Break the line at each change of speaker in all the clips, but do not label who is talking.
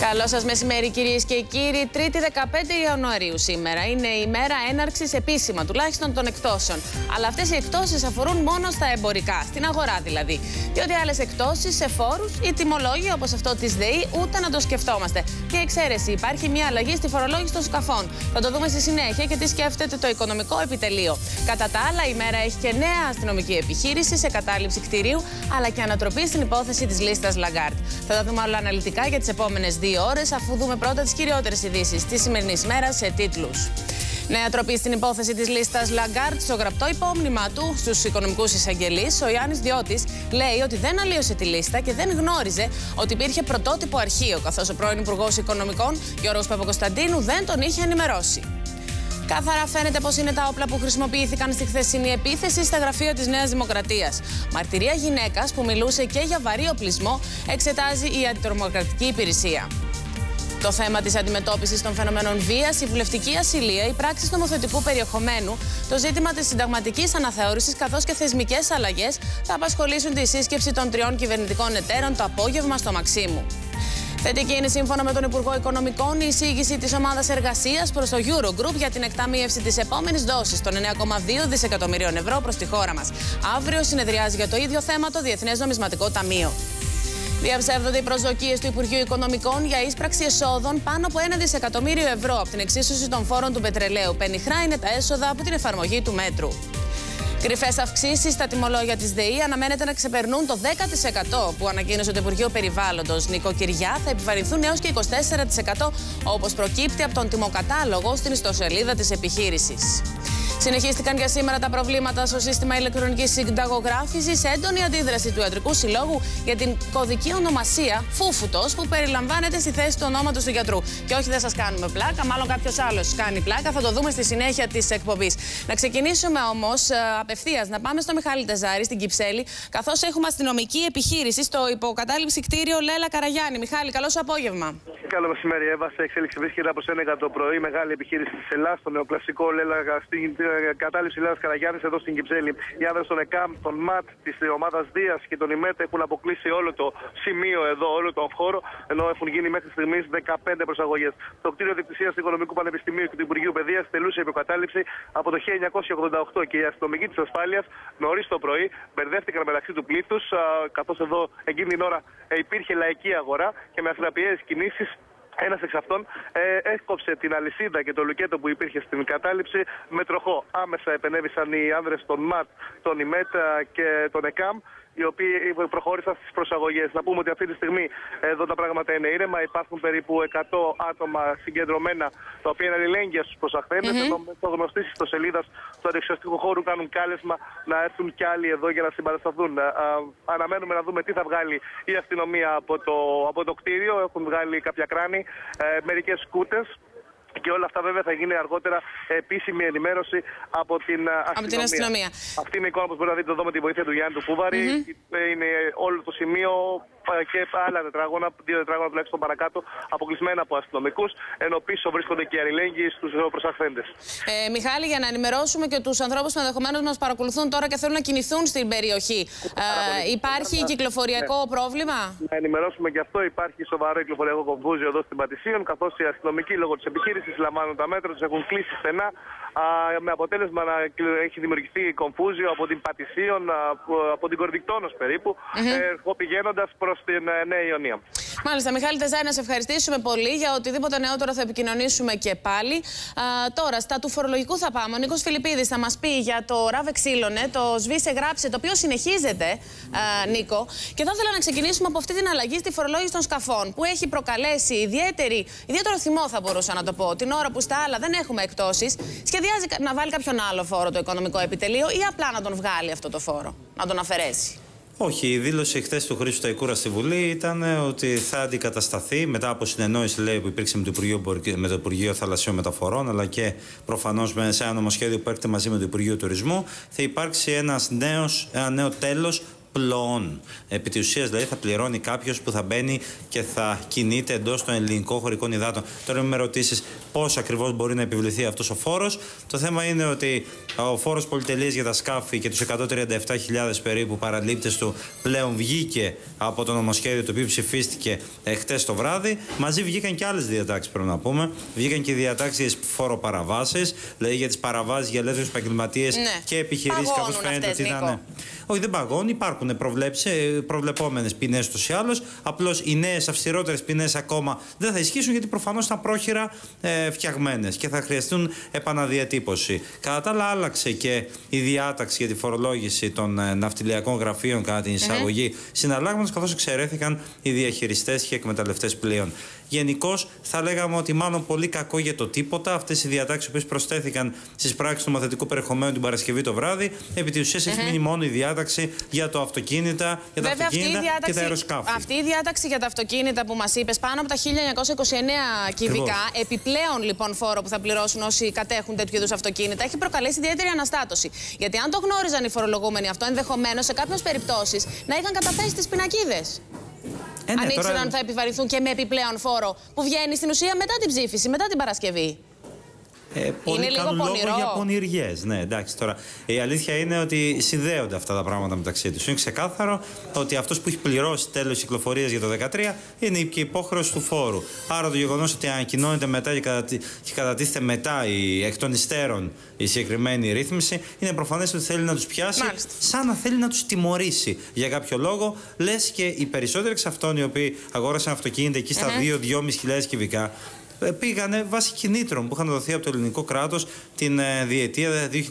Καλό σας μεσημέρι, κυρίες και κύριοι. 3η 15 Ιανουαρίου σήμερα είναι η μέρα έναρξης επίσημα τουλάχιστον των εκτόσεων. Αλλά αυτές οι εκτόσεις αφορούν μόνο στα εμπορικά, στην αγορά δηλαδή. Διότι άλλες εκτόσεις σε φόρους ή τιμολόγια όπως αυτό της ΔΕΗ ούτε να το σκεφτόμαστε. Και εξαίρεση, υπάρχει μια αλλαγή στη φορολόγηση των σκαφών. Θα το δούμε στη συνέχεια και τι σκέφτεται το Οικονομικό Επιτελείο. Κατά τα άλλα, η μέρα έχει και νέα αστυνομική επιχείρηση σε κατάληψη κτηρίου, αλλά και ανατροπή στην υπόθεση της λίστας Lagarde. Θα τα δούμε όλα αναλυτικά για τις επόμενες 2 ώρες, αφού δούμε πρώτα τις κυριότερες ειδήσεις της σημερινής ημέρας σε τίτλους. Νέα τροπή στην υπόθεση της λίστας Lagarde. Στο γραπτό υπόμνημα του στους οικονομικούς εισαγγελείς, ο Ιωάννης Διώτης λέει ότι δεν αλλίωσε τη λίστα και δεν γνώριζε ότι υπήρχε πρωτότυπο αρχείο, καθώς ο πρώην Υπουργός Οικονομικών Γιώργος Παπακοσταντίνου δεν τον είχε ενημερώσει. Καθαρά φαίνεται πως είναι τα όπλα που χρησιμοποιήθηκαν στη χθεσινή επίθεση στα γραφεία της Νέας Δημοκρατίας. Μαρτυρία γυναίκας που μιλούσε και για βαρύ οπλισμό εξετάζει η Αντιτρομοκρατική Υπηρεσία. Το θέμα της αντιμετώπισης των φαινομένων βίας, η βουλευτική ασυλία, οι πράξεις νομοθετικού περιεχομένου, το ζήτημα της συνταγματικής αναθεώρησης καθώς και θεσμικές αλλαγές θα απασχολήσουν τη σύσκεψη των 3 κυβερνητικών εταίρων το απόγευμα στο Μαξίμου. Θετική είναι, σύμφωνα με τον Υπουργό Οικονομικών, η εισήγηση της ομάδας εργασίας προς το Eurogroup για την εκταμείευση της επόμενης δόσης των 9,2 δισεκατομμυρίων ευρώ προς τη χώρα μας. Αύριο συνεδριάζει για το ίδιο θέμα το Διεθνές Νομισματικό Ταμείο. Διαψεύδονται οι προσδοκίες του Υπουργείου Οικονομικών για ίσπραξη εσόδων πάνω από 1 δισεκατομμύριο ευρώ από την εξίσωση των φόρων του πετρελαίου. Πενιχρά είναι τα έσοδα από την εφαρμογή του μέτρου. Κρυφές αυξήσεις στα τιμολόγια της ΔΕΗ αναμένεται να ξεπερνούν το 10% που ανακοίνωσε το Υπουργείο Περιβάλλοντος. Νοικοκυριά θα επιβαρυνθούν έως και 24%, όπως προκύπτει από τον τιμοκατάλογο στην ιστοσελίδα της επιχείρησης. Συνεχίστηκαν για σήμερα τα προβλήματα στο σύστημα ηλεκτρονικής συνταγογράφησης, έντονη αντίδραση του Ιατρικού Συλλόγου για την κωδική ονομασία Φούφουτος που περιλαμβάνεται στη θέση του ονόματος του γιατρού. Και όχι, δεν σας κάνουμε πλάκα, μάλλον κάποιος άλλος κάνει πλάκα, θα το δούμε στη συνέχεια της εκπομπής. Να ξεκινήσουμε όμως απευθείας, να πάμε στο Μιχάλη Τεζάρη στην Κυψέλη, καθώς έχουμε αστυνομική επιχείρηση στο υποκατάληψη κτίριο Λέλα Καραγιάννη. Μιχάλη, καλό σου απόγευμα.
Καλό μεσημέρι, Εύα. Σε εξέλιξη βρίσκεται από Σένεγα το πρωί μεγάλη επιχείρηση της Ελλάδας, το νεοκλασικό Λέλα, στην κατάληψη Λέλας Καραγιάννης εδώ στην Κυψέλη. Οι άνδρες των ΕΚΑΜ, των ΜΑΤ, της ομάδας Δίας και των ΙΜΕΤ έχουν αποκλείσει όλο το σημείο εδώ, όλο τον χώρο, ενώ έχουν γίνει μέχρι στιγμής 15 προσαγωγές. Το κτίριο διεκτησίας του Οικονομικού Πανεπιστημίου και του Υπουργείου Παιδείας τελούσε υποκατάληψη από το 1988 και οι αστυνομικοί της ασφάλειας νωρίς το πρωί μπερδεύτηκαν μεταξύ του πλήθους, καθώς εδώ εκείνη την ώρα υπήρχε λαϊκή αγορά και με αθραπιαίες κινήσεις. Ένας εξ αυτών έκοψε την αλυσίδα και το λουκέτο που υπήρχε στην κατάληψη με τροχό. Άμεσα επενέβησαν οι άνδρες των ΜΑΤ, των ΙΜΕΤ και των ΕΚΑΜ, οι οποίοι προχώρησαν στις προσαγωγές. Να πούμε ότι αυτή τη στιγμή εδώ τα πράγματα είναι ήρεμα. Υπάρχουν περίπου 100 άτομα συγκεντρωμένα, τα οποία είναι αλληλέγγυα στους προσαχθέντες. Ενώ μέσω γνωστής ιστοσελίδας του αντεξιαστικού χώρου κάνουν κάλεσμα να έρθουν κι άλλοι εδώ για να συμπαρασταθούν. Αναμένουμε να δούμε τι θα βγάλει η αστυνομία από το κτίριο. Έχουν βγάλει κάποια κράνη, μερικές σκούτες. Και όλα αυτά βέβαια θα γίνει αργότερα επίσημη ενημέρωση από την αστυνομία. Αυτή είναι η εικόνα που μπορείτε να δείτε εδώ με τη βοήθεια του Γιάννη του Κούβαρη. Είναι όλο το σημείο και άλλα τετράγωνα, 2 τετράγωνα τουλάχιστον παρακάτω, αποκλεισμένα από αστυνομικούς, ενώ πίσω βρίσκονται και οι αλληλέγγυοι στους προσαχθέντες.
Μιχάλη, για να ενημερώσουμε και τους ανθρώπους που ενδεχομένως μας παρακολουθούν τώρα και θέλουν να κινηθούν στην περιοχή, υπάρχει κυκλοφοριακό πρόβλημα?
Να ενημερώσουμε και αυτό. Υπάρχει σοβαρό κυκλοφοριακό κομβούζιο εδώ στην Πατησίων, καθώς οι αστυνομικοί λόγω της επιχείρησης λαμβάνουν τα μέτρα, τους έχουν κλείσει στενά, με αποτέλεσμα να έχει δημιουργηθεί κομφούζιο από την Πατησίων, από την Κορδικτόνος περίπου, πηγαίνοντας προς την Νέα Ιωνία.
Μάλιστα, Μιχάλη Τεζάρη, να σε ευχαριστήσουμε πολύ. Για οτιδήποτε νεότερο θα επικοινωνήσουμε και πάλι. Τώρα, στα του φορολογικού θα πάμε. Ο Νίκος Φιλιππίδης θα μας πει για το ράβε ξύλωνε, το σβήσε γράψε, το οποίο συνεχίζεται, Νίκο. Και θα ήθελα να ξεκινήσουμε από αυτή την αλλαγή στη φορολόγηση των σκαφών, που έχει προκαλέσει ιδιαίτερο θυμό, θα μπορούσα να το πω. Την ώρα που στα άλλα δεν έχουμε εκτόσεις, σχεδιάζει να βάλει κάποιον άλλο φόρο το Οικονομικό Επιτελείο ή απλά να τον βγάλει αυτό το φόρο, να τον αφαιρέσει?
Όχι, η δήλωση χθες του Χρήστου Ταϊκούρα στη Βουλή ήταν ότι θα αντικατασταθεί μετά από συνεννόηση, λέει, που υπήρξε με το Υπουργείο Θαλασσίων Μεταφορών, αλλά και προφανώς σε ένα νομοσχέδιο που έρχεται μαζί με το Υπουργείο Τουρισμού, θα υπάρξει ένα νέο τέλος πλοών. Επί της ουσίας, δηλαδή, θα πληρώνει κάποιος που θα μπαίνει και θα κινείται εντός των ελληνικών χωρικών υδάτων. Τώρα, με ρωτήσεις πώς ακριβώς μπορεί να επιβληθεί αυτός ο φόρος. Το θέμα είναι ότι ο φόρος πολυτελείας για τα σκάφη και τους 137.000 περίπου παραλήπτες του πλέον βγήκε από το νομοσχέδιο το οποίο ψηφίστηκε χτες το βράδυ. Μαζί βγήκαν και άλλες διατάξεις, πρέπει να πούμε. Βγήκαν και διατάξεις φοροπαραβάσεις, δηλαδή για τις παραβάσεις για ελεύθερους επαγγελματίες και επιχειρήσεις, καθώς φαίνεται ότι ήταν. Όχι, δεν παγώνουν, υπάρχουν προβλεπόμενες ποινές ούτως ή άλλως. Απλώς οι νέες αυστηρότερες ποινές ακόμα δεν θα ισχύσουν, γιατί προφανώς ήταν πρόχειρα φτιαγμένες και θα χρειαστούν επαναδιατύπωση. Κατά τα άλλα, άλλαξε και η διάταξη για τη φορολόγηση των ναυτιλιακών γραφείων κατά την εισαγωγή συναλλάγματος, καθώς εξαιρέθηκαν οι διαχειριστές και εκμεταλλευτές πλοίων. Γενικώς, θα λέγαμε ότι μάλλον πολύ κακό για το τίποτα. Αυτές οι διατάξεις που προσθέθηκαν στις πράξεις του νομοθετικού περιεχομένου την Παρασκευή το βράδυ, επί της ουσίας έχει μείνει μόνο η διάταξη για το αυτοκίνητα, για τα αυτοκίνητα και τα αεροσκάφη.
Αυτή η διάταξη για τα αυτοκίνητα που μας είπες, πάνω από τα 1929 κυβικά, επιπλέον λοιπόν φόρο που θα πληρώσουν όσοι κατέχουν τέτοιου είδους αυτοκίνητα, έχει προκαλέσει ιδιαίτερη αναστάτωση. Γιατί αν το γνώριζαν οι φορολογούμενοι αυτό, ενδεχομένως σε κάποιες περιπτώσεις να είχαν καταθέσει τις πινακίδες. Αν ήξεραν ότι θα επιβαρυνθούν και με επιπλέον φόρο που βγαίνει στην ουσία μετά την ψήφιση, μετά την Παρασκευή.
Πολύ κάνουν λόγο για πονηριές. Ναι, εντάξει, τώρα η αλήθεια είναι ότι συνδέονται αυτά τα πράγματα μεταξύ τους. Είναι ξεκάθαρο ότι αυτός που έχει πληρώσει τέλος κυκλοφορίας για το 2013 είναι και υπόχρεωση του φόρου. Άρα το γεγονός ότι ανακοινώνεται μετά και κατατίθεται μετά εκ των υστέρων η συγκεκριμένη ρύθμιση, είναι προφανές ότι θέλει να τους πιάσει, σαν να θέλει να τους τιμωρήσει για κάποιο λόγο. Λες και οι περισσότεροι εξ αυτών οι οποίοι αγόρασαν αυτοκίνητα εκεί στα 2.000-2.500 κυβικά, πήγανε βάσει κινήτρων που είχαν δοθεί από το ελληνικό κράτος την διετία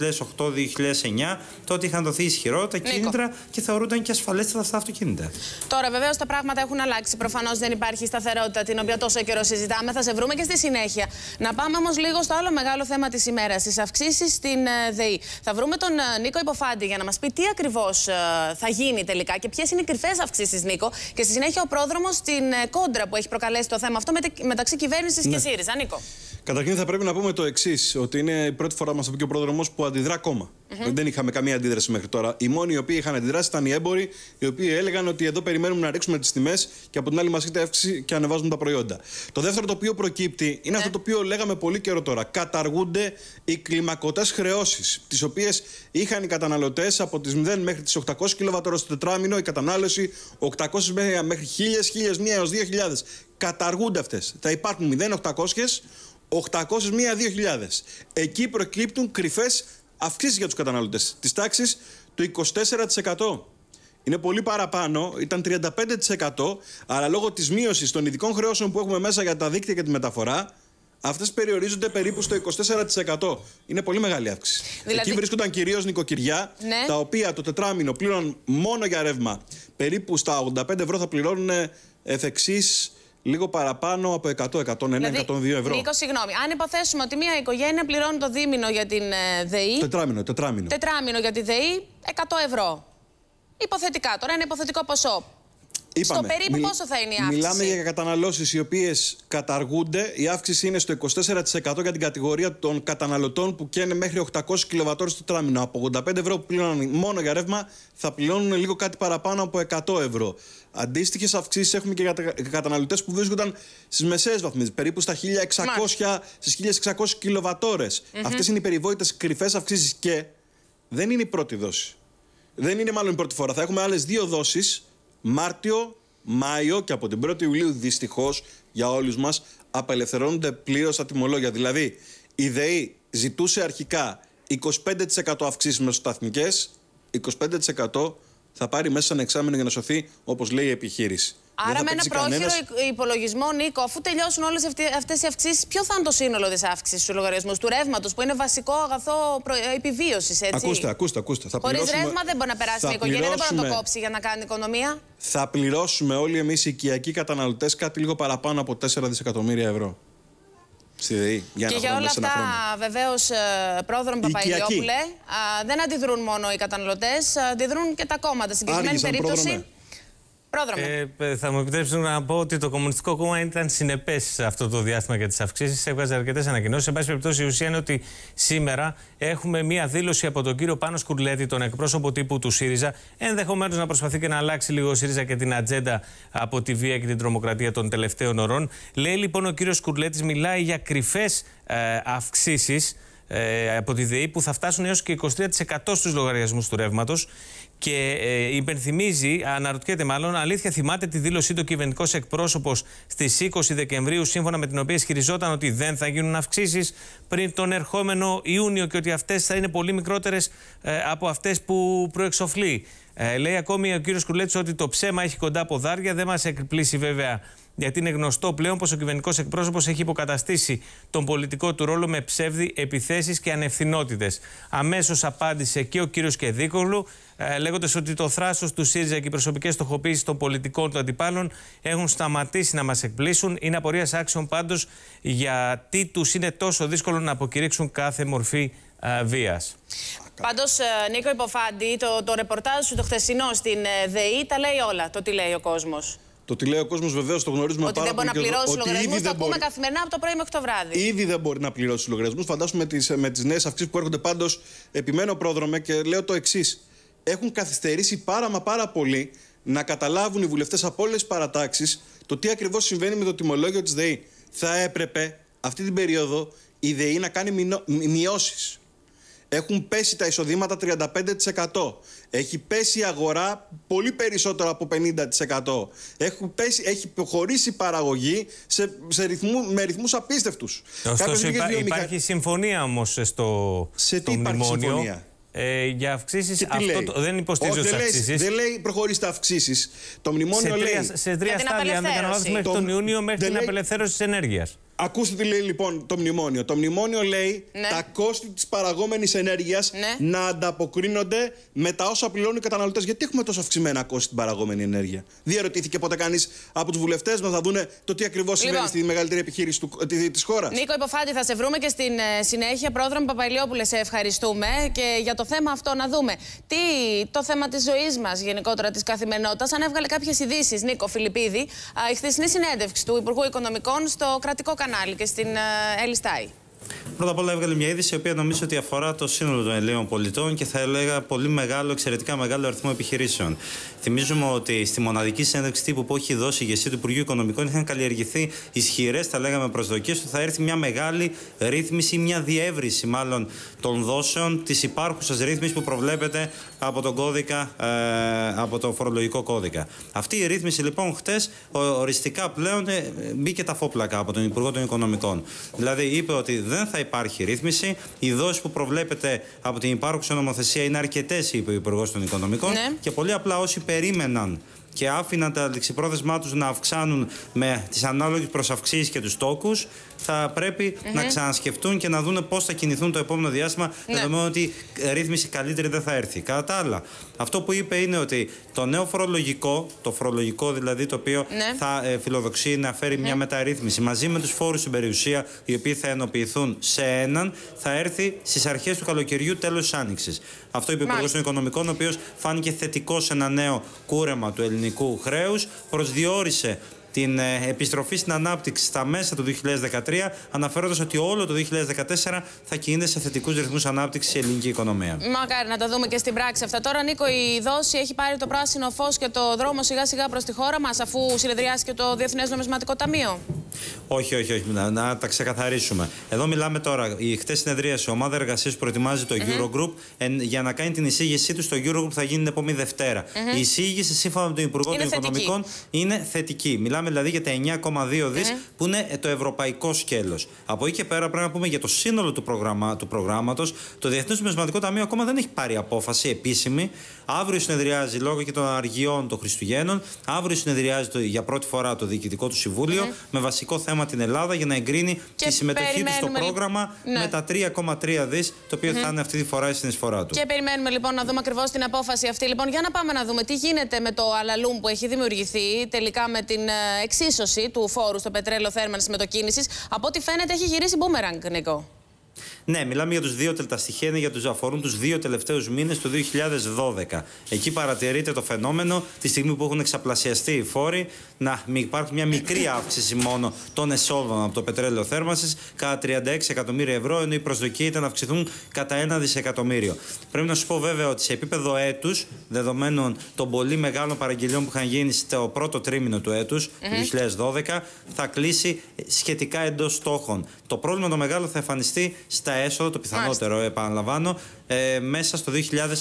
2008-2009. Τότε είχαν δοθεί ισχυρότερα κίνητρα και θεωρούνταν και ασφαλέστερα αυτά τα αυτοκίνητα.
Τώρα, βεβαίως, τα πράγματα έχουν αλλάξει. Προφανώς δεν υπάρχει η σταθερότητα την οποία τόσο καιρό συζητάμε. Θα σε βρούμε και στη συνέχεια. Να πάμε όμως λίγο στο άλλο μεγάλο θέμα της ημέρας, τις αυξήσεις στην ΔΕΗ. Θα βρούμε τον Νίκο Υποφάντη για να μας πει τι ακριβώς θα γίνει τελικά και ποιες είναι οι κρυφές αυξήσεις, Νίκο. Και στη συνέχεια ο πρόδρομος στην κόντρα που έχει προκαλέσει το θέμα αυτό μεταξύ κυβέρνησης και ΣΥΡΙΖΑ. Νίκο.
Καταρχήν θα πρέπει να πούμε το εξής, ότι είναι η πρώτη φορά, μας το πει και ο πρόδρομος, που αντιδρά ακόμα. Δεν είχαμε καμία αντίδραση μέχρι τώρα. Οι μόνοι οι οποίοι είχαν αντιδράσει ήταν οι έμποροι, οι οποίοι έλεγαν ότι εδώ περιμένουμε να ρίξουμε τις τιμές και από την άλλη μας είτε αύξηση και ανεβάζουν τα προϊόντα. Το δεύτερο το οποίο προκύπτει είναι αυτό το οποίο λέγαμε πολύ καιρό τώρα. Καταργούνται οι κλιμακωτές χρεώσεις, τις οποίες είχαν οι καταναλωτές από τις 0 μέχρι τις 800 κιλοβατόρες το τετράμινο, η κατανάλωση 800 μέχρι 1000, 1001 έως 2000. Καταργούνται αυτές. Θα υπάρχουν 0-800, 801-2000. Εκεί προκύπτουν κρυφές αυξήσεις για τους καταναλωτές της τάξης του 24%. Είναι πολύ παραπάνω, ήταν 35%, αλλά λόγω της μείωσης των ειδικών χρεώσεων που έχουμε μέσα για τα δίκτυα και τη μεταφορά, αυτές περιορίζονται περίπου στο 24%. Είναι πολύ μεγάλη αύξηση. Δηλαδή, εκεί βρίσκονταν κυρίως νοικοκυριά, τα οποία το τετράμινο πλήρωναν μόνο για ρεύμα. Περίπου στα 85 ευρώ θα πληρώνουν εφ' εξής λίγο παραπάνω από 100, 101, 102 ευρώ.
Νίκο, συγγνώμη. Αν υποθέσουμε ότι μια οικογένεια πληρώνει το δίμηνο για την ΔΕΗ. Τετράμινο για τη ΔΕΗ, 100 ευρώ. Υποθετικά τώρα, ένα υποθετικό ποσό.
Είπαμε,
στο περίπου πόσο θα είναι η αύξηση?
Μιλάμε για καταναλώσεις οι οποίες καταργούνται. Η αύξηση είναι στο 24% για την κατηγορία των καταναλωτών που καίνε μέχρι 800 κιλοβατόρες το τετράμινο. Από 85 ευρώ που πληρώνουν μόνο για ρεύμα θα πληρώνουν λίγο κάτι παραπάνω από 100 ευρώ. Αντίστοιχες αυξήσεις έχουμε και για καταναλωτές που βρίσκονταν στις μεσαίες βαθμίδες, περίπου στα 1600, στις 1600 κιλοβατόρες. Αυτές είναι οι περιβόητες κρυφές αυξήσεις και δεν είναι η πρώτη δόση. Δεν είναι μάλλον η πρώτη φορά. Θα έχουμε άλλες δύο δόσεις. Μάρτιο, Μάιο και από την 1η Ιουλίου δυστυχώς για όλους μας απελευθερώνονται πλήρως τα τιμολόγια. Δηλαδή η ΔΕΗ ζητούσε αρχικά 25% αυξήσεις μεσοσταθμικές, 25% θα πάρει μέσα σε ένα εξάμηνο για να σωθεί, όπως λέει η επιχείρηση.
Άρα με ένα πρόχειρο υπολογισμό, Νίκο, αφού τελειώσουν όλες αυτές οι αυξήσεις, ποιο θα είναι το σύνολο της αύξησης στους λογαριασμούς του ρεύματος, που είναι βασικό αγαθό επιβίωσης, έτσι?
Ακούστε.
Χωρίς ρεύμα δεν μπορεί να περάσει μια οικογένεια, δεν μπορεί να το κόψει για να κάνει οικονομία.
Θα πληρώσουμε όλοι εμείς οι οικιακοί καταναλωτές κάτι λίγο παραπάνω από 4 δισεκατομμύρια ευρώ. Στη ΔΕΗ,
και για όλα αυτά, βεβαίως, πρόδρομο Παπαϊλιόπουλε, δεν αντιδρούν μόνο οι καταναλωτές, αντιδρούν και τα κόμματα. Στην συγκεκριμένη περίπτωση, Πρόδρομε.
Θα μου επιτρέψετε να πω ότι το Κομμουνιστικό Κόμμα ήταν συνεπές αυτό το διάστημα για τις αυξήσεις. Έβγαζε αρκετές ανακοινώσεις. Εν πάση περιπτώσει, η ουσία είναι ότι σήμερα έχουμε μία δήλωση από τον κύριο Πάνο Σκουρλέτη, τον εκπρόσωπο τύπου του ΣΥΡΙΖΑ. Ενδεχομένως να προσπαθεί και να αλλάξει λίγο ο ΣΥΡΙΖΑ και την ατζέντα από τη βία και την τρομοκρατία των τελευταίων ωρών. Λέει λοιπόν ο κύριος Σκουρλέτης, μιλάει για κρυφές αυξήσεις από τη ΔΕΗ που θα φτάσουν έως και 23% στους λογαριασμούς του ρεύματος. Και υπενθυμίζει, αναρωτιέται μάλλον, αλήθεια θυμάται τη δήλωσή του κυβερνητικός εκπρόσωπος στις 20 Δεκεμβρίου, σύμφωνα με την οποία ισχυριζόταν ότι δεν θα γίνουν αυξήσεις πριν τον ερχόμενο Ιούνιο και ότι αυτές θα είναι πολύ μικρότερες από αυτές που προεξοφλεί. Λέει ακόμη ο κύριος Σκουρλέτης ότι το ψέμα έχει κοντά ποδάρια. Δεν μας εκπλήσει βέβαια, γιατί είναι γνωστό πλέον πως ο κυβερνητικός εκπρόσωπος έχει υποκαταστήσει τον πολιτικό του ρόλο με ψεύδι, επιθέσεις και ανευθυνότητες. Αμέσως απάντησε και ο κύριος Κεδίκογλου, λέγοντας ότι το θράσος του ΣΥΡΙΖΑ και οι προσωπικές στοχοποίησεις των πολιτικών του αντιπάλων έχουν σταματήσει να μας εκπλήσουν. Είναι απορίας άξιων πάντως γιατί τους είναι τόσο δύσκολο να αποκηρύξουν κάθε μορφή βίας.
Πάντως, Νίκο Υποφάντη, το ρεπορτάζ σου το χθεσινό στην ΔΕΗ τα λέει όλα, το τι λέει ο κόσμος.
Το τι λέει ο κόσμος βεβαίως το γνωρίζουμε πάρα πολύ.
Ότι δεν μπορεί να πληρώσει λογαριασμούς, το ακούμε καθημερινά από το πρωί μέχρι το βράδυ.
Ήδη δεν μπορεί να πληρώσει λογαριασμούς. Φαντάσουμε με τις νέες αυξήσεις που έρχονται. Πάντως, επιμένω, Πρόδρομε, και λέω το εξής. Έχουν καθυστερήσει πάρα πολύ να καταλάβουν οι βουλευτές από όλες τις παρατάξεις το τι ακριβώς συμβαίνει με το τιμολόγιο της ΔΕΗ. Θα έπρεπε αυτή την περίοδο η ΔΕΗ να κάνει μειώσεις. Έχουν πέσει τα εισοδήματα 35%. Έχει πέσει η αγορά πολύ περισσότερο από 50%. Έχει προχωρήσει η παραγωγή με ρυθμούς απίστευτους.
Ωστόσο υπάρχει συμφωνία όμως στο μνημόνιο. Για αυξήσεις, δεν υποστηρίζω τις αυξήσεις.
Δεν λέει προχωρήστε αυξήσεις. Το μνημόνιο λέει
σε τρία στάδια, αν δεν κάνω λάθος, μέχρι τον Ιούνιο, μέχρι την απελευθέρωση της ενέργειας.
Ακούστε τι λέει λοιπόν το μνημόνιο. Το μνημόνιο λέει τα κόστη της παραγόμενης ενέργειας να ανταποκρίνονται με τα όσα πληρώνουν οι καταναλωτές. Γιατί έχουμε τόσο αυξημένα κόστη στην παραγόμενη ενέργεια? Διαρωτήθηκε ποτέ κανείς από τους βουλευτές μας να δούνε το τι ακριβώς συμβαίνει στη μεγαλύτερη επιχείρηση της χώρας?
Νίκο Υποφάντη, θα σε βρούμε και στην συνέχεια. Πρόδρομε Παπαϊλιόπουλε, σε ευχαριστούμε. Και για το θέμα αυτό να δούμε το θέμα της ζωής μας, γενικότερα της καθημερινότητας. Αν έβγαλε κάποιες ειδήσεις, Νίκο Φιλιππίδη, η χθεσινή συνέντευξη του Υπουργού Οικονομικών στο κρατικό κανάλι και στην Ελιστάη.
Πρώτα απ' όλα έβγαλε μια είδηση η οποία νομίζω ότι αφορά το σύνολο των Ελλήνων πολιτών και θα έλεγα πολύ μεγάλο, εξαιρετικά μεγάλο αριθμό επιχειρήσεων. Θυμίζουμε ότι στη μοναδική συνέντευξη τύπου που έχει δώσει η ηγεσία του Υπουργείου Οικονομικών είχαν καλλιεργηθεί ισχυρές, θα λέγαμε, προσδοκίες ότι θα έρθει μια μεγάλη ρύθμιση, μια διεύρυνση μάλλον των δόσεων της υπάρχουσας ρύθμισης που προβλέπεται από τον κώδικα, από το φορολογικό κώδικα. Αυτή η ρύθμιση λοιπόν χτες οριστικά πλέον μπήκε τα φόπλακα από τον Υπουργό των Οικονομικών. Δηλαδή είπε ότι δεν θα υπάρχει ρύθμιση. Οι δόσεις που προβλέπεται από την υπάρχουσα νομοθεσία είναι αρκετές, είπε ο Υπουργός των Οικονομικών. Και πολύ απλά όσοι περίμεναν και άφηναν τα ληξιπρόθεσμά τους να αυξάνουν με τις ανάλογες προσαυξήσεις και τους τόκους, θα πρέπει να ξανασκεφτούν και να δούνε πώς θα κινηθούν το επόμενο διάστημα, δεδομένου ότι ρύθμιση καλύτερη δεν θα έρθει. Κατά τα άλλα, αυτό που είπε είναι ότι το νέο φορολογικό, το φορολογικό δηλαδή, το οποίο θα φιλοδοξεί να φέρει μια μεταρρύθμιση μαζί με τους φόρους στην περιουσία, οι οποίοι θα ενοποιηθούν σε έναν, θα έρθει στις αρχές του καλοκαιριού, τέλος της Άνοιξης. Αυτό είπε ο Υπουργός των Οικονομικών, ο οποίος φάνηκε θετικό σε ένα νέο κούρεμα του ελληνικού χρέους, προσδιορίσε την επιστροφή στην ανάπτυξη στα μέσα του 2013, αναφέροντας ότι όλο το 2014 θα κινείται σε θετικούς ρυθμούς ανάπτυξης η ελληνική οικονομία.
Μακάρι να τα δούμε και στην πράξη αυτά. Τώρα, Νίκο, η δόση έχει πάρει το πράσινο φως και το δρόμο σιγά-σιγά προς τη χώρα μας, αφού συνεδριάσει και το Διεθνές Νομισματικό Ταμείο.
Όχι. Να τα ξεκαθαρίσουμε. Εδώ μιλάμε τώρα. Η χτες συνεδρίαση, η ομάδα εργασίας που προετοιμάζει το Eurogroup για να κάνει την εισήγησή του στο Eurogroup θα γίνει την επόμενη Δευτέρα. Η εισήγηση, σύμφωνα με τον Υπουργό των Οικονομικών, είναι θετική. Μιλάμε δηλαδή για τα 9,2 δις που είναι το ευρωπαϊκό σκέλος. Από εκεί και πέρα πρέπει να πούμε για το σύνολο του προγράμματος. Το Διεθνές Νομισματικό Ταμείο ακόμα δεν έχει πάρει απόφαση επίσημη. Αύριο συνεδριάζει λόγω και των αργιών των Χριστουγέννων. Αύριο συνεδριάζει για πρώτη φορά το Διοικητικό του Συμβούλιο με βασικό θέμα την Ελλάδα για να εγκρίνει τη συμμετοχή του στο πρόγραμμα με τα 3,3 δις, το οποίο θα είναι αυτή τη φορά η συνεισφορά του.
Και περιμένουμε λοιπόν να δούμε ακριβώς την απόφαση αυτή. Λοιπόν, για να πάμε να δούμε τι γίνεται με το αλαλούμ που έχει δημιουργηθεί τελικά με την εξίσωση του φόρου στο πετρέλαιο θέρμανσης μετοκίνησης. Από ό,τι φαίνεται έχει γυρίσει μπούμεραγκ, Νίκο.
Ναι, μιλάμε για τους δύο, τα στοιχεία είναι αφορούν τους 2 τελευταίους μήνες του 2012. Εκεί παρατηρείται το φαινόμενο, τη στιγμή που έχουν εξαπλασιαστεί οι φόροι, να υπάρχει μια μικρή αύξηση μόνο των εσόδων από το πετρέλαιο θέρμανσης κατά 36 εκατομμύρια ευρώ, ενώ η προσδοκία ήταν να αυξηθούν κατά 1 δισεκατομμύριο. Πρέπει να σου πω βέβαια ότι σε επίπεδο έτους, δεδομένων των πολύ μεγάλων παραγγελιών που είχαν γίνει στο πρώτο τρίμηνο του έτους, του 2012, θα κλείσει σχετικά εντός στόχων. Το πρόβλημα το μεγάλο θα εμφανιστεί στα έσοδα, το πιθανότερο, επαναλαμβάνω, μέσα στο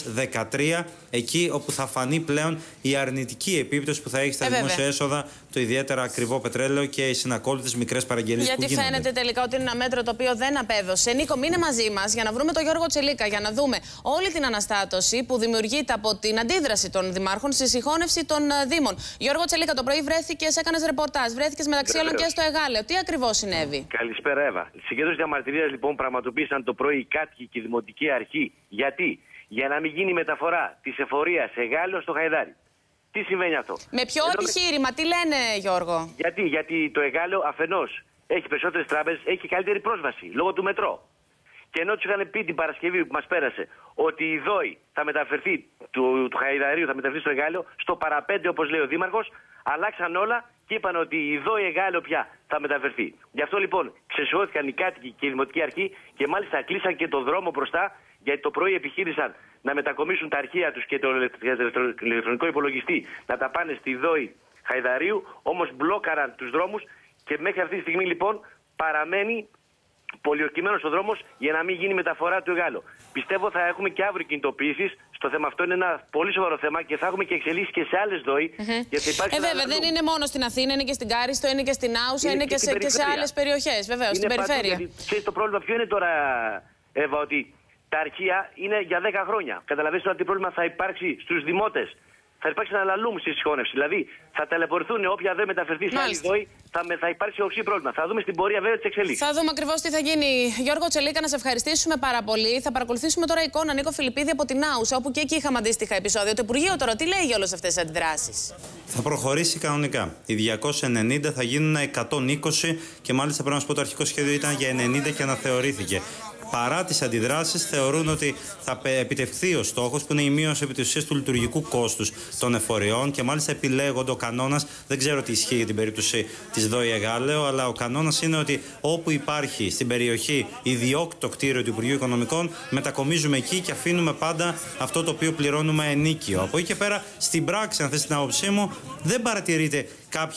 2013, εκεί όπου θα φανεί πλέον η αρνητική επίπτωση που θα έχει στα δημόσια έσοδα το ιδιαίτερα ακριβό πετρέλαιο και οι συνακόλουθες μικρές παραγγελίες που γίνονται.
Γιατί φαίνεται τελικά ότι είναι ένα μέτρο το οποίο δεν απέδωσε. Νίκο, μείνε μαζί μας για να βρούμε τον Γιώργο Τσελίκα, για να δούμε όλη την αναστάτωση που δημιουργείται από την αντίδραση των δημάρχων στη συγχώνευση των Δήμων. Γιώργο Τσελίκα, το πρωί βρέθηκες, έκανες ρεπορτάζ, βρέθηκες μεταξύ άλλων και στο Εγάλεο. Τι ακριβώς συνέβη?
Καλησπέρα, Εύα. Συγκέντρωση διαμαρτυρίας λοιπόν πραγματοποίησαν το πρωί οι κάτοικοι και η Δημοτική Αρχή. Γιατί? Για να μην γίνει μεταφορά της εφορίας Εγάλεο στο Χαϊδάρι. Τι συμβαίνει αυτό?
Με ποιο επιχείρημα, τι λένε, Γιώργο?
Γιατί το Εγάλεο αφενός έχει περισσότερες τράπεζες, έχει καλύτερη πρόσβαση λόγω του μετρό. Και ενώ τους είχαν πει την Παρασκευή που μας πέρασε ότι η ΔΟΗ θα μεταφερθεί του Χαϊδαρίου, θα μεταφερθεί στο Εγάλεο, στο παραπέντε όπως λέει ο Δήμαρχος, αλλάξαν όλα και είπαν ότι η ΔΟΗ Εγάλεο πια θα μεταφερθεί. Γι' αυτό λοιπόν ξεσηκώθηκαν οι κάτοικοι και η Δημοτική Αρχή και μάλιστα κλείσαν και το δρόμο μπροστά, γιατί το πρωί επιχείρησαν να μετακομίσουν τα αρχεία τους και το ηλεκτρονικό υπολογιστή να τα πάνε στη ΔΟΗ Χαϊδαρίου, όμως μπλόκαραν τους δρόμους και μέχρι αυτή τη στιγμή λοιπόν παραμένει πολιορκημένος ο δρόμος για να μην γίνει μεταφορά του Εγάλεο. Πιστεύω θα έχουμε και αύριο κινητοποιήσεις. Στο θέμα αυτό είναι ένα πολύ σοβαρό θέμα και θα έχουμε και εξελίξεις και σε άλλες ΔΟΗ.
Βέβαια, δεν είναι μόνο στην Αθήνα, είναι και στην Κάριστο, είναι και στην Άουσα, είναι και σε άλλες περιοχές. Βεβαίως, στην περιφέρεια.
Ξέρεις το πρόβλημα ποιο είναι τώρα, Εύα, ότι τα αρχεία είναι για 10 χρόνια. Καταλαβαίνετε ότι το πρόβλημα θα υπάρξει στους δημότες. Θα υπάρξει ένα λαλούμ στη συγχώνευση. Δηλαδή θα ταλαιπωρηθούν όποια δεν μεταφερθεί σε άλλη ΔΟΗ, θα υπάρξει οξύ πρόβλημα. Θα δούμε στην πορεία βέβαια τις εξελίξεις.
Θα δούμε ακριβώς τι θα γίνει. Γιώργο Τσελίκα, να σε ευχαριστήσουμε πάρα πολύ. Θα παρακολουθήσουμε τώρα εικόνα Νίκο Φιλιππίδη από την Άουσα, όπου και εκεί είχαμε αντίστοιχα επεισόδια. Το Υπουργείο τώρα τι λέει για όλες αυτές τις αντιδράσεις?
Θα προχωρήσει κανονικά. Οι 290 θα γίνουν 120 και μάλιστα πρέπει να σου πω το αρχικό σχέδιο ήταν για 90 και αναθεωρήθηκε. Παρά τις αντιδράσεις, θεωρούν ότι θα επιτευχθεί ο στόχος που είναι η μείωση επί της ουσίας του λειτουργικού κόστους των εφοριών και μάλιστα επιλέγονται ο κανόνας, δεν ξέρω τι ισχύει για την περίπτωση της ΔΟΗ Εγάλεο, αλλά ο κανόνας είναι ότι όπου υπάρχει στην περιοχή ιδιόκτητο κτίριο του Υπουργείου Οικονομικών, μετακομίζουμε εκεί και αφήνουμε πάντα αυτό το οποίο πληρώνουμε ενίκιο. Από εκεί και πέρα, στην πράξη, αν θες την άποψή μου, δεν παρατηρείται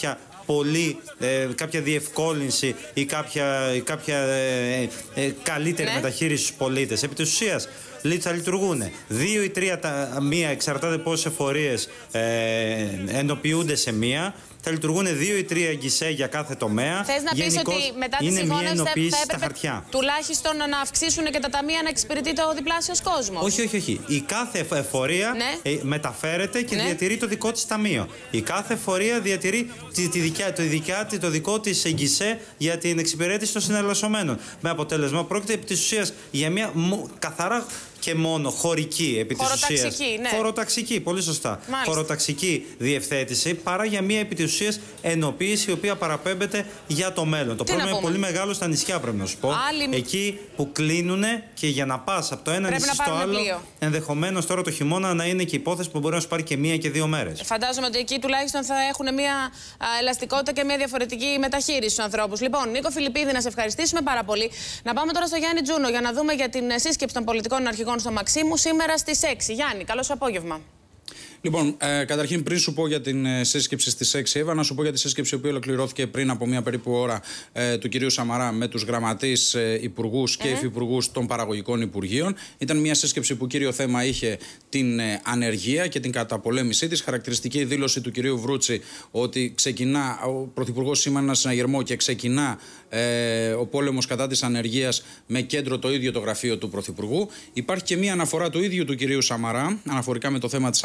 κάποια διευκόλυνση ή κάποια καλύτερη μεταχείριση στους πολίτες. Επί της ουσίας θα λειτουργούν 2 ή 3 μία, εξαρτάται πόσες εφορίες ενοποιούνται σε μία. Θα λειτουργούν 2 ή 3 γκισέ για κάθε τομέα.
Θες να πεις ότι μετά τη συγχώνευση θα έπρεπε τουλάχιστον να αυξήσουν και τα ταμεία να εξυπηρετεί το διπλάσιος κόσμο?
Όχι. Η κάθε εφορία μεταφέρεται και διατηρεί το δικό της ταμείο. Η κάθε εφορία διατηρεί το δικό της γκισέ για την εξυπηρέτηση των συναλλασσομένων. Με αποτέλεσμα πρόκειται επί της ουσίας για μια καθαρά και μόνο χωρική επί της ουσίας. Χωροταξική, πολύ σωστά. Μάλιστα. Χωροταξική διευθέτηση παρά για μια επί της ουσίας ενοποίηση η οποία παραπέμπεται για το μέλλον. Το πρόβλημα είναι πολύ μεγάλο στα νησιά, πρέπει να σου πω. Εκεί που κλείνουν και για να πας από το ένα νησί στο άλλο, ενδεχομένως τώρα το χειμώνα να είναι και υπόθεση που μπορεί να σου πάρει και 1 και 2 μέρες.
Φαντάζομαι ότι εκεί τουλάχιστον θα έχουν μια ελαστικότητα και μια διαφορετική μεταχείριση στους ανθρώπους. Λοιπόν, Νίκο Φιλιππίδη, να σε ευχαριστήσουμε πάρα πολύ. Να πάμε τώρα στο Γιάννη Τζούνο για να δούμε για την σύσκεψη των πολιτικών αρχηγών στο Μαξίμου σήμερα στις 6. Γιάννη, καλώς απόγευμα.
Λοιπόν, καταρχήν πριν σου πω για την σύσκεψη στις 6, Εύα, να σου πω για τη σύσκεψη που ολοκληρώθηκε πριν από μία περίπου ώρα του κυρίου Σαμαρά με τους γραμματείς υπουργούς και υφυπουργούς των παραγωγικών υπουργείων. Ήταν μία σύσκεψη που κύριο θέμα είχε την ανεργία και την καταπολέμησή της. Χαρακτηριστική δήλωση του κυρίου Βρούτση ότι ξεκινά, ο πρωθυπουργός σήμανε ένα συναγερμό και ξεκινά ο πόλεμος κατά της ανεργίας με κέντρο το ίδιο το γραφείο του πρωθυπουργού. Υπάρχει και μία αναφορά του ίδιου του κυρίου Σαμαρά αναφορικά με το θέμα της ανεργίας.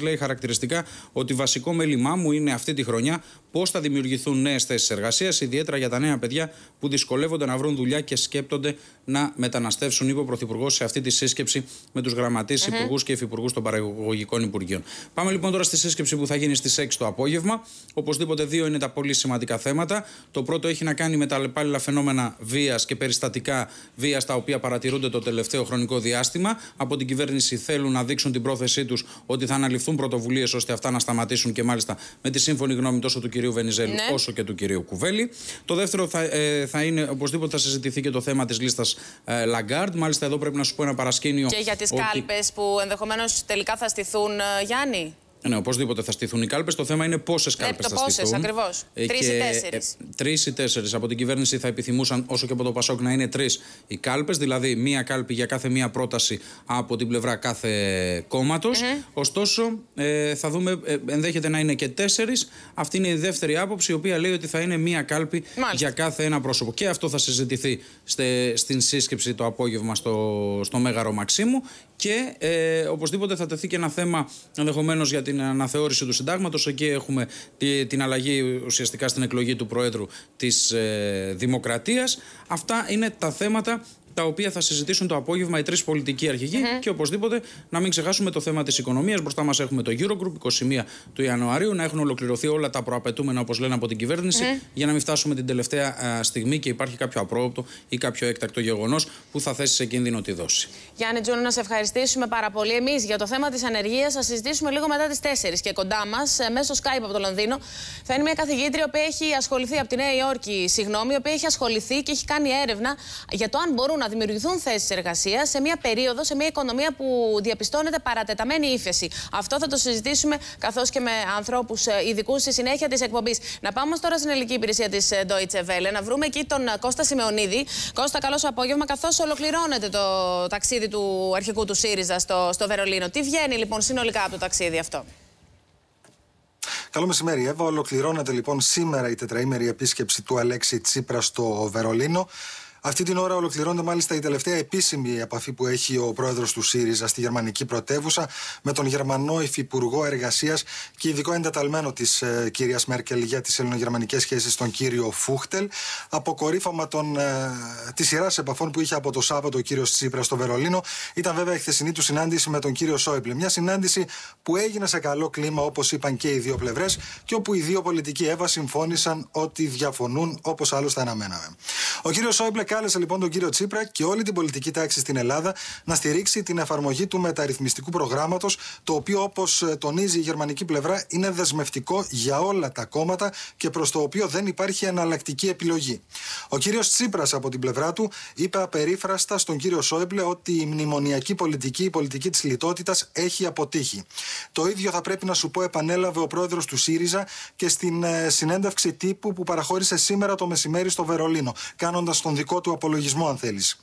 Υπουργείας λέει χαρακτηριστικά ότι βασικό μέλημά μου είναι αυτή τη χρονιά πώς θα δημιουργηθούν νέες θέσεις εργασίας, ιδιαίτερα για τα νέα παιδιά που δυσκολεύονται να βρουν δουλειά και σκέπτονται να μεταναστεύσουν, είπε ο Πρωθυπουργός σε αυτή τη σύσκεψη με τους γραμματείς, υπουργούς και υφυπουργούς των παραγωγικών υπουργείων. Πάμε λοιπόν τώρα στη σύσκεψη που θα γίνει στις 6 το απόγευμα. Οπωσδήποτε δύο είναι τα πολύ σημαντικά θέματα. Το πρώτο έχει να κάνει με τα αλλεπάλληλα φαινόμενα βίας και περιστατικά βίας τα οποία παρατηρούνται το τελευταίο χρονικό διάστημα. Από την κυβέρνηση θέλουν να δείξουν την πρόθεσή τους ότι θα αναλυφθούν πρωτοβουλίες ώστε αυτά να σταματήσουν και μάλιστα με τη σύμφωνη γνώμη τόσο του κυρίου Βενιζέλου όσο και του κυρίου Κουβέλη. Το δεύτερο θα είναι οπωσδήποτε θα συζητηθεί και το θέμα της λίστας Λαγκάρντ. Μάλιστα εδώ πρέπει να σου πω ένα παρασκήνιο.
Και για τις κάλπες που ενδεχομένως τελικά θα στηθούν, Γιάννη.
Ναι, οπωσδήποτε θα στηθούν οι κάλπες. Το θέμα είναι πόσες κάλπες θα στηθούν.
Πόσες ακριβώς. 3 ή 4.
3 ή 4. Από την κυβέρνηση θα επιθυμούσαν, όσο και από το Πασόκ, να είναι 3 οι κάλπες. Δηλαδή, μία κάλπη για κάθε μία πρόταση από την πλευρά κάθε κόμματος. Ωστόσο, θα δούμε, ενδέχεται να είναι και 4. Αυτή είναι η δεύτερη άποψη, η οποία λέει ότι θα είναι μία κάλπη για κάθε ένα πρόσωπο. Και αυτό θα συζητηθεί στην σύσκεψη το απόγευμα στο Μέγαρο Μαξίμου. Και οπωσδήποτε θα τεθεί και ένα θέμα ενδεχομένως για την αναθεώρηση του συντάγματος. Εκεί έχουμε την αλλαγή ουσιαστικά στην εκλογή του Προέδρου της Δημοκρατίας. Αυτά είναι τα θέματα τα οποία θα συζητήσουν το απόγευμα οι τρεις πολιτικοί αρχηγοί και οπωσδήποτε να μην ξεχάσουμε το θέμα της οικονομίας. Μπροστά μας έχουμε το Eurogroup, 21 του Ιανουαρίου, να έχουν ολοκληρωθεί όλα τα προαπαιτούμενα, όπως λένε, από την κυβέρνηση, για να μην φτάσουμε την τελευταία στιγμή και υπάρχει κάποιο απρόοπτο ή κάποιο έκτακτο γεγονός που θα θέσει σε κίνδυνο τη δόση.
Γιάννη Τζούνο, να σε ευχαριστήσουμε πάρα πολύ. Εμείς για το θέμα της ανεργίας θα συζητήσουμε λίγο μετά τις 4 και κοντά μας, μέσω Skype από το Λονδίνο, θα είναι μια καθηγήτρια που έχει ασχοληθεί από τη Νέα Υόρκη, η οποία έχει ασχοληθεί και έχει κάνει έρευνα για το αν μπορούν να δημιουργηθούν θέσεις εργασίας σε μια περίοδο, σε μια οικονομία που διαπιστώνεται παρατεταμένη ύφεση. Αυτό θα το συζητήσουμε καθώς και με ανθρώπους ειδικούς στη συνέχεια της εκπομπής. Να πάμε τώρα στην ελληνική υπηρεσία της Deutsche Welle, να βρούμε εκεί τον Κώστα Σιμεωνίδη. Κώστα, καλό σου απόγευμα, καθώς ολοκληρώνεται το ταξίδι του αρχικού του ΣΥΡΙΖΑ στο Βερολίνο. Τι βγαίνει λοιπόν συνολικά από το ταξίδι αυτό?
Καλό μεσημέρι, Εύα. Ολοκληρώνεται λοιπόν σήμερα η τετραήμερη επίσκεψη του Αλέξη Τσίπρα στο Βερολίνο. Αυτή την ώρα ολοκληρώνεται μάλιστα η τελευταία επίσημη επαφή που έχει ο πρόεδρος του ΣΥΡΙΖΑ στη γερμανική πρωτεύουσα με τον Γερμανό Υφυπουργό Εργασίας και ειδικό εντεταλμένο της κυρίας Μέρκελ για τις ελληνογερμανικές σχέσεις, τον κύριο Φούχτελ. Αποκορύφωμα της σειράς επαφών που είχε από το Σάββατο ο κύριος Τσίπρας στο Βερολίνο ήταν βέβαια η χθεσινή του συνάντηση με τον κύριο Σόιμπλε. Μια συνάντηση που έγινε σε καλό κλίμα, όπως είπαν και οι δύο πλευρές, και όπου οι δύο πολιτικοί, Εύα, συμφώνησαν ότι διαφωνούν, όπως άλλωστε αναμέναμε. Ο κύριος Σόιμπλε κάλεσε λοιπόν τον κύριο Τσίπρα και όλη την πολιτική τάξη στην Ελλάδα να στηρίξει την εφαρμογή του μεταρρυθμιστικού προγράμματος, το οποίο, όπως τονίζει η γερμανική πλευρά, είναι δεσμευτικό για όλα τα κόμματα και προς το οποίο δεν υπάρχει εναλλακτική επιλογή. Ο κύριος Τσίπρας από την πλευρά του είπε απερίφραστα στον κύριο Σόιμπλε ότι η μνημονιακή πολιτική, η πολιτική της λιτότητας, έχει αποτύχει. Το ίδιο θα πρέπει να σου πω, επανέλαβε ο πρόεδρος του ΣΥΡΙΖΑ και στην συνέντευξη τύπου που παραχώρησε σήμερα το μεσημέρι στο Βερολίνο, κάνοντας τον δικό του απολογισμό, αν θέλεις.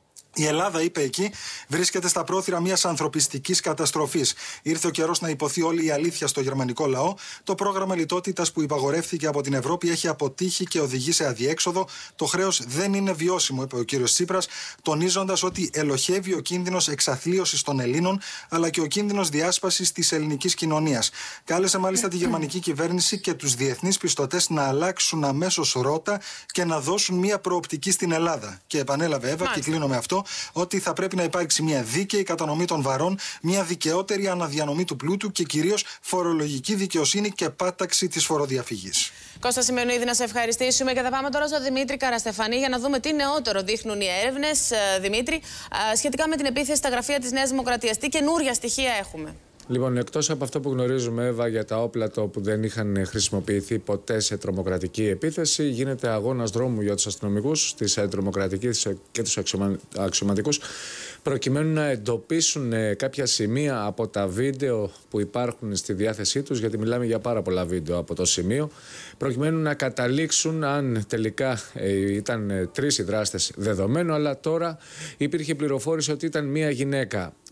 Η Ελλάδα, είπε εκεί, βρίσκεται στα πρόθυρα μιας ανθρωπιστικής καταστροφής. Ήρθε ο καιρός να υποθεί όλη η αλήθεια στο γερμανικό λαό. Το πρόγραμμα λιτότητας που υπαγορεύθηκε από την Ευρώπη έχει αποτύχει και οδηγεί σε αδιέξοδο. Το χρέος δεν είναι βιώσιμο, είπε ο κύριος Τσίπρας, τονίζοντας ότι ελοχεύει ο κίνδυνος εξαθλίωσης των Ελλήνων, αλλά και ο κίνδυνος διάσπασης της ελληνικής κοινωνίας. Κάλεσε μάλιστα τη γερμανική κυβέρνηση και τους διεθνείς πιστωτές να αλλάξουν αμέσως ρότα και να δώσουν μια προοπτική στην Ελλάδα. Και επανέλαβε, Εύα, και κλείνω με αυτό, ότι θα πρέπει να υπάρξει μια δίκαιη κατανομή των βαρών, μια δικαιότερη αναδιανομή του πλούτου και κυρίως φορολογική δικαιοσύνη και πάταξη της φοροδιαφυγής.
Κώστα Σιμεωνίδη, να σε ευχαριστήσουμε και θα πάμε τώρα στον Δημήτρη Καραστεφανή για να δούμε τι νεότερο δείχνουν οι έρευνες, Δημήτρη, σχετικά με την επίθεση στα γραφεία της Νέας Δημοκρατίας. Τι καινούρια στοιχεία έχουμε?
Λοιπόν, εκτός από αυτό που γνωρίζουμε, Εύα, για τα όπλα που δεν είχαν χρησιμοποιηθεί ποτέ σε τρομοκρατική επίθεση, γίνεται αγώνας δρόμου για τους αστυνομικούς, τις τρομοκρατικές και τους αξιωματικούς, προκειμένου να εντοπίσουν κάποια σημεία από τα βίντεο που υπάρχουν στη διάθεσή τους, γιατί μιλάμε για πάρα πολλά βίντεο από το σημείο, προκειμένου να καταλήξουν αν τελικά ήταν 3 οι δράστες, δεδομένο, αλλά τώρα υπήρχε πληροφόρηση ότι ήταν μία γυναίκα.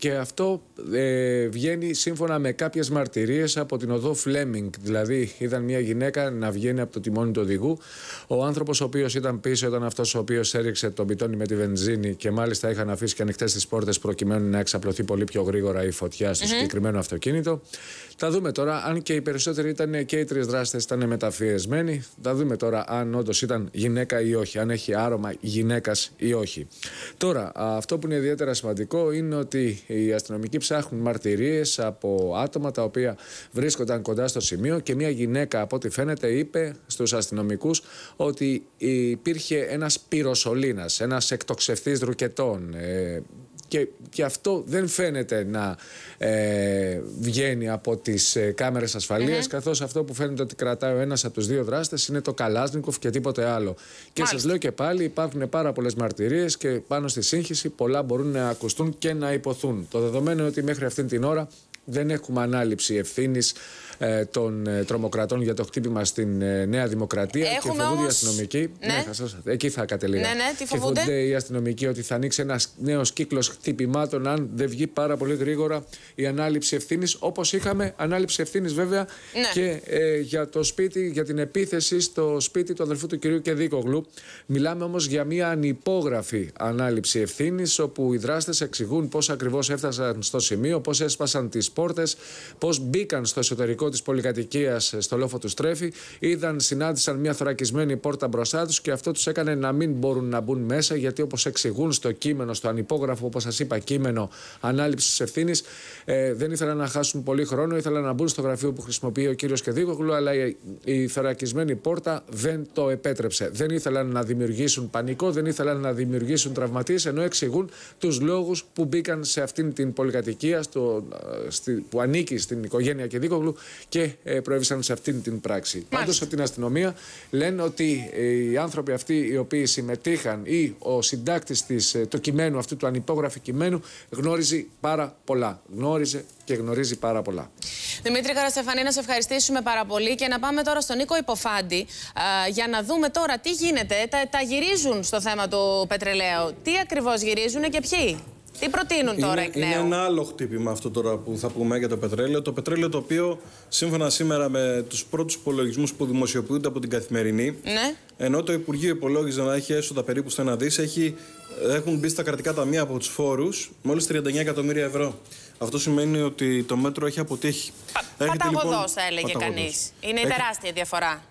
Και αυτό βγαίνει σύμφωνα με κάποιες μαρτυρίες από την οδό Φλέμινγκ. Δηλαδή, είδαν μια γυναίκα να βγαίνει από το τιμόνι του οδηγού. Ο άνθρωπος ο οποίος ήταν πίσω ήταν αυτός ο οποίος έριξε τον πιτόνι με τη βενζίνη και μάλιστα είχαν αφήσει και ανοιχτές τις πόρτες προκειμένου να εξαπλωθεί πολύ πιο γρήγορα η φωτιά στο συγκεκριμένο αυτοκίνητο. Θα δούμε τώρα, αν και οι περισσότεροι ήταν και οι τρεις δράστες ήταν μεταφιεσμένοι. Θα δούμε τώρα αν όντως ήταν γυναίκα ή όχι, αν έχει άρωμα γυναίκας ή όχι. Τώρα, αυτό που είναι ιδιαίτερα σημαντικό είναι ότι οι αστυνομικοί ψάχνουν μαρτυρίες από άτομα τα οποία βρίσκονταν κοντά στο σημείο και μια γυναίκα, από ό,τι φαίνεται, είπε στους αστυνομικούς ότι υπήρχε ένας πυροσωλήνας, ένας εκτοξευτής ρουκετών. Και αυτό δεν φαίνεται να βγαίνει από τις κάμερες ασφαλείας, καθώς αυτό που φαίνεται ότι κρατάει ο ένας από τους δύο δράστες είναι το Καλάσνικοφ και τίποτε άλλο. Και σας λέω και πάλι, υπάρχουν πάρα πολλές μαρτυρίες και πάνω στη σύγχυση πολλά μπορούν να ακουστούν και να υποθούν. Το δεδομένο είναι ότι μέχρι αυτήν την ώρα δεν έχουμε ανάληψη ευθύνης των τρομοκρατών για το χτύπημα στην Νέα Δημοκρατία.
Έχουμε
και φοβούνται
όμως...
οι αστυνομικοί. Ναι. Εκεί θα κατελήγα.
Τι φοβούνται?
Φοβούνται οι αστυνομικοί ότι θα ανοίξει ένας νέος κύκλος χτυπημάτων αν δεν βγει πάρα πολύ γρήγορα η ανάληψη ευθύνης. Όπως είχαμε ανάληψη ευθύνης βέβαια και για το σπίτι, για την επίθεση στο σπίτι του αδελφού του κυρίου Κεδίκογλου. Μιλάμε όμως για μια ανυπόγραφη ανάληψη ευθύνης, όπου οι δράστες εξηγούν πώς ακριβώς έφτασαν στο σημείο, πώς έσπασαν τις πόρτες, πώς μπήκαν στο εσωτερικό της πολυκατοικίας στο λόφο του Στρέφη, συνάντησαν μια θωρακισμένη πόρτα μπροστά τους και αυτό τους έκανε να μην μπορούν να μπουν μέσα, γιατί όπως εξηγούν στο κείμενο, στο ανυπόγραφο, όπως σας είπα, κείμενο ανάληψης ευθύνης, δεν ήθελαν να χάσουν πολύ χρόνο, ήθελαν να μπουν στο γραφείο που χρησιμοποιεί ο κύριος Κεδίκογλου, αλλά η θωρακισμένη πόρτα δεν το επέτρεψε. Δεν ήθελαν να δημιουργήσουν πανικό, δεν ήθελαν να δημιουργήσουν τραυματίες, ενώ εξηγούν τους λόγους που μπήκαν σε αυτήν την πολυκατοικία που ανήκει στην οικογένεια Κεδίκογλου και προέβησαν σε αυτήν την πράξη. Πάντως από την αστυνομία λένε ότι οι άνθρωποι αυτοί οι οποίοι συμμετείχαν ή ο συντάκτης του κειμένου αυτού, του ανυπόγραφου κειμένου, γνώριζε πάρα πολλά. Γνώριζε και γνωρίζει πάρα πολλά.
Δημήτρη Καραστεφανή, να σε ευχαριστήσουμε πάρα πολύ και να πάμε τώρα στον Νίκο Υποφάντη για να δούμε τώρα τι γίνεται. Τα γυρίζουν στο θέμα του πετρελαίου. Τι ακριβώς γυρίζουν και ποιοι? Τι προτείνουν τώρα εκ νέου?
Είναι ένα άλλο χτύπημα αυτό τώρα που θα πούμε για το πετρέλαιο. Το πετρέλαιο το οποίο σύμφωνα σήμερα με τους πρώτους υπολογισμούς που δημοσιοποιούνται από την Καθημερινή, ενώ το Υπουργείο υπολόγιζε να έχει έσοδα περίπου στο 1 δις, έχουν μπει στα κρατικά ταμεία από τους φόρους μόλις 39 εκατομμύρια ευρώ. Αυτό σημαίνει ότι το μέτρο έχει αποτύχει.
Παταγωδός θα έλεγε κανείς. Είναι η τεράστια διαφορά.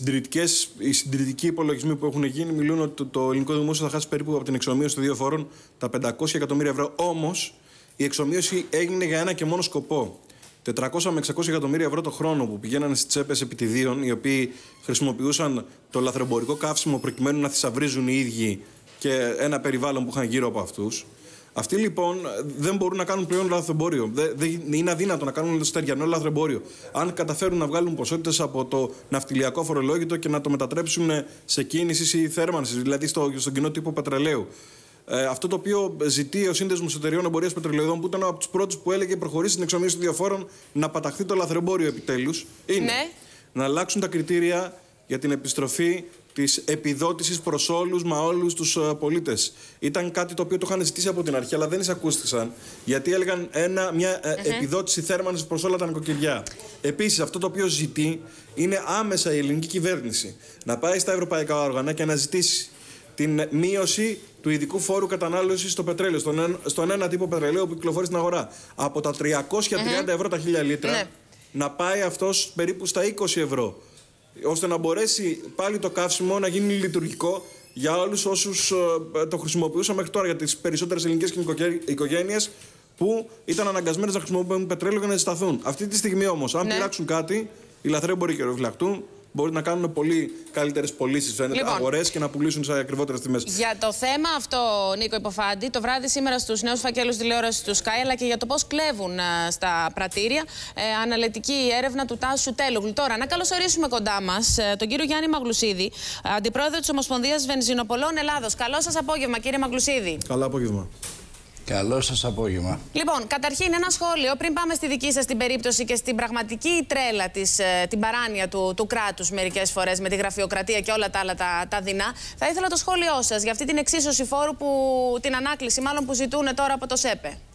Οι συντηρητικοί υπολογισμοί που έχουν γίνει μιλούν ότι το ελληνικό δημόσιο θα χάσει περίπου από την εξομοίωση των δύο φόρων τα 500 εκατομμύρια ευρώ. Όμως η εξομοίωση έγινε για ένα και μόνο σκοπό. 400 με 600 εκατομμύρια ευρώ το χρόνο που πηγαίνανε στις τσέπες επιτιδίων, οι οποίοι χρησιμοποιούσαν το λαθρεμπορικό καύσιμο προκειμένου να θησαυρίζουν οι ίδιοι και ένα περιβάλλον που είχαν γύρω από αυτούς. Αυτοί λοιπόν δεν μπορούν να κάνουν πλέον λαθρεμπόριο. Είναι αδύνατο να κάνουν στεριανό λαθρεμπόριο. Αν καταφέρουν να βγάλουν ποσότητες από το ναυτιλιακό φορολόγητο και να το μετατρέψουν σε κίνηση ή θέρμανση, δηλαδή στον κοινό τύπο πετρελαίου. Αυτό το οποίο ζητεί ο Σύνδεσμος Εταιρειών Εμπορίας Πετρελαιοδών, που ήταν από τους πρώτους που έλεγε προχωρήσει στην εξομοίωση των διαφόρων, να παταχθεί το λαθρεμπόριο επιτέλους, είναι να αλλάξουν τα κριτήρια για την επιστροφή της επιδότησης προς όλους μα όλους τους πολίτες. Ήταν κάτι το οποίο το είχαν ζητήσει από την αρχή, αλλά δεν εισακούστησαν, γιατί έλεγαν μια επιδότηση θέρμανσης προς όλα τα νοικοκυριά. Επίσης, αυτό το οποίο ζητεί είναι άμεσα η ελληνική κυβέρνηση να πάει στα ευρωπαϊκά όργανα και να ζητήσει την μείωση του ειδικού φόρου κατανάλωσης στο πετρέλαιο, στον ένα τύπο πετρελαίου που κυκλοφορεί στην αγορά. Από τα 330 ευρώ τα 1000 λίτρα, να πάει αυτός περίπου στα 20 ευρώ. Ώστε να μπορέσει πάλι το καύσιμο να γίνει λειτουργικό για όλους όσους το χρησιμοποιούσαν μέχρι τώρα, για τις περισσότερες ελληνικές οικογένειες που ήταν αναγκασμένες να χρησιμοποιούν πετρέλαιο για να ζεσταθούν. Αυτή τη στιγμή όμως, αν πειράξουν κάτι, οι λαθρέμποροι καιροφυλακτούν, μπορεί να κάνουν πολύ καλύτερες πωλήσεις, αγορές και να πουλήσουν σε ακριβότερες τιμές.
Για το θέμα αυτό, Νίκο Υποφάντη, το βράδυ σήμερα στους νέους φακέλους τηλεόρασης του Sky, αλλά και για το πώς κλέβουν στα πρατήρια, αναλυτική έρευνα του Τάσου Τέλογλου. Τώρα, να καλωσορίσουμε κοντά μας τον κύριο Γιάννη Μαγλουσίδη, αντιπρόεδρο της Ομοσπονδίας Βενζινοπολών Ελλάδος. Καλό σας απόγευμα, κύριε Μαγλουσίδη.
Καλό απόγευμα.
Καλό σας απόγευμα.
Λοιπόν, καταρχήν ένα σχόλιο πριν πάμε στη δική σας την περίπτωση και στην πραγματική τρέλα την παράνοια του κράτους μερικές φορές με τη γραφειοκρατία και όλα τα άλλα τα δεινά. Θα ήθελα το σχόλιο σας για αυτή την εξίσωση φόρου, την ανάκληση μάλλον που ζητούν τώρα από το ΣΕΠΕ.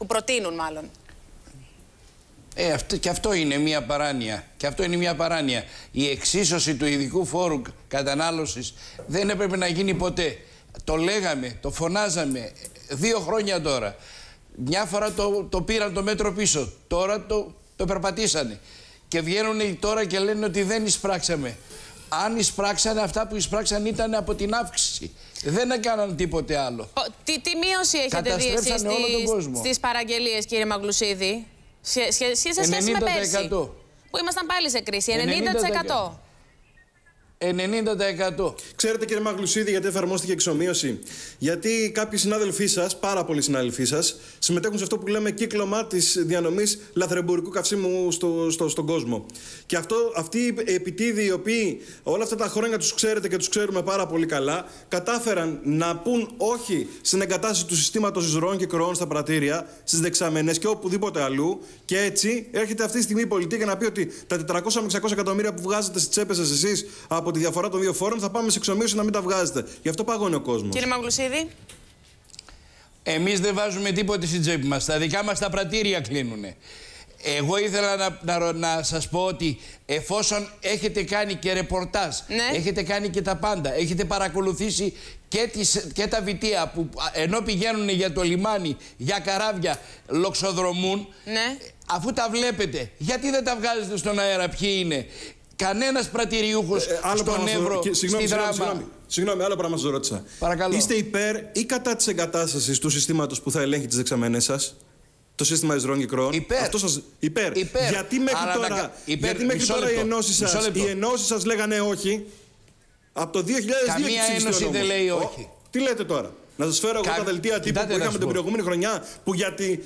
Που προτείνουν μάλλον.
Και αυτό είναι μια παράνοια. Και αυτό είναι μια παράνοια. Η εξίσωση του ειδικού φόρου κατανάλωσης δεν έπρεπε να γίνει ποτέ. Το λέγαμε, το φωνάζαμε 2 χρόνια τώρα. Μια φορά το πήραν το μέτρο πίσω. Τώρα το περπατήσανε. Και βγαίνουν τώρα και λένε ότι δεν εισπράξαμε. Αν εισπράξανε, αυτά που εισπράξαν ήταν από την αύξηση. Δεν έκαναν τίποτε άλλο.
Τι μείωση έχετε δει εσείς στις παραγγελίες, κύριε Μαγλουσίδη, σε σχέση με πέρσι, που ήμασταν πάλι σε κρίση? 90%.
90%. Ξέρετε, κύριε Μαγλουσίδη, γιατί εφαρμόστηκε εξομοίωση? Γιατί κάποιοι συνάδελφοί σας, πάρα πολλοί συνάδελφοί σας, συμμετέχουν σε αυτό που λέμε κύκλωμα της διανομής λαθρεμπορικού καυσίμου στον κόσμο. Και αυτοί οι επιτίδιοι, οι οποίοι όλα αυτά τα χρόνια τους ξέρετε και τους ξέρουμε πάρα πολύ καλά, κατάφεραν να πούν όχι στην εγκατάσταση του συστήματος εισρωών και εκροών στα πρατήρια, στις δεξαμενές και οπουδήποτε αλλού. Και έτσι έρχεται αυτή τη στιγμή η πολιτεία για να πει ότι τα 400 με 600 εκατομμύρια που βγάζετε στις τσέπες σας εσείς από τη διαφορά των 2 φόρων θα πάμε σε εξομοίωση να μην τα βγάζετε. Γι' αυτό παγώνει ο κόσμος.
Κύριε Μαγλουσίδη.
Εμείς δεν βάζουμε τίποτε στην τσέπη μας. Τα δικά μας τα πρατήρια κλείνουνε. Εγώ ήθελα να σας πω ότι εφόσον έχετε κάνει και ρεπορτάζ, έχετε κάνει και τα πάντα, έχετε παρακολουθήσει και τα βιτία που ενώ πηγαίνουν για το λιμάνι, για καράβια, λοξοδρομούν, αφού τα βλέπετε, γιατί δεν τα βγάζετε στον αέρα? Ποιοι είναι? Κανένας πρατηριούχος στον Εύρο, στη Δράμα.
Συγγνώμη, άλλο πράγμα σας ρώτησα.
Παρακαλώ.
Είστε υπέρ ή κατά της εγκατάστασης του συστήματος που θα ελέγχει τις δεξαμενές σας? Το σύστημα εισρωών και εκροών. Υπέρ. Γιατί μέχρι τώρα οι ενώσεις σας λέγανε όχι? Από το 2002
καμία ένωση δεν λέει όχι.
Τι λέτε τώρα? Να σας φέρω εγώ τα δελτία τύπου που είχαμε την προηγούμενη χρονιά, που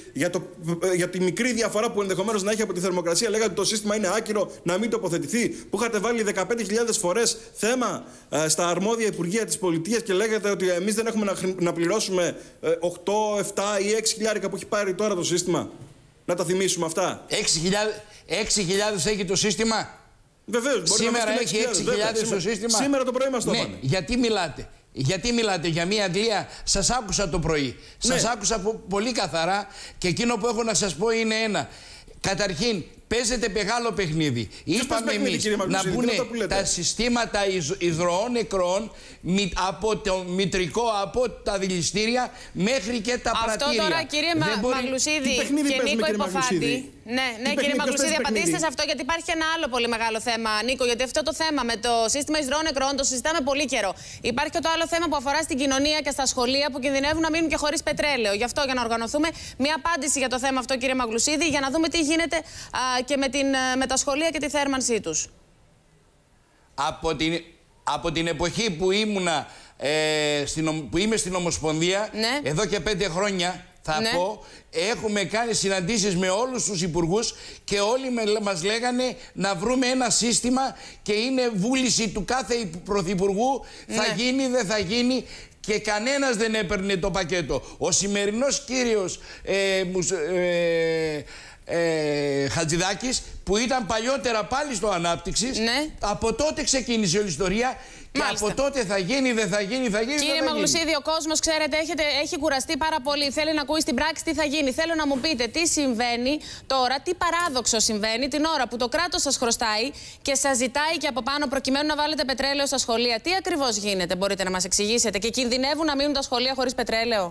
για τη μικρή διαφορά που ενδεχομένως να έχει από τη θερμοκρασία λέγατε ότι το σύστημα είναι άκυρο να μην τοποθετηθεί, που είχατε βάλει 15.000 φορές θέμα στα αρμόδια υπουργεία της πολιτείας και λέγατε ότι εμείς δεν έχουμε να πληρώσουμε 8, 7 ή 6 χιλιάρικα που έχει πάρει τώρα το σύστημα? Να τα θυμίσουμε αυτά.
6.000 έχει το σύστημα.
Βεβαίως,
σήμερα έχει 6.000 το σύστημα.
Σήμερα το πρωί μας το είπαμε.
Γιατί μιλάτε για μια Αγγλία? Σας άκουσα το πρωί. Σας άκουσα πολύ καθαρά και εκείνο που έχω να σας πω είναι ένα. Καταρχήν, παίζετε μεγάλο παιχνίδι. Είπαμε εμείς να μπουν τα συστήματα εισρωών εκροών από το μητρικό, από τα δηληστήρια μέχρι και τα πρατήρια.
Αυτό τώρα, κύριε Μαγλουσίδη και Νίκο Υποφάτη. Ναι, κύριε Μαγλουσίδη, απαντήστε σε αυτό, γιατί υπάρχει ένα άλλο πολύ μεγάλο θέμα, Νίκο. Γιατί αυτό το θέμα με το σύστημα εισρωών εκροών το συζητάμε πολύ καιρό. Υπάρχει και το άλλο θέμα που αφορά στην κοινωνία και στα σχολεία που κινδυνεύουν να μείνουν και χωρίς πετρέλαιο. Γι' αυτό, για να οργανωθούμε μια απάντηση για το θέμα αυτό, κύριε Μαγλουσίδη, για να δούμε τι γίνεται και με τα σχολεία και τη θέρμανσή τους.
Από την εποχή που είμαι στην Ομοσπονδία, εδώ και 5 χρόνια, θα πω, έχουμε κάνει συναντήσεις με όλους τους υπουργούς και όλοι μας λέγανε να βρούμε ένα σύστημα και είναι βούληση του κάθε πρωθυπουργού, θα γίνει, δεν θα γίνει, και κανένας δεν έπαιρνε το πακέτο. Ο σημερινός κύριος Χατζηδάκης, που ήταν παλιότερα πάλι στο Ανάπτυξης, από τότε ξεκίνησε όλη η ιστορία. Και από τότε θα γίνει, δεν θα γίνει, θα γίνει.
Κύριε Μαγλουσίδη, ο κόσμος, ξέρετε, έχει κουραστεί πάρα πολύ. Θέλει να ακούει στην πράξη τι θα γίνει. Θέλω να μου πείτε τι συμβαίνει τώρα, τι παράδοξο συμβαίνει την ώρα που το κράτος σας χρωστάει και σας ζητάει και από πάνω προκειμένου να βάλετε πετρέλαιο στα σχολεία. Τι ακριβώς γίνεται, μπορείτε να μας εξηγήσετε? Και κινδυνεύουν να μείνουν τα σχολεία χωρίς πετρέλαιο?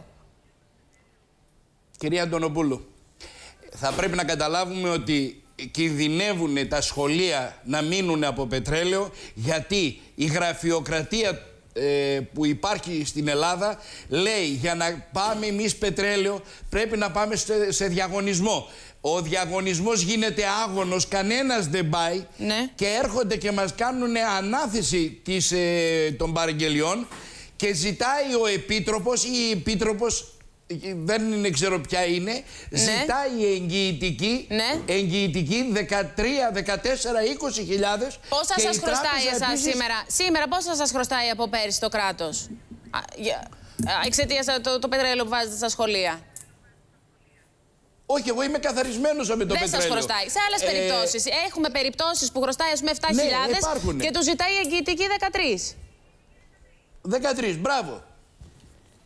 Κυρία Αντωνοπούλου, θα πρέπει να καταλάβουμε ότι κινδυνεύουν τα σχολεία να μείνουν από πετρέλαιο, γιατί η γραφειοκρατία που υπάρχει στην Ελλάδα λέει για να πάμε εμείς πετρέλαιο πρέπει να πάμε σε διαγωνισμό. Ο διαγωνισμός γίνεται άγωνος, κανένας δεν πάει και έρχονται και μας κάνουν ανάθεση των παραγγελιών και ζητάει ο Επίτροπος ή η Επίτροπος, δεν ξέρω ποια είναι, ζητάει εγγυητική 13, 14, 20.000.
Πόσα σας χρωστάει εσάς σήμερα, πόσα σας χρωστάει από πέρυσι το κράτος εξαιτίας το πετρέλαιο που βάζετε στα σχολεία?
Όχι, εγώ είμαι καθαρισμένος με το πετρέλαιο.
Δεν σας χρωστάει. Σε άλλες περιπτώσεις. Έχουμε περιπτώσεις που χρωστάει, ας πούμε, 7.000 και του ζητάει εγγυητική 13.
13, μπράβο.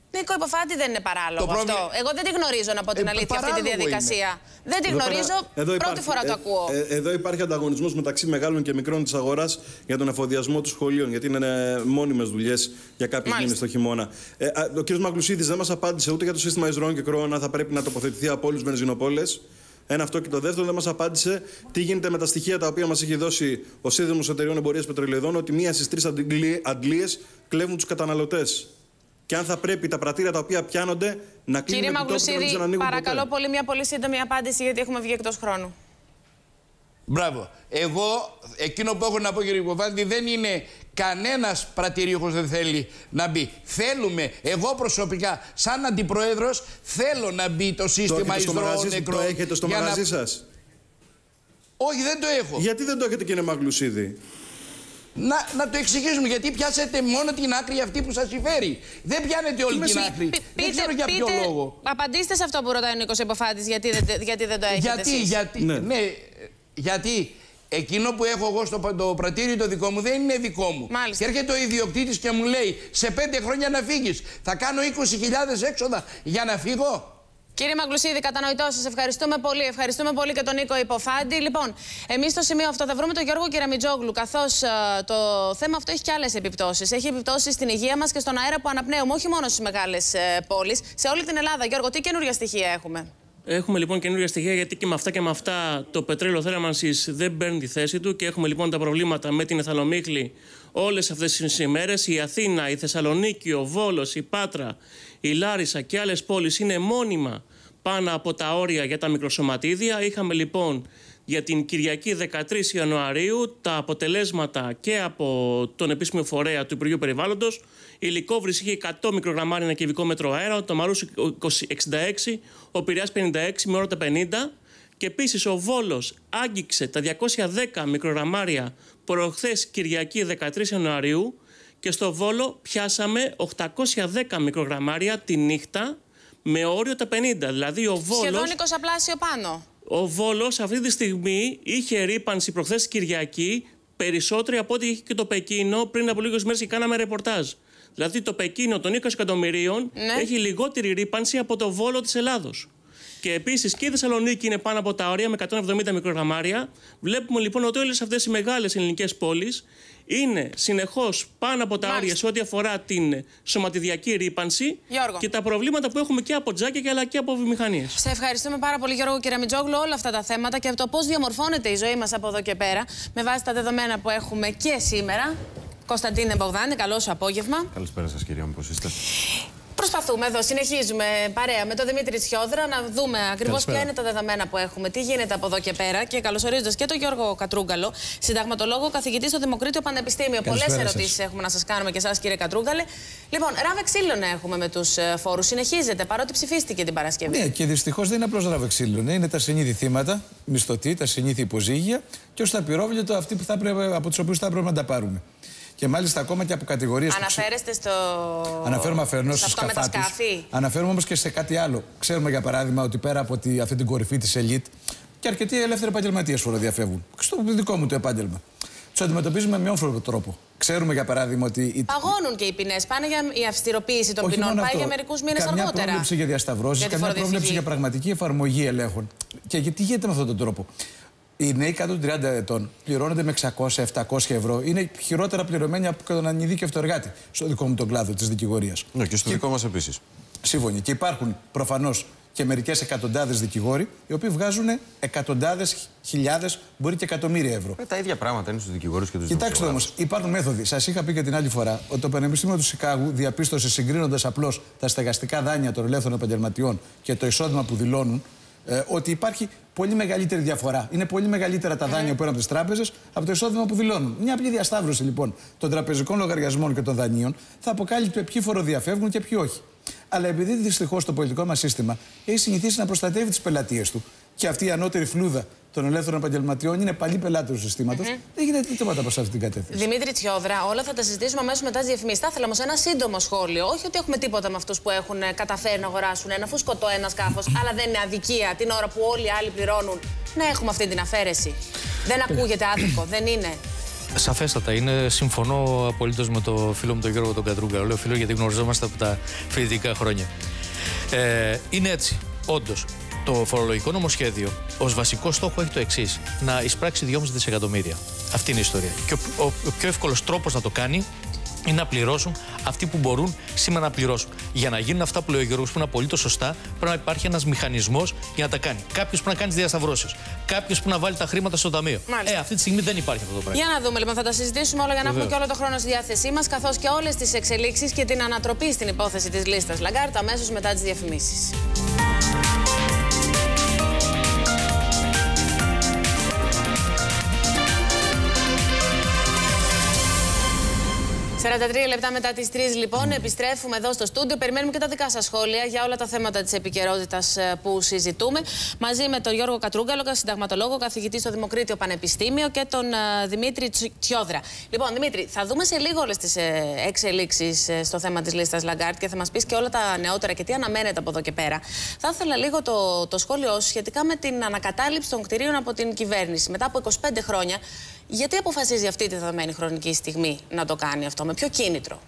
Νίκο Υποφάτη, δεν είναι παράλογο αυτό. Εγώ δεν τη γνωρίζω, να πω την αλήθεια, αυτή τη διαδικασία. Δεν τη γνωρίζω, πρώτη φορά το ακούω.
Εδώ υπάρχει ανταγωνισμός μεταξύ μεγάλων και μικρών της αγοράς για τον εφοδιασμό των σχολείων, γιατί είναι μόνιμες δουλειές για κάποιες μήνες το χειμώνα. Ο κ. Μαγλουσίδης δεν μας απάντησε ούτε για το σύστημα εισρώων και κρόων, αν θα πρέπει να τοποθετηθεί από όλους τους βενζινοπόλες. Ένα αυτό, και το δεύτερο, δεν μας απάντησε τι γίνεται με τα στοιχεία τα οποία μας έχει δώσει ο Σύνδεσμος Εταιρεών Εμπορίας Πετρελαιοδών, ότι 1 στις 3 αντλίες κλέβουν τους καταναλωτές. Και αν θα πρέπει τα πρατήρια τα οποία πιάνονται να κλείνουν.
Κύριε Μαγλουσίδη, παρακαλώ πολύ μια πολύ σύντομη απάντηση, γιατί έχουμε βγει εκτός χρόνου.
Μπράβο. Εγώ, εκείνο που έχω να πω, κύριε Υποφάτη, δεν είναι κανένας πρατηρίουχος δεν θέλει να μπει. Θέλουμε, εγώ προσωπικά, σαν αντιπρόεδρος, θέλω να μπει το σύστημα εισρώων νεκρών.
Το έχετε στο μαγαζί σας?
Όχι, δεν το έχω.
Γιατί δεν το έχετε, κύριε Μαγλουσίδη?
Να το εξηγήσουμε, γιατί πιάσετε μόνο την άκρη αυτή που σας συμφέρει. Δεν πιάνετε όλη την άκρη. Δεν ξέρω για ποιο λόγο.
Απαντήστε σε αυτό που ρωτάει ο Νίκος Υποφάτης, γιατί δεν το έχετε εσείς.
Γιατί εκείνο που έχω εγώ στο πρατήριο το δικό μου δεν είναι δικό μου.
Μάλιστα.
Και έρχεται ο ιδιοκτήτης και μου λέει σε 5 χρόνια να φύγεις. Θα κάνω 20.000 έξοδα για να φύγω.
Κύριε Μαγλουσίδη, κατανοητό, σας ευχαριστούμε πολύ. Ευχαριστούμε πολύ και τον Νίκο Υποφάντη. Λοιπόν, εμείς στο σημείο αυτό θα βρούμε τον Γιώργο Κεραμιτζόγλου, καθώς το θέμα αυτό έχει και άλλες επιπτώσεις. Έχει επιπτώσεις στην υγεία μας και στον αέρα που αναπνέουμε, όχι μόνο στις μεγάλες πόλεις, σε όλη την Ελλάδα. Γιώργο, τι καινούργια στοιχεία έχουμε?
Έχουμε λοιπόν καινούργια στοιχεία, γιατί και με αυτά το πετρέλαιο θέρμανσης δεν παίρνει τη θέση του, και έχουμε λοιπόν τα προβλήματα με την εθαλομίχλη όλες αυτές τις ημέρες. Η Αθήνα, η Θεσσαλονίκη, ο Βόλος, η Πάτρα, η Λάρισα και άλλες πόλεις είναι μόνιμα πάνω από τα όρια για τα μικροσωματίδια. Είχαμε λοιπόν για την Κυριακή 13 Ιανουαρίου τα αποτελέσματα και από τον επίσημο φορέα του Υπουργείου Περιβάλλοντος. Η Λυκόβρης είχε 100 μικρογραμμάρια ένα κυβικό μέτρο αέρα, το Μαρούσι 66, ο Πειραιάς 56 με όρο τα 50. Και επίσης ο Βόλος άγγιξε τα 210 μικρογραμμάρια προχθές Κυριακή 13 Ιανουαρίου, και στο Βόλο πιάσαμε 810 μικρογραμμάρια τη νύχτα με όριο τα 50. Δηλαδή ο Βόλος...
Σχεδόν 20 πλάσιο πάνω.
Ο Βόλος αυτή τη στιγμή είχε ρύπανση προχθές Κυριακή περισσότερη από ό,τι είχε και το Πεκίνο πριν από λίγες μέρες και κάναμε ρεπορτάζ. Δηλαδή το Πεκίνο των 20 εκατομμυρίων έχει λιγότερη ρύπανση από το Βόλο της Ελλάδος. Και επίσης και η Θεσσαλονίκη είναι πάνω από τα όρια με 170 μικρογραμμάρια. Βλέπουμε λοιπόν ότι όλες αυτές οι μεγάλες ελληνικές πόλεις είναι συνεχώς πάνω από τα όρια σε ό,τι αφορά την σωματιδιακή ρύπανση,
Γιώργο,
και τα προβλήματα που έχουμε και από τζάκια αλλά και από βιομηχανίες.
Σε ευχαριστούμε πάρα πολύ, Γιώργο Κεραμιτζόγλου, όλα αυτά τα θέματα και από το πώς διαμορφώνεται η ζωή μας από εδώ και πέρα με βάση τα δεδομένα που έχουμε και σήμερα. Κωνσταντίνε Μπογδάνη, καλό σου απόγευμα.
Καλησπέρα σας, κυρία μου, πώς είστε?
Προσπαθούμε εδώ, συνεχίζουμε παρέα με τον Δημήτρη Τσιόδρα να δούμε ακριβώς ποια είναι τα δεδομένα που έχουμε, τι γίνεται από εδώ και πέρα. Και καλωσορίζοντας και τον Γιώργο Κατρούγκαλο, συνταγματολόγο, καθηγητή στο Δημοκρίτιο Πανεπιστήμιο. Πολλές ερωτήσεις έχουμε να σας κάνουμε και εσάς, κύριε Κατρούγκαλε. Λοιπόν, ράβε ξύλων έχουμε με τους φόρους. Συνεχίζεται, παρότι ψηφίστηκε την Παρασκευή.
Ναι, και δυστυχώς δεν είναι απλώς ράβε ξύλων. Είναι τα συνήθη θύματα, μισθωτοί, τα συνήθη υποζύγια και ως τα πυρόβλητο αυτοί που από τους οποίους θα έπρεπε να τα πάρουμε. Και μάλιστα ακόμα και από κατηγορίες.
Αναφέρεστε στο.
Αναφέρουμε αφενός
σε αυτό με τα σκάφη.
Αναφέρουμε όμως και σε κάτι άλλο. Ξέρουμε για παράδειγμα ότι πέρα από αυτή την κορυφή της ελίτ και αρκετοί ελεύθεροι επαγγελματίες φοροδιαφεύγουν. Στο δικό μου το επάγγελμα. Τους αντιμετωπίζουμε με όμορφο τρόπο. Ξέρουμε για παράδειγμα ότι.
Παγώνουν και οι ποινές. Πάνε για η αυστηροποίηση των ποινών. Πάει για μερικούς μήνες αργότερα.
Καμιά πρόβλεψη για διασταυρώσεις, καμιά πρόβλεψη για πραγματική εφαρμογή ελέγχων. Και τι γίνεται με αυτόν τον τρόπο? Οι νέοι κάτω των 30 ετών πληρώνονται με 600-700 ευρώ. Είναι χειρότερα πληρωμένοι από τον ανειδίκευτο εργάτη στο δικό μου τον κλάδο της δικηγορίας.
Ναι, και στο δικό μας επίσης.
Σύμφωνοι. Και υπάρχουν προφανώς και μερικές εκατοντάδες δικηγόροι, οι οποίοι βγάζουν εκατοντάδες, χιλιάδες, μπορεί και εκατομμύρια ευρώ.
Τα ίδια πράγματα είναι στους δικηγόρους και τους δημοσιογράφους.
Κοιτάξτε όμως, υπάρχουν μέθοδοι. Σας είχα πει και την άλλη φορά ότι το Πανεπιστήμιο του Σικάγου διαπίστωσε, συγκρίνοντας απλώς τα στεγαστικά δάνεια των ελεύθερων επαγγελματιών και το εισόδημα που δηλώνουν, ότι υπάρχει πολύ μεγαλύτερη διαφορά. Είναι πολύ μεγαλύτερα τα δάνεια που παίρνουν από τις τράπεζες από το εισόδημα που δηλώνουν. Μια απλή διασταύρωση λοιπόν των τραπεζικών λογαριασμών και των δανείων θα αποκάλυπτε ποιοι φοροδιαφεύγουν και ποιοι όχι. Αλλά επειδή δυστυχώς το πολιτικό μας σύστημα έχει συνηθίσει να προστατεύει τις πελατείες του και αυτή η ανώτερη φλούδα των ελεύθερων επαγγελματιών είναι παλιοί πελάτε του συστήματος, δεν γίνεται τίποτα προς αυτή την κατεύθυνση.
Δημήτρη Τσιόδρα, όλα θα τα συζητήσουμε αμέσως μετά τις διαφημίσεις. Θα ήθελα όμως ένα σύντομο σχόλιο. Όχι ότι έχουμε τίποτα με αυτούς που έχουν καταφέρει να αγοράσουν ένα φουσκωτό, ένα σκάφος, αλλά δεν είναι αδικία την ώρα που όλοι οι άλλοι πληρώνουν να έχουμε αυτή την αφαίρεση. Δεν ακούγεται άδικο, δεν είναι?
Σαφέστατα. Συμφωνώ απολύτως με το φίλο μου τον Γιώργο τον Κατρούγκαλο. Λέω φίλο γιατί γνωριζόμαστε από τα φοιτητικά χρόνια. Είναι έτσι. Όντως, το φορολογικό νομοσχέδιο ως βασικό στόχο έχει το εξής: να εισπράξει 2,5 δισεκατομμύρια. Αυτή είναι η ιστορία. Και ο πιο εύκολος τρόπος να το κάνει είναι να πληρώσουν αυτοί που μπορούν σήμερα να πληρώσουν. Για να γίνουν αυτά που λέει ο Γιώργος, που είναι απολύτως σωστά, πρέπει να υπάρχει ένας μηχανισμός για να τα κάνει. Κάποιος που να κάνει τις διασταυρώσεις. Κάποιος που να βάλει τα χρήματα στο ταμείο. Αυτή τη στιγμή δεν υπάρχει αυτό το πράγμα.
Για να δούμε λοιπόν, θα τα συζητήσουμε όλα για να έχουμε και όλο το χρόνο στη διάθεσή μας, καθώς και όλες τις εξελίξεις και την ανατροπή στην υπόθεση της λίστας Λαγκάρτ αμέσως μετά τις διαφημίσεις. 43 λεπτά μετά τις 3 λοιπόν, επιστρέφουμε εδώ στο στούντιο. Περιμένουμε και τα δικά σας σχόλια για όλα τα θέματα της επικαιρότητας που συζητούμε. Μαζί με τον Γιώργο Κατρούγκαλο, συνταγματολόγο, καθηγητή στο Δημοκρίτιο Πανεπιστήμιο, και τον Δημήτρη Τσιόδρα. Λοιπόν, Δημήτρη, θα δούμε σε λίγο όλες τις εξελίξεις στο θέμα της λίστας Λαγκάρτ και θα μας πεις και όλα τα νεότερα και τι αναμένεται από εδώ και πέρα. Θα ήθελα λίγο το σχόλιο σου σχετικά με την ανακατάληψη των κτηρίων από την κυβέρνηση. Μετά από 25 χρόνια, γιατί αποφασίζει αυτή τη δεδομένη χρονική στιγμή να το κάνει αυτό, με ποιο κίνητρο?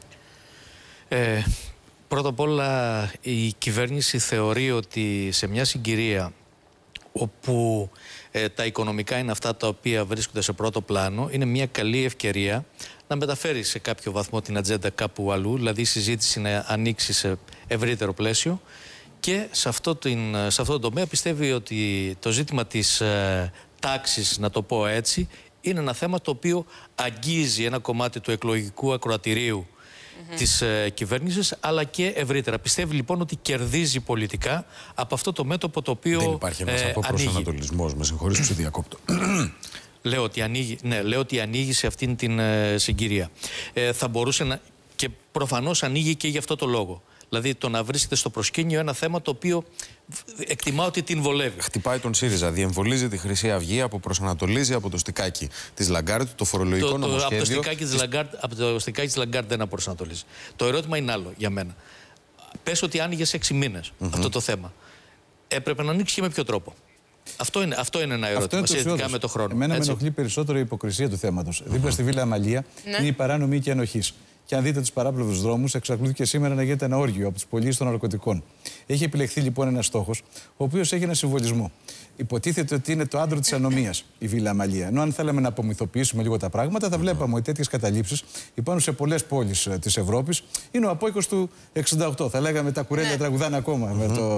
Πρώτα απ' όλα, η κυβέρνηση θεωρεί ότι σε μια συγκυρία όπου τα οικονομικά είναι αυτά τα οποία βρίσκονται σε πρώτο πλάνο, είναι μια καλή ευκαιρία να μεταφέρει σε κάποιο βαθμό την ατζέντα κάπου αλλού, δηλαδή η συζήτηση να ανοίξει σε ευρύτερο πλαίσιο, και σε αυτό το τομέα πιστεύει ότι το ζήτημα της τάξης, να το πω έτσι, είναι ένα θέμα το οποίο αγγίζει ένα κομμάτι του εκλογικού ακροατηρίου της κυβέρνησης, αλλά και ευρύτερα. Πιστεύει λοιπόν ότι κερδίζει πολιτικά από αυτό το μέτωπο το οποίο
δεν υπάρχει ένας αποπροσανατολισμός, με συγχωρείς που σε διακόπτω.
Λέω ότι ανοίγει σε αυτήν την συγκυρία. Θα μπορούσε να... και προφανώς ανοίγει και για αυτό το λόγο. Δηλαδή το να βρίσκεται στο προσκήνιο ένα θέμα το οποίο εκτιμά ότι την βολεύει.
Χτυπάει τον ΣΥΡΙΖΑ, διεμβολίζει τη Χρυσή Αυγή, αποπροσανατολίζει από το στικάκι της Λαγκάρτ, το φορολογικό νομοσχέδιο.
Από το στικάκι της Λαγκάρτ δεν αποπροσανατολίζει. Το ερώτημα είναι άλλο για μένα. Πες ότι άνοιγε σε 6 μήνες αυτό το θέμα. Έπρεπε να ανοίξει και με ποιο τρόπο? Αυτό είναι ένα ερώτημα σχετικά με το χρόνο.
Εμένα με ενοχλεί περισσότερο η υποκρισία του θέματος. Δίπλα στη Βίλα Αμαλία είναι η παράνομη οίκη ανοχής. Και αν δείτε τους παράπλευρους δρόμους, εξακολουθεί και σήμερα να γίνεται ένα όργιο από τους πωλείς των ναρκωτικών. Έχει επιλεχθεί λοιπόν ένας στόχος, ο οποίος έχει ένα συμβολισμό. Υποτίθεται ότι είναι το άντρο της ανομίας η Βίλα Αμαλία. Ενώ αν θέλαμε να απομυθοποιήσουμε λίγο τα πράγματα, θα βλέπαμε ότι τέτοιες καταλήψεις υπάρχουν σε πολλές πόλεις της Ευρώπης. Είναι ο απόϊκος του 68. Θα λέγαμε τα κουρέλια τραγουδάνε ακόμα.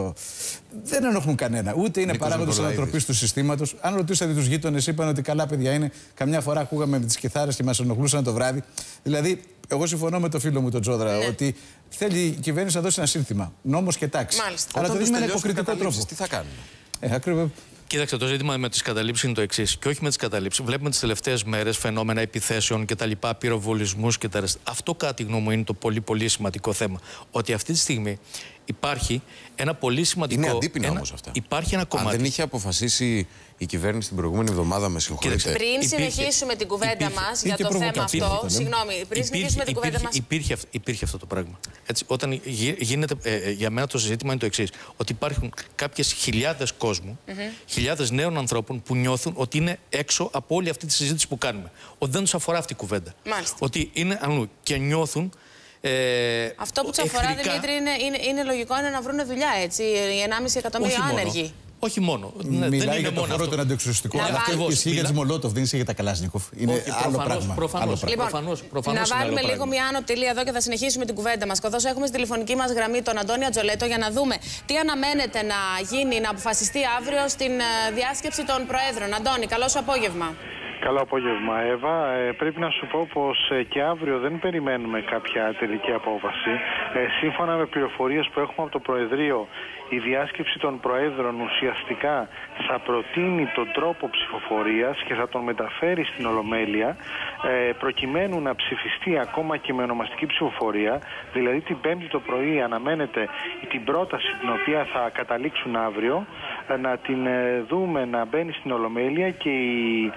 Δεν ενοχλούν κανένα. Ούτε είναι παράγοντες ανατροπής του συστήματος. Αν ρωτήσατε τους γείτονες, είπαν ότι καλά παιδιά είναι. Καμιά φορά ακούγαμε με τις κιθάρες και μας ενοχλούσαν το βράδυ. Δηλαδή, εγώ συμφωνώ με το φίλο μου τον Τζόδρα ότι θέλει η κυβέρνηση να δώσει ένα σύνθημα. Νόμος και τάξη. Αλλά το δίνει με ένα υποκριτικό τρόπο.
Τι θα κάνουν?
Ακριβώς. Κοίταξε, το ζήτημα με τις καταλήψεις είναι το εξής. Και όχι με τις καταλήψεις. Βλέπουμε τις τελευταίες μέρες φαινόμενα επιθέσεων κτλ., πυροβολισμούς κτλ. Αυτό, κατά τη γνώμη μου, είναι το πολύ σημαντικό θέμα. Ότι αυτή τη στιγμή υπάρχει ένα πολύ σημαντικό.
Είναι αντίπεινα όμως αυτά.
Υπάρχει ένα κομμάτι.
Αν δεν είχε αποφασίσει η κυβέρνηση την προηγούμενη εβδομάδα, με συγχωρείτε.
Πριν συνεχίσουμε την κουβέντα μας για το θέμα αυτό. Συγγνώμη, πριν συνεχίσουμε την κουβέντα μας.
Υπήρχε αυτό το πράγμα. Έτσι, όταν γίνεται. Για μένα το ζήτημα είναι το εξής. Ότι υπάρχουν κάποιες χιλιάδες κόσμου, χιλιάδες νέων ανθρώπων που νιώθουν ότι είναι έξω από όλη αυτή τη συζήτηση που κάνουμε. Ότι δεν τους αφορά αυτή η κουβέντα.
Μάλιστα.
Ότι είναι αλλού και νιώθουν.
Αυτό που τους αφορά, Δημήτρη, είναι λογικό είναι να βρουν δουλειά, έτσι. Οι 1,5 εκατομμύρια άνεργοι.
Όχι μόνο.
Μιλάει για το χώρο των αντιεξουσιαστικών. Αυτό ισχύει για τις Μολότοφ, δεν ισχύει για τα Καλάσνικοφ. Είναι άλλο πράγμα.
Προφανώς.
Να βάλουμε λίγο μια άνω τελεία εδώ και θα συνεχίσουμε την κουβέντα μας. Καθώς έχουμε στη τηλεφωνική μας γραμμή τον Αντώνη Ατζολέτο για να δούμε τι αναμένεται να γίνει, να αποφασιστεί αύριο στην διάσκεψη των Προέδρων. Αντώνη, καλό σου απόγευμα.
Καλό απόγευμα, Εύα. Πρέπει να σου πω πως και αύριο δεν περιμένουμε κάποια τελική απόφαση. Σύμφωνα με πληροφορίες που έχουμε από το Προεδρείο, η διάσκεψη των Προέδρων ουσιαστικά θα προτείνει τον τρόπο ψηφοφορίας και θα τον μεταφέρει στην Ολομέλεια, προκειμένου να ψηφιστεί ακόμα και με ονομαστική ψηφοφορία. Δηλαδή την Πέμπτη το πρωί αναμένεται την πρόταση την οποία θα καταλήξουν αύριο, να την δούμε να μπαίνει στην Ολομέλεια και η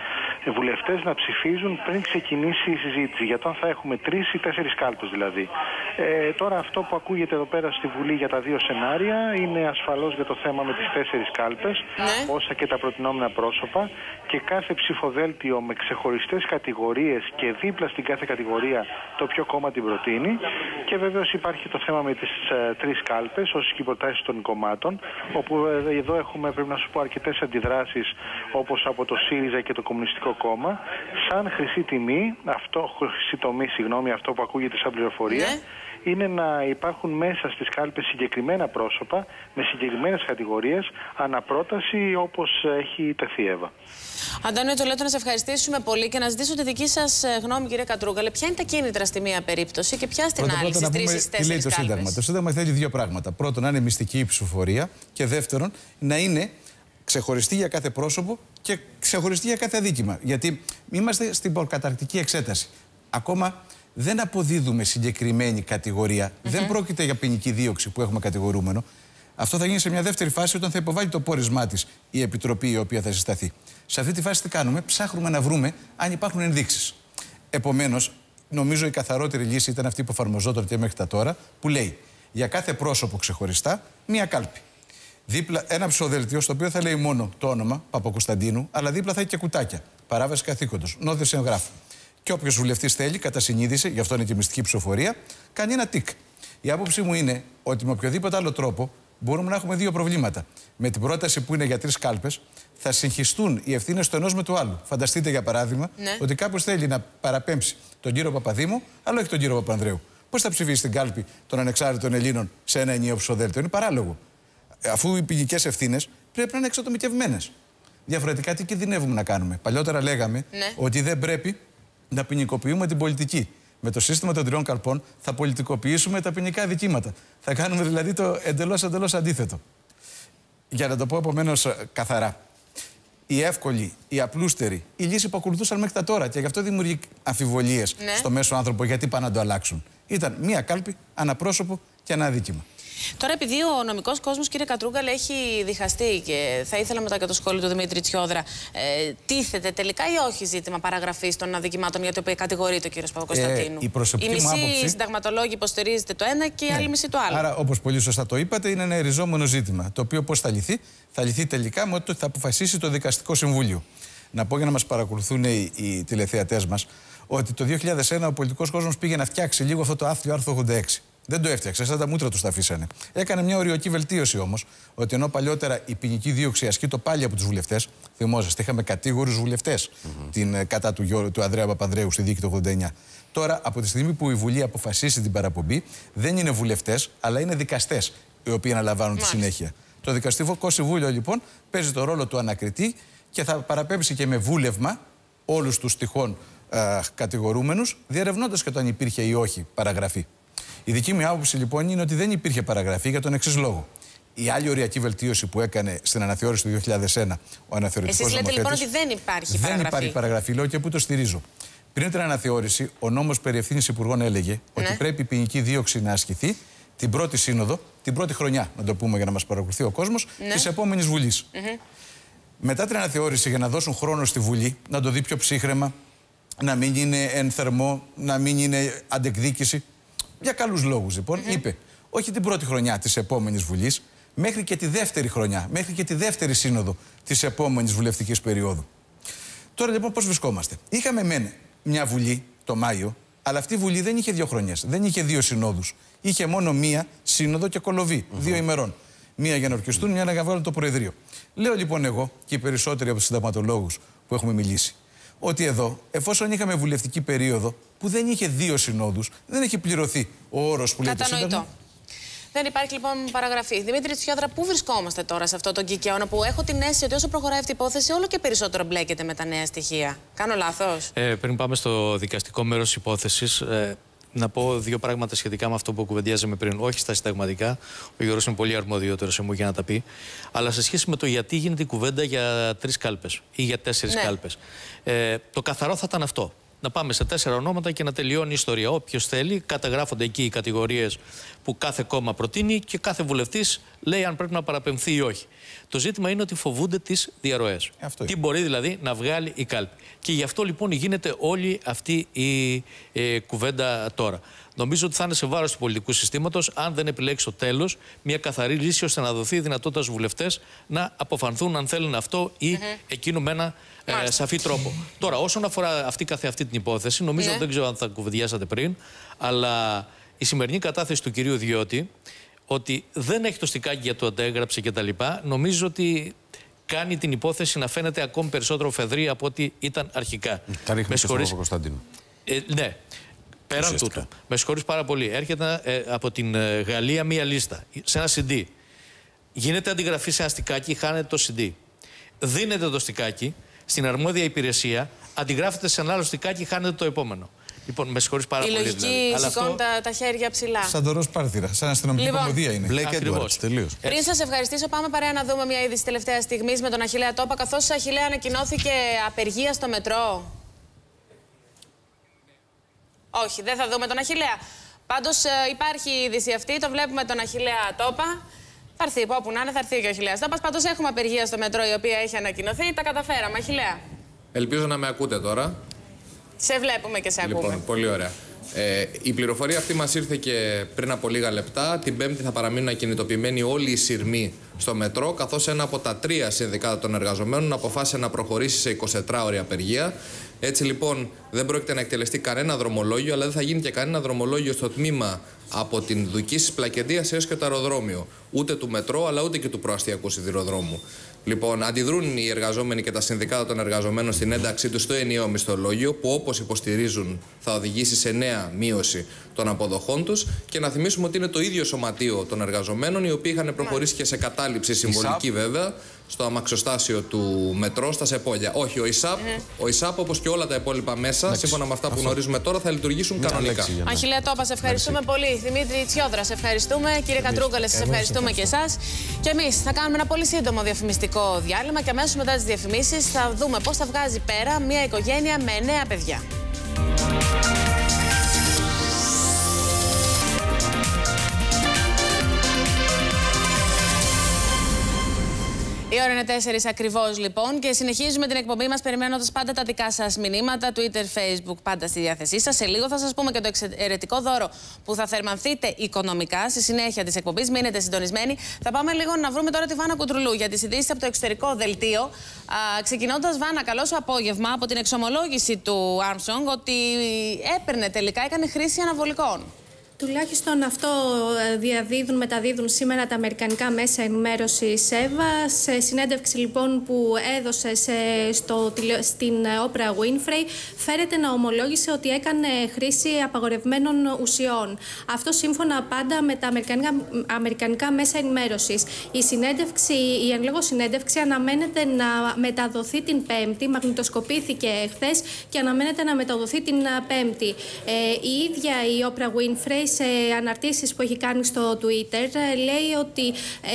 βουλευτές να ψηφίζουν πριν ξεκινήσει η συζήτηση. Για το αν θα έχουμε 3 ή 4 κάλπες δηλαδή. Τώρα αυτό που ακούγεται εδώ πέρα στη Βουλή για τα 2 σενάρια είναι ασφαλώς για το θέμα με τις 4 κάλπες, όσα και τα προτινόμενα πρόσωπα, και κάθε ψηφοδέλτιο με ξεχωριστές κατηγορίες και δίπλα στην κάθε κατηγορία το ποιο κόμμα την προτείνει. Και βεβαίως υπάρχει το θέμα με τις 3 κάλπες, όσες και οι προτάσεις των κομμάτων, όπου εδώ έχουμε, πρέπει να σου πω, αρκετές αντιδράσεις, όπως από το ΣΥΡΙΖΑ και το Κομμουνιστικό Κόμμα, σαν χρυσή τομή, αυτό που ακούγεται σαν πληροφορία, είναι να υπάρχουν μέσα στις κάλπες συγκεκριμένα πρόσωπα, με συγκεκριμένες κατηγορίες, αναπρόταση, όπως έχει τεθεί, Εύα.
Αντώνιο Τζολέτο, να σε ευχαριστήσουμε πολύ και να ζητήσω τη δική σας γνώμη, κύριε Κατρούγκαλε. Ποια είναι τα κίνητρα στη μία περίπτωση και ποια στην άλλη, στις 3 ή 4
τι λέει το Σύνταγμα. Το Σύνταγμα θέλει 2 πράγματα. Πρώτον, να είναι μυστική η ψηφοφορία, και δεύτερον, να είναι ξεχωριστή για κάθε πρόσωπο και ξεχωριστή για κάθε αδίκημα. Γιατί είμαστε στην προκαταρκτική εξέταση. Ακόμα δεν αποδίδουμε συγκεκριμένη κατηγορία. Δεν πρόκειται για ποινική δίωξη που έχουμε κατηγορούμενο. Αυτό θα γίνει σε μια δεύτερη φάση, όταν θα υποβάλει το πόρισμά της η επιτροπή η οποία θα συσταθεί. Σε αυτή τη φάση τι κάνουμε? Ψάχνουμε να βρούμε αν υπάρχουν ενδείξεις. Επομένως, νομίζω η καθαρότερη λύση ήταν αυτή που εφαρμοζόταν και μέχρι τα τώρα, που λέει για κάθε πρόσωπο ξεχωριστά μία κάλπη. Δίπλα ένα ψηφοδέλτιο, στο οποίο θα λέει μόνο το όνομα Παπακοσταντίνου, αλλά δίπλα θα έχει και κουτάκια. Παράβαση καθήκοντος, νόθεση εγγράφου. Και όποιος βουλευτής θέλει, κατά συνείδηση, γι' αυτό είναι και μυστική ψηφοφορία, κάνει ένα τικ. Η άποψή μου είναι ότι με οποιοδήποτε άλλο τρόπο μπορούμε να έχουμε 2 προβλήματα. Με την πρόταση που είναι για 3 κάλπες, θα συγχυστούν οι ευθύνες του ενός με του άλλου. Φανταστείτε, για παράδειγμα, ότι κάποιος θέλει να παραπέμψει τον κύριο Παπαδήμου, αλλά όχι τον κύριο Παπανδρέου. Πώς θα ψηφίσει στην κάλπη των ανεξάρτητων Ελλήνων σε ένα ενιαίο ψηφοδέλτιο? Είναι παράλογο. Αφού οι ποινικές ευθύνες πρέπει να είναι εξατομικευμένες. Διαφορετικά, τι κινδυνεύουμε να κάνουμε? Παλιότερα λέγαμε ότι δεν πρέπει να ποινικοποιούμε την πολιτική. Με το σύστημα των 3 καλπών θα πολιτικοποιήσουμε τα ποινικά δικήματα. Θα κάνουμε δηλαδή το εντελώς αντίθετο. Για να το πω επομένως καθαρά, η εύκολη, η απλούστερη, η λύση που ακολουθούσαν μέχρι τα τώρα, και γι' αυτό δημιουργεί αμφιβολίες στο μέσο άνθρωπο γιατί πάνε να το αλλάξουν, ήταν μία κάλπη, αναπρόσωπο και ένα αδίκημα.
Τώρα, επειδή ο νομικός κόσμος, κύριε Κατρούγκαλε, έχει διχαστεί και θα ήθελα μετά και το σχόλιο του Δημήτρη Τσιόδρα, τίθεται τελικά ή όχι ζήτημα παραγραφής των αδικημάτων για το οποίο κατηγορείται ο κύριος Παπακοσταντίνου?
Η
μισή συνταγματολόγοι υποστηρίζετε το ένα και η άλλη μισή το άλλο.
Άρα, όπως πολύ σωστά το είπατε, είναι ένα εριζόμενο ζήτημα. Το οποίο πώς θα λυθεί? Θα λυθεί τελικά με ότι θα αποφασίσει το Δικαστικό Συμβούλιο. Να πω, για να μας παρακολουθούν οι τηλεθεατές μας, ότι το 2001 ο πολιτικός κόσμος πήγε να φτιάξει λίγο αυτό το άθλιο άρθρο 86. Δεν το έφτιαξε, σαν τα μούτρα του τα αφήσανε. Έκανε μια οριακή βελτίωση όμως, ότι ενώ παλιότερα η ποινική δίωξη ασκείται πάλι από τους βουλευτές, θυμόσαστε, είχαμε κατήγορους βουλευτές κατά του Ανδρέα Παπανδρέου στη δίκη του 89. Τώρα, από τη στιγμή που η Βουλή αποφασίσει την παραπομπή, δεν είναι βουλευτές, αλλά είναι δικαστές οι οποίοι αναλαμβάνουν τη συνέχεια. Το Δικαστικό Συμβούλιο, λοιπόν, παίζει το ρόλο του ανακριτή και θα παραπέμψει και με βούλευμα όλους τους τυχόν κατηγορούμενους, διερευνώντας και το αν υπήρχε ή όχι παραγραφή. Η δική μου άποψη, λοιπόν, είναι ότι δεν υπήρχε παραγραφή για τον εξής λόγο. Η άλλη οριακή βελτίωση που έκανε στην αναθεώρηση του 2001 ο αναθεωρητικός νομοθέτης.
Εσείς λέτε λοιπόν ότι δεν υπάρχει παραγραφή?
Δεν υπάρχει παραγραφή, λέω, και πού το στηρίζω. Πριν την αναθεώρηση, ο νόμος περί ευθύνης υπουργών έλεγε ότι πρέπει η ποινική δίωξη να ασκηθεί την πρώτη σύνοδο, την πρώτη χρονιά, να το πούμε για να μας παρακολουθεί ο κόσμος, της επόμενης Βουλής. Μετά την αναθεώρηση, για να δώσουν χρόνο στη Βουλή να το δει πιο ψύχραιμα, να μην είναι εν θερμό, να μην είναι αντεκδίκηση. Για καλούς λόγους, λοιπόν, είπε όχι την πρώτη χρονιά της επόμενης Βουλής, μέχρι και τη δεύτερη χρονιά, μέχρι και τη δεύτερη σύνοδο της επόμενης βουλευτικής περίοδου. Τώρα, λοιπόν, πώς βρισκόμαστε? Είχαμε μεν μια Βουλή το Μάιο, αλλά αυτή η Βουλή δεν είχε 2 χρονιές, δεν είχε 2 συνόδους. Είχε μόνο μία σύνοδο και κολοβή 2 ημερών. Μία για να ορκιστούν, μία να βγάλουν το Προεδρείο. Λέω λοιπόν εγώ και οι περισσότεροι από τους συνταγματολόγους που έχουμε μιλήσει, ότι εδώ, εφόσον είχαμε βουλευτική περίοδο που δεν είχε 2 συνόδους, δεν έχει πληρωθεί ο όρος που λέει το Σύνταγμα.
Δεν υπάρχει λοιπόν παραγραφή. Δημήτρη Τσιόδρα, πού βρισκόμαστε τώρα σε αυτό το κικαίωνα που έχω την αίσθηση ότι όσο προχωράει αυτή η υπόθεση, όλο και περισσότερο μπλέκεται με τα νέα στοιχεία? Κάνω λάθος?
Πριν πάμε στο δικαστικό μέρος της υπόθεσης, να πω 2 πράγματα σχετικά με αυτό που κουβεντιάζαμε πριν. Όχι στα συνταγματικά, ο Γιώργος είναι πολύ αρμοδιότερος εμού για να τα πει, αλλά σε σχέση με το γιατί γίνεται η κουβέντα για 3 κάλπες ή για 4 κάλπες. Το καθαρό θα ήταν αυτό. να πάμε σε 4 ονόματα και να τελειώνει η ιστορία. Όποιος θέλει, καταγράφονται εκεί οι κατηγορίες που κάθε κόμμα προτείνει και κάθε βουλευτής λέει αν πρέπει να παραπεμφθεί ή όχι. Το ζήτημα είναι ότι φοβούνται τις διαρροές. Τι μπορεί δηλαδή να βγάλει η κάλπη. Και γι' αυτό λοιπόν γίνεται όλη αυτή η κουβέντα τώρα. Νομίζω ότι θα είναι σε βάρος του πολιτικού συστήματος αν δεν επιλέξει στο τέλος μια καθαρή λύση ώστε να δοθεί δυνατότητα στους βουλευτές να αποφανθούν αν θέλουν αυτό ή εκείνο με ένα σαφή τρόπο. Τώρα, όσον αφορά αυτή την υπόθεση, νομίζω δεν ξέρω αν θα κουβεντιάσατε πριν, αλλά η σημερινή κατάθεση του κυρίου Διώτη ότι δεν έχει το στικάκι για το αντέγραψε κτλ. Νομίζω ότι κάνει την υπόθεση να φαίνεται ακόμη περισσότερο φεδρή από ό,τι ήταν αρχικά.
Τα ρίχνει και στον Παπακοσταντίνο.
Ναι. Πέραν τούτου, με συγχωρείς πάρα πολύ, έρχεται από την Γαλλία μία λίστα σε ένα CD. Γίνεται αντιγραφή σε ένα στικάκι, χάνεται το CD. Δίνεται το στικάκι στην αρμόδια υπηρεσία, αντιγράφεται σε ένα άλλο στικάκι, χάνεται το επόμενο. Λοιπόν, με συγχωρείς πάρα πολύ.
Η λογική σηκώνει τα χέρια ψηλά.
Σαν τορός πάρθυρα, σαν αστυνομική κομμωδία είναι. Μπλέκ Έντουαρτς, τελείως.
Πριν σας ευχαριστήσω, πάμε παρέα να δούμε μια είδηση τελευταία στιγμή με τον Αχιλλέα Τόπα. Καθώς Αχιλλέα ανακοινώθηκε απεργία στο μετρό. Όχι, δεν θα δούμε τον Αχιλλέα. Πάντως υπάρχει η είδηση αυτή, το βλέπουμε τον Αχιλλέα Τόπα. Θα έρθει, όπου να είναι, θα έρθει και ο Αχιλλέας Τόπας. Πάντως έχουμε απεργία στο μετρό η οποία έχει ανακοινωθεί. Τα καταφέραμε, Αχιλλέα.
Ελπίζω να με ακούτε τώρα.
Σε βλέπουμε και σε ακούμε.
Λοιπόν, πολύ ωραία. Η πληροφορία αυτή μας ήρθε και πριν από λίγα λεπτά. Την Πέμπτη θα παραμείνουν ακινητοποιημένοι όλοι οι σειρμοί στο μετρό, καθώς ένα από τα 3 συνδικάτα των εργαζομένων αποφάσισε να προχωρήσει σε 24ωρη απεργία. Έτσι λοιπόν δεν πρόκειται να εκτελεστεί κανένα δρομολόγιο, αλλά δεν θα γίνει και κανένα δρομολόγιο στο τμήμα από την Δουκής της Πλακεντίας έως και το αεροδρόμιο. Ούτε του μετρό, αλλά ούτε και του προαστιακού σιδηροδρόμου. Λοιπόν, αντιδρούν οι εργαζόμενοι και τα συνδικάτα των εργαζομένων στην ένταξή του στο ενιαίο μισθολόγιο, που όπως υποστηρίζουν θα οδηγήσει σε νέα μείωση των αποδοχών τους. Και να θυμίσουμε ότι είναι το ίδιο σωματείο των εργαζομένων, οι οποίοι είχαν προχωρήσει και σε κατάληψη συμβολική βέβαια στο αμαξοστάσιο του μετρό στα Σεπόλια. Όχι, ο ΙΣΑΠ όπως και όλα τα υπόλοιπα μέσα, σύμφωνα με αυτά που γνωρίζουμε τώρα, θα λειτουργήσουν κανονικά.
Αχιλλέα Τόπα, σε ευχαριστούμε πολύ. Δημήτρη Τσιόδρα, σε ευχαριστούμε. Κύριε Κατρούγκαλε, σας ευχαριστούμε και εσάς. Και εμείς θα κάνουμε ένα πολύ σύντομο διαφημιστικό διάλειμμα και αμέσως μετά τις διαφημίσεις θα δούμε πώς θα βγάζει πέρα μια οικογένεια με 9 παιδιά. Η ώρα είναι 4 ακριβώς λοιπόν και συνεχίζουμε την εκπομπή μας περιμένοντας πάντα τα δικά σας μηνύματα, Twitter, Facebook, πάντα στη διάθεσή σας. Σε λίγο θα σας πούμε και το εξαιρετικό δώρο που θα θερμανθείτε οικονομικά στη συνέχεια της εκπομπής. Μείνετε συντονισμένοι. Θα πάμε λίγο να βρούμε τώρα τη Βάνα Κουτρουλού για τις ειδήσεις από το εξωτερικό δελτίο. Ξεκινώντας, Βάνα, καλό σου απόγευμα από την εξομολόγηση του Armstrong ότι έπαιρνε τελικά, έκανε χρήση αναβολικών.
Τουλάχιστον αυτό μεταδίδουν σήμερα τα αμερικανικά μέσα ενημέρωσης ΕΒΑ. Σε συνέντευξη λοιπόν που έδωσε στην Oprah Winfrey, φέρεται να ομολόγησε ότι έκανε χρήση απαγορευμένων ουσιών. Αυτό σύμφωνα πάντα με τα αμερικανικά μέσα ενημέρωσης. Η εν λόγω συνέντευξη αναμένεται να μεταδοθεί την Πέμπτη, μαγνητοσκοπήθηκε χθες και αναμένεται να μεταδοθεί την Πέμπτη. Η ίδια η Oprah Winfrey σε αναρτήσεις που έχει κάνει στο Twitter λέει ότι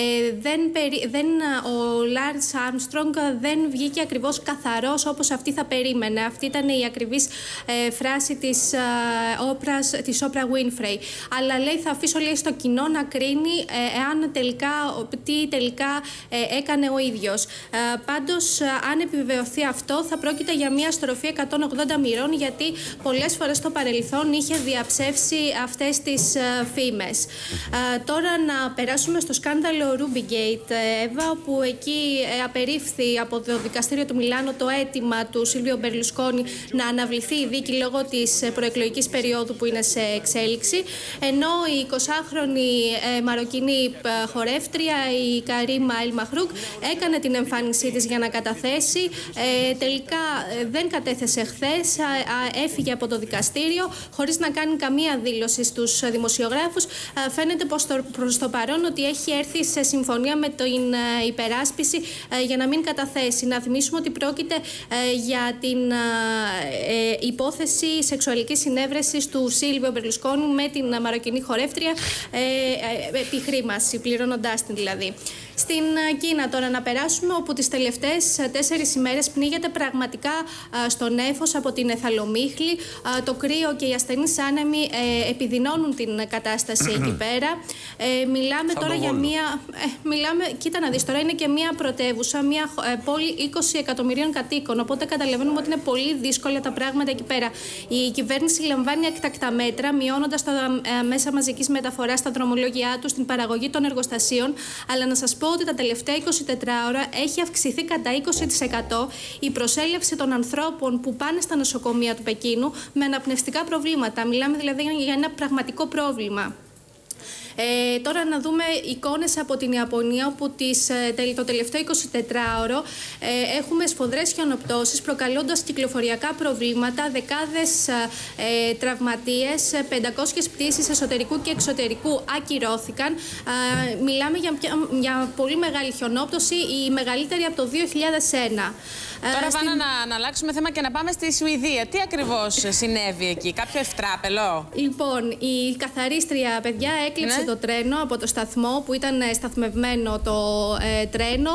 ο Lance Armstrong δεν βγήκε ακριβώς καθαρός όπως αυτή θα περίμενε. Αυτή ήταν η ακριβής φράση της Oprah Winfrey. Αλλά λέει θα αφήσω στο κοινό να κρίνει τι τελικά έκανε ο ίδιος. Πάντως αν επιβεβαιωθεί αυτό θα πρόκειται για μια στροφή 180 μοιρών, γιατί πολλές φορές στο παρελθόν είχε διαψεύσει αυτές τις φήμες. Τώρα να περάσουμε στο σκάνδαλο Rubygate, Εύα, όπου εκεί απερίφθη από το δικαστήριο του Μιλάνο το αίτημα του Σίλβιο Μπερλουσκόνη να αναβληθεί η δίκη λόγω της προεκλογικής περίοδου που είναι σε εξέλιξη, ενώ η 20χρονη μαροκινή χορεύτρια, η Καρίμα Ελ Μαχρούκ, έκανε την εμφάνισή της για να καταθέσει. Τελικά δεν κατέθεσε χθες, έφυγε από το δικαστήριο χωρίς να κάνει καμία δήλωση στους δημοσιογράφους. Φαίνεται πως προς το παρόν ότι έχει έρθει σε συμφωνία με την υπεράσπιση για να μην καταθέσει. Να θυμίσουμε ότι πρόκειται για την υπόθεση σεξουαλικής συνέβρεσης του Σίλβιο Μπερλουσκόνη με την μαροκινή χορεύτρια, επιχρήμαση, πληρώνοντάς την δηλαδή. Στην Κίνα τώρα να περάσουμε, όπου τις τελευταίες 4 ημέρες πνίγεται πραγματικά στον νέφος από την εθαλομύχλη. Το κρύο και οι ασθενείς άνεμοι επιδεινώνουν την κατάσταση εκεί πέρα. Μιλάμε τώρα για μία... κοίτα να δεις, τώρα είναι και μία πρωτεύουσα, μία πόλη 20 εκατομμυρίων κατοίκων, οπότε καταλαβαίνουμε ότι είναι πολύ δύσκολα τα πράγματα εκεί πέρα. Η κυβέρνηση λαμβάνει έκτακτα μέτρα, μειώνοντας τα μέσα μαζικής μεταφοράς στα δρομολόγια του, στην παραγωγή των εργοστασίων, αλλά να σας πω ότι τα τελευταία 24 ώρα έχει αυξηθεί κατά 20% η προσέλευση των ανθρώπων που πάνε στα νοσοκομεία του Πεκίνου με αναπνευστικά προβλήματα. Μιλάμε δηλαδή για ένα πραγματικό πρόβλημα. Τώρα να δούμε εικόνες από την Ιαπωνία, όπου το τελευταίο 24ωρο έχουμε σφοδρές χιονοπτώσεις προκαλώντας κυκλοφοριακά προβλήματα, δεκάδες τραυματίες, 500 πτήσεις εσωτερικού και εξωτερικού ακυρώθηκαν. Μιλάμε για πολύ μεγάλη χιονόπτωση, η μεγαλύτερη από το 2001.
Τώρα πάμε να αλλάξουμε θέμα και να πάμε στη Σουηδία. Τι ακριβώς συνέβη εκεί, κάποιο ευτράπελο?
Λοιπόν, η καθαρίστρια, παιδιά, έκλειψε το τρένο από το σταθμό που ήταν σταθμευμένο το τρένο.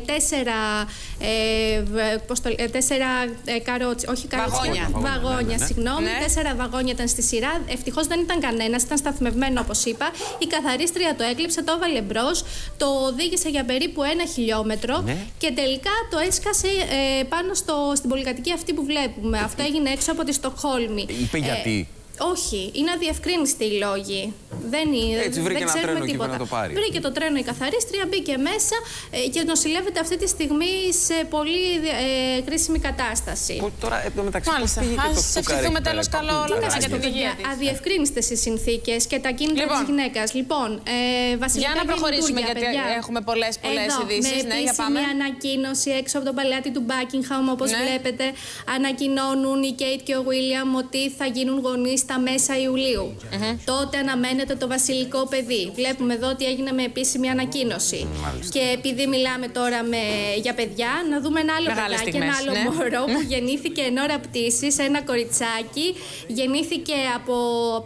4 βαγόνια, συγγνώμη. 4 βαγόνια ήταν στη σειρά. Ευτυχώς δεν ήταν κανένας, ήταν σταθμευμένο όπως είπα. Η καθαρίστρια το έκλειψε, το έβαλε μπρος, το οδήγησε για περίπου 1 χιλιόμετρο και τελικά το έσκασε πάνω στην πολυκατοικία αυτή που βλέπουμε. Αυτό έγινε έξω από τη Στοκχόλμη.
Είπε γιατί?
Όχι, είναι αδιευκρίνιστοι οι λόγοι.
Έτσι βρήκε ένα τρένο εκεί να το πάρει.
Βρήκε το τρένο η καθαρίστρια, μπήκε μέσα και νοσηλεύεται αυτή τη στιγμή σε πολύ κρίσιμη κατάσταση.
Τώρα, εντωμεταξύ,
ας ευχηθούμε τέλος καλό όλα για την υγεία της.
Αδιευκρίνιστες οι συνθήκες και τα κίνητρα της γυναίκας. Λοιπόν, βασιλικά
για να προχωρήσουμε, γιατί έχουμε πολλές ειδήσεις.
Με επίσημη ανακοίνωση έξω από το παλάτι του Μπάκιγχαμ, όπως βλέπετε, ανακοινώνουν η Κέιτ και ο Βίλιαμ ότι θα γίνουν γονείς στα μέσα Ιουλίου. Τότε αναμένεται το βασιλικό παιδί. Βλέπουμε εδώ ότι έγινε με επίσημη ανακοίνωση. Και επειδή μιλάμε τώρα για παιδιά, να δούμε ένα άλλο παιδάκι, ένα άλλο μωρό που γεννήθηκε εν ώρα πτήσης, ένα κοριτσάκι. Γεννήθηκε από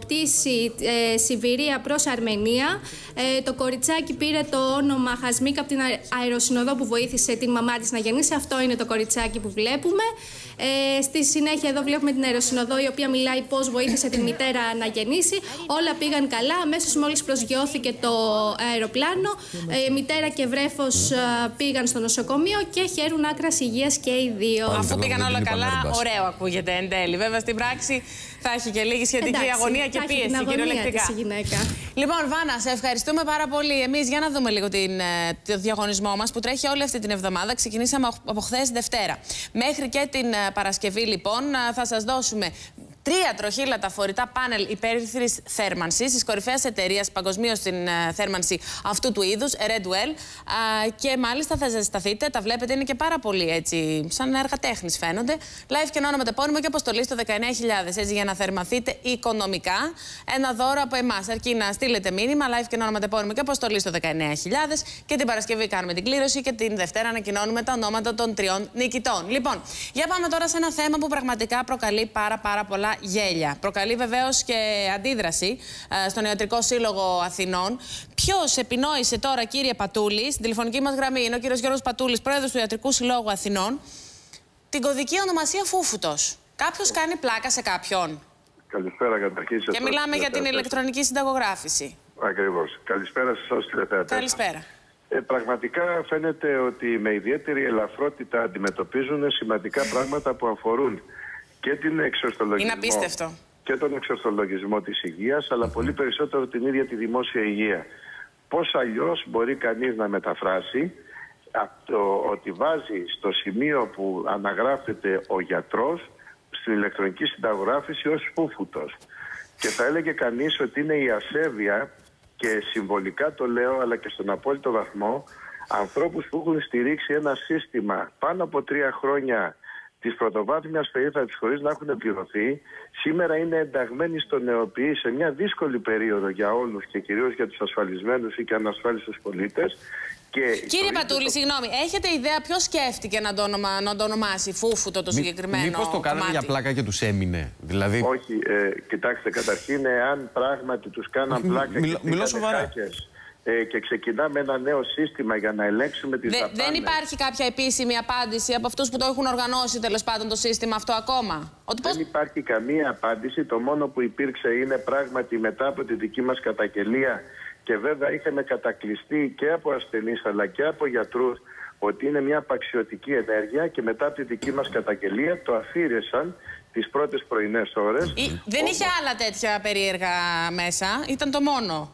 πτήση Σιβηρία προς Αρμενία. Το κοριτσάκι πήρε το όνομα Χασμίκα από την αεροσυνοδό που βοήθησε την μαμά της να γεννήσει. Αυτό είναι το κοριτσάκι που βλέπουμε. Στη συνέχεια εδώ βλέπουμε την αεροσυνοδό, η οποία μιλάει πώς βοήθησε την μητέρα να γεννήσει. Όλα πήγαν καλά. Αμέσως μόλις προσγειώθηκε το αεροπλάνο, μητέρα και βρέφος πήγαν στο νοσοκομείο και χαίρουν άκρας υγείας και οι δύο.
Αφού πήγαν όλα καλά, ωραίο ακούγεται εν τέλει. Βέβαια στην πράξη θα έχει και λίγη σχετική αγωνία και πίεση κυριολεκτικά. Λοιπόν, Βάνα, σε ευχαριστούμε πάρα πολύ. Εμείς για να δούμε λίγο το διαγωνισμό μας που τρέχει όλη αυτή την εβδομάδα. Ξεκινήσαμε από χθες Δευτέρα. Μέχρι και την Παρασκευή, λοιπόν, θα σας δώσουμε 3 τροχήλατα φορητά πάνελ υπέρυθρης θέρμανσης της κορυφαίας εταιρείας παγκοσμίως στην θέρμανση αυτού του είδους, Redwell. Και μάλιστα θα ζεσταθείτε, τα βλέπετε, είναι και πάρα πολύ έτσι, σαν έργα τέχνης φαίνονται. Live και όνομα, τεπώνυμο και αποστολή στο 19.000, έτσι για να θερμαθείτε οικονομικά. Ένα δώρο από εμάς, αρκεί να στείλετε μήνυμα, live και όνομα, τεπώνυμο και αποστολή στο 19.000. Και την Παρασκευή κάνουμε την κλήρωση και την Δευτέρα ανακοινώνουμε τα ονόματα των 3 νικητών. Λοιπόν, για πάμε τώρα σε ένα θέμα που πραγματικά προκαλεί πάρα πολλά γέλια. Προκαλεί βεβαίως και αντίδραση στον Ιατρικό Σύλλογο Αθηνών. Ποιος επινόησε τώρα, κύριε Πατούλη, στην τηλεφωνική μας γραμμή είναι ο κύριος Γιώργος Πατούλης, πρόεδρος του Ιατρικού Συλλόγου Αθηνών, την κωδική ονομασία Φούφουτος. Κάποιος κάνει πλάκα σε κάποιον?
Καλησπέρα καταρχήν.
Και μιλάμε για την ηλεκτρονική συνταγογράφηση.
Ακριβώς. Καλησπέρα σε εσάς, τηλεθεατές.
Καλησπέρα.
Πραγματικά φαίνεται ότι με ιδιαίτερη ελαφρότητα αντιμετωπίζουν σημαντικά πράγματα που αφορούν και την εξορθολογισμό.
Είναι απίστευτο.
Και τον εξορθολογισμό της υγείας, αλλά πολύ περισσότερο την ίδια τη δημόσια υγεία. Πώς αλλιώς μπορεί κανείς να μεταφράσει ότι βάζει στο σημείο που αναγράφεται ο γιατρός στην ηλεκτρονική συνταγογράφηση ως Φούφουτος. Και θα έλεγε κανείς ότι είναι η ασέβεια, και συμβολικά το λέω, αλλά και στον απόλυτο βαθμό, ανθρώπους που έχουν στηρίξει ένα σύστημα πάνω από 3 χρόνια της πρωτοβάθμιας περίθαλψης χωρίς να έχουν πληρωθεί, σήμερα είναι ενταγμένοι στο νεοποιή σε μια δύσκολη περίοδο για όλους και κυρίως για τους ασφαλισμένους ή και ανασφάλιστους πολίτες.
Κύριε Πατούλη, συγγνώμη, έχετε ιδέα ποιος σκέφτηκε να το ονομάσει Φούφουτο το συγκεκριμένο?
Μήπως το κάνανε για πλάκα και τους έμεινε? Δηλαδή...
Όχι, κοιτάξτε, καταρχήν, αν πράγματι τους κάναν πλάκα και
μιλώ σοβαρά.
και ξεκινάμε ένα νέο σύστημα για να ελέγξουμε τις δαπάνες.
Δεν υπάρχει κάποια επίσημη απάντηση από αυτούς που το έχουν οργανώσει τέλος πάντων το σύστημα αυτό ακόμα?
Δεν υπάρχει καμία απάντηση. Το μόνο που υπήρξε είναι πράγματι μετά από τη δική μας καταγγελία, και βέβαια είχαμε κατακλειστεί και από ασθενείς αλλά και από γιατρούς ότι είναι μια απαξιωτική ενέργεια, και μετά από τη δική μας καταγγελία το αφήρεσαν τις πρώτες πρωινές ώρες.
Δεν είχε άλλα τέτοια περίεργα μέσα, ήταν το μόνο?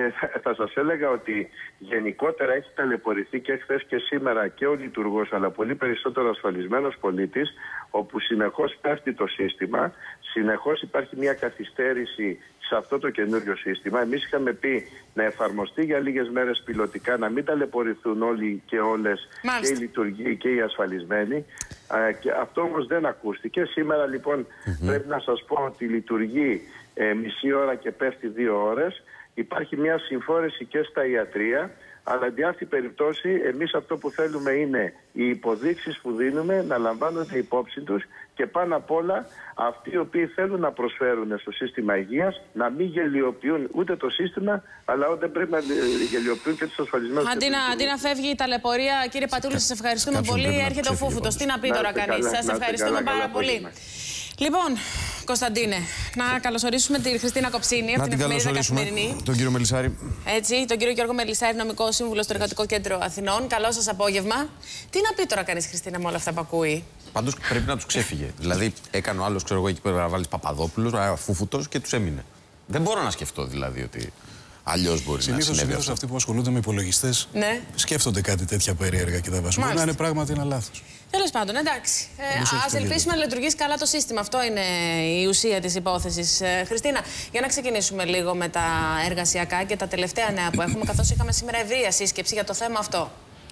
Θα σας έλεγα ότι γενικότερα έχει ταλαιπωρηθεί και χθες και σήμερα και ο λειτουργός, αλλά πολύ περισσότερο ασφαλισμένος πολίτης, όπου συνεχώς πέφτει το σύστημα, συνεχώς υπάρχει μια καθυστέρηση σε αυτό το καινούριο σύστημα. Εμείς είχαμε πει να εφαρμοστεί για λίγες μέρες πιλωτικά, να μην ταλαιπωρηθούν όλοι και όλες, και οι λειτουργοί και οι ασφαλισμένοι. Και αυτό όμως δεν ακούστηκε. Σήμερα λοιπόν πρέπει να σας πω ότι λειτουργεί μισή ώρα και πέφτει 2 ώρες. Υπάρχει μια συμφόρεση και στα ιατρεία, αλλά αντί αυτή περιπτώσει εμείς αυτό που θέλουμε είναι οι υποδείξεις που δίνουμε να λαμβάνονται υπόψη τους, και πάνω απ' όλα αυτοί οι οποίοι θέλουν να προσφέρουν στο σύστημα υγείας να μην γελιοποιούν ούτε το σύστημα, αλλά όταν πρέπει να γελιοποιούν και τους ασφαλισμένους.
Αντί να φεύγει η ταλαιπωρία, κύριε Πατούλη, σας ευχαριστούμε πολύ. Έρχεται ο Φούφουτος. Τι να πει τώρα κανείς? Σας ευχαριστούμε πάρα πολύ. Λοιπόν, Κωνσταντίνε, να καλωσορίσουμε τη Χριστίνα Κοψίνη από την Εφημερίδα Καθημερινή.
Τον κύριο Μελισσάρη.
Έτσι, τον κύριο Γιώργο Μελισσάρη, νομικό σύμβουλο στο Εργατικό Κέντρο Αθηνών. Καλό σας απόγευμα. Τι να πει τώρα κανείς, Χριστίνα, με όλα αυτά που ακούει?
Πάντως πρέπει να τους ξέφυγε. Δηλαδή, έκανε ο άλλος, ξέρω εγώ, εκεί πέρα να βάλει Παπαδόπουλος, Φούφουτος, και τους έμεινε. Δεν μπορώ να σκεφτώ δηλαδή ότι αλλιώς μπορεί να συμβεί.
Συνήθως αυτοί που ασχολούνται με υπολογιστές σκέφτονται κάτι τέτοια περίεργα και τα βάζουν. Μπορεί να είναι πράγματι ένα λάθος.
Τέλος πάντων, εντάξει. Ας ελπίσουμε να λειτουργήσει καλά το σύστημα. Αυτό είναι η ουσία της υπόθεσης. Χριστίνα, για να ξεκινήσουμε λίγο με τα εργασιακά και τα τελευταία νέα που έχουμε, καθώς είχαμε σήμερα ευρεία σύσκεψη για το θέμα αυτό.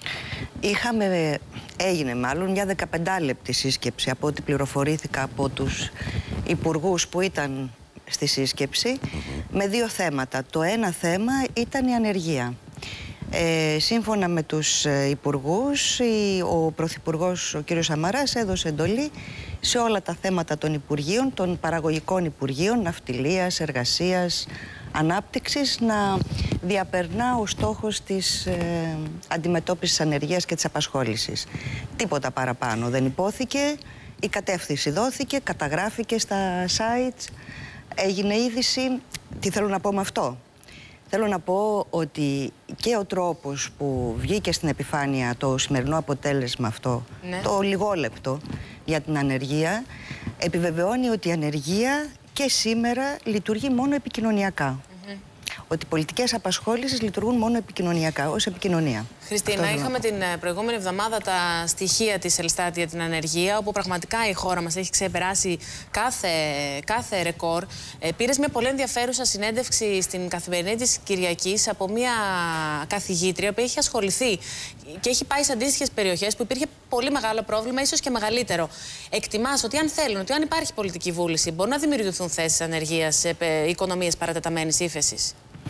Έγινε μάλλον μια 15λεπτη σύσκεψη, από ό,τι πληροφορήθηκα από τους υπουργούς που ήταν στη σύσκεψη, με 2 θέματα. Το ένα θέμα ήταν η ανεργία. Σύμφωνα με τους υπουργούς, ο Πρωθυπουργός, ο κ. Σαμαράς, έδωσε εντολή σε όλα τα θέματα των υπουργείων, των παραγωγικών υπουργείων, ναυτιλίας, εργασίας, ανάπτυξης, να διαπερνά ο στόχος της αντιμετώπισης ανεργίας και της απασχόλησης. Τίποτα παραπάνω δεν υπόθηκε, η κατεύθυνση δόθηκε, καταγράφηκε στα sites, έγινε είδηση. Τι θέλω να πω με αυτό? Θέλω να πω ότι και ο τρόπος που βγήκε στην επιφάνεια το σημερινό αποτέλεσμα αυτό, το λιγόλεπτο για την ανεργία, επιβεβαιώνει ότι η ανεργία και σήμερα λειτουργεί μόνο επικοινωνιακά. Ότι οι πολιτικές απασχόλησεις λειτουργούν μόνο επικοινωνιακά, ως επικοινωνία.
Χριστίνα, είχαμε την προηγούμενη εβδομάδα τα στοιχεία της Ελστάτ για την ανεργία, όπου πραγματικά η χώρα μας έχει ξεπεράσει κάθε ρεκόρ. Πήρες μια πολύ ενδιαφέρουσα συνέντευξη στην Καθημερινή της Κυριακής από μια καθηγήτρια που έχει ασχοληθεί και έχει πάει σε αντίστοιχες περιοχές που υπήρχε πολύ μεγάλο πρόβλημα, ίσως και μεγαλύτερο. Εκτιμάς ότι αν θέλουν, ότι αν υπάρχει πολιτική βούληση, μπορούν να δημιουργηθούν θέσεις ανεργίας σε οικονομίες παρατεταμένης ύφεσης?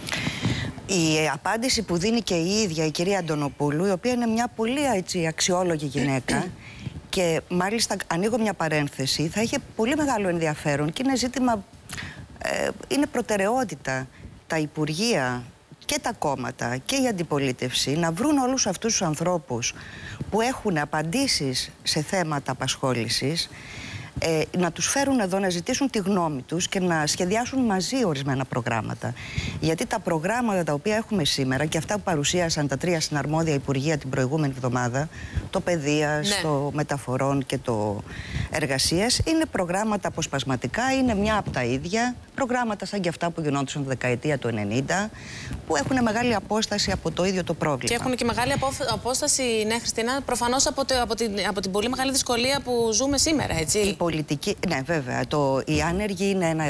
Η απάντηση που δίνει και η ίδια η κυρία Αντωνοπούλου, η οποία είναι μια πολύ αξιόλογη γυναίκα, και μάλιστα ανοίγω μια παρένθεση, θα είχε πολύ μεγάλο ενδιαφέρον και είναι ζήτημα, είναι προτεραιότητα τα υπουργεία και τα κόμματα και η αντιπολίτευση να βρουν όλους αυτούς τους ανθρώπους που έχουν απαντήσεις σε θέματα απασχόλησης, να τους φέρουν εδώ, να ζητήσουν τη γνώμη τους και να σχεδιάσουν μαζί ορισμένα προγράμματα. Γιατί τα προγράμματα τα οποία έχουμε σήμερα και αυτά που παρουσίασαν τα 3 συναρμόδια υπουργεία την προηγούμενη εβδομάδα, το παιδείας, το μεταφορών και το εργασίας, είναι προγράμματα αποσπασματικά, είναι μια από τα ίδια. Προγράμματα σαν και αυτά που γινόντουσαν τη δεκαετία του 90, που έχουν μεγάλη απόσταση από το ίδιο το πρόβλημα.
Και έχουν και μεγάλη απόσταση, ναι, Χριστίνα, προφανώς από την πολύ μεγάλη δυσκολία που ζούμε σήμερα, έτσι.
Η πολιτική, ναι, βέβαια. Οι άνεργοι είναι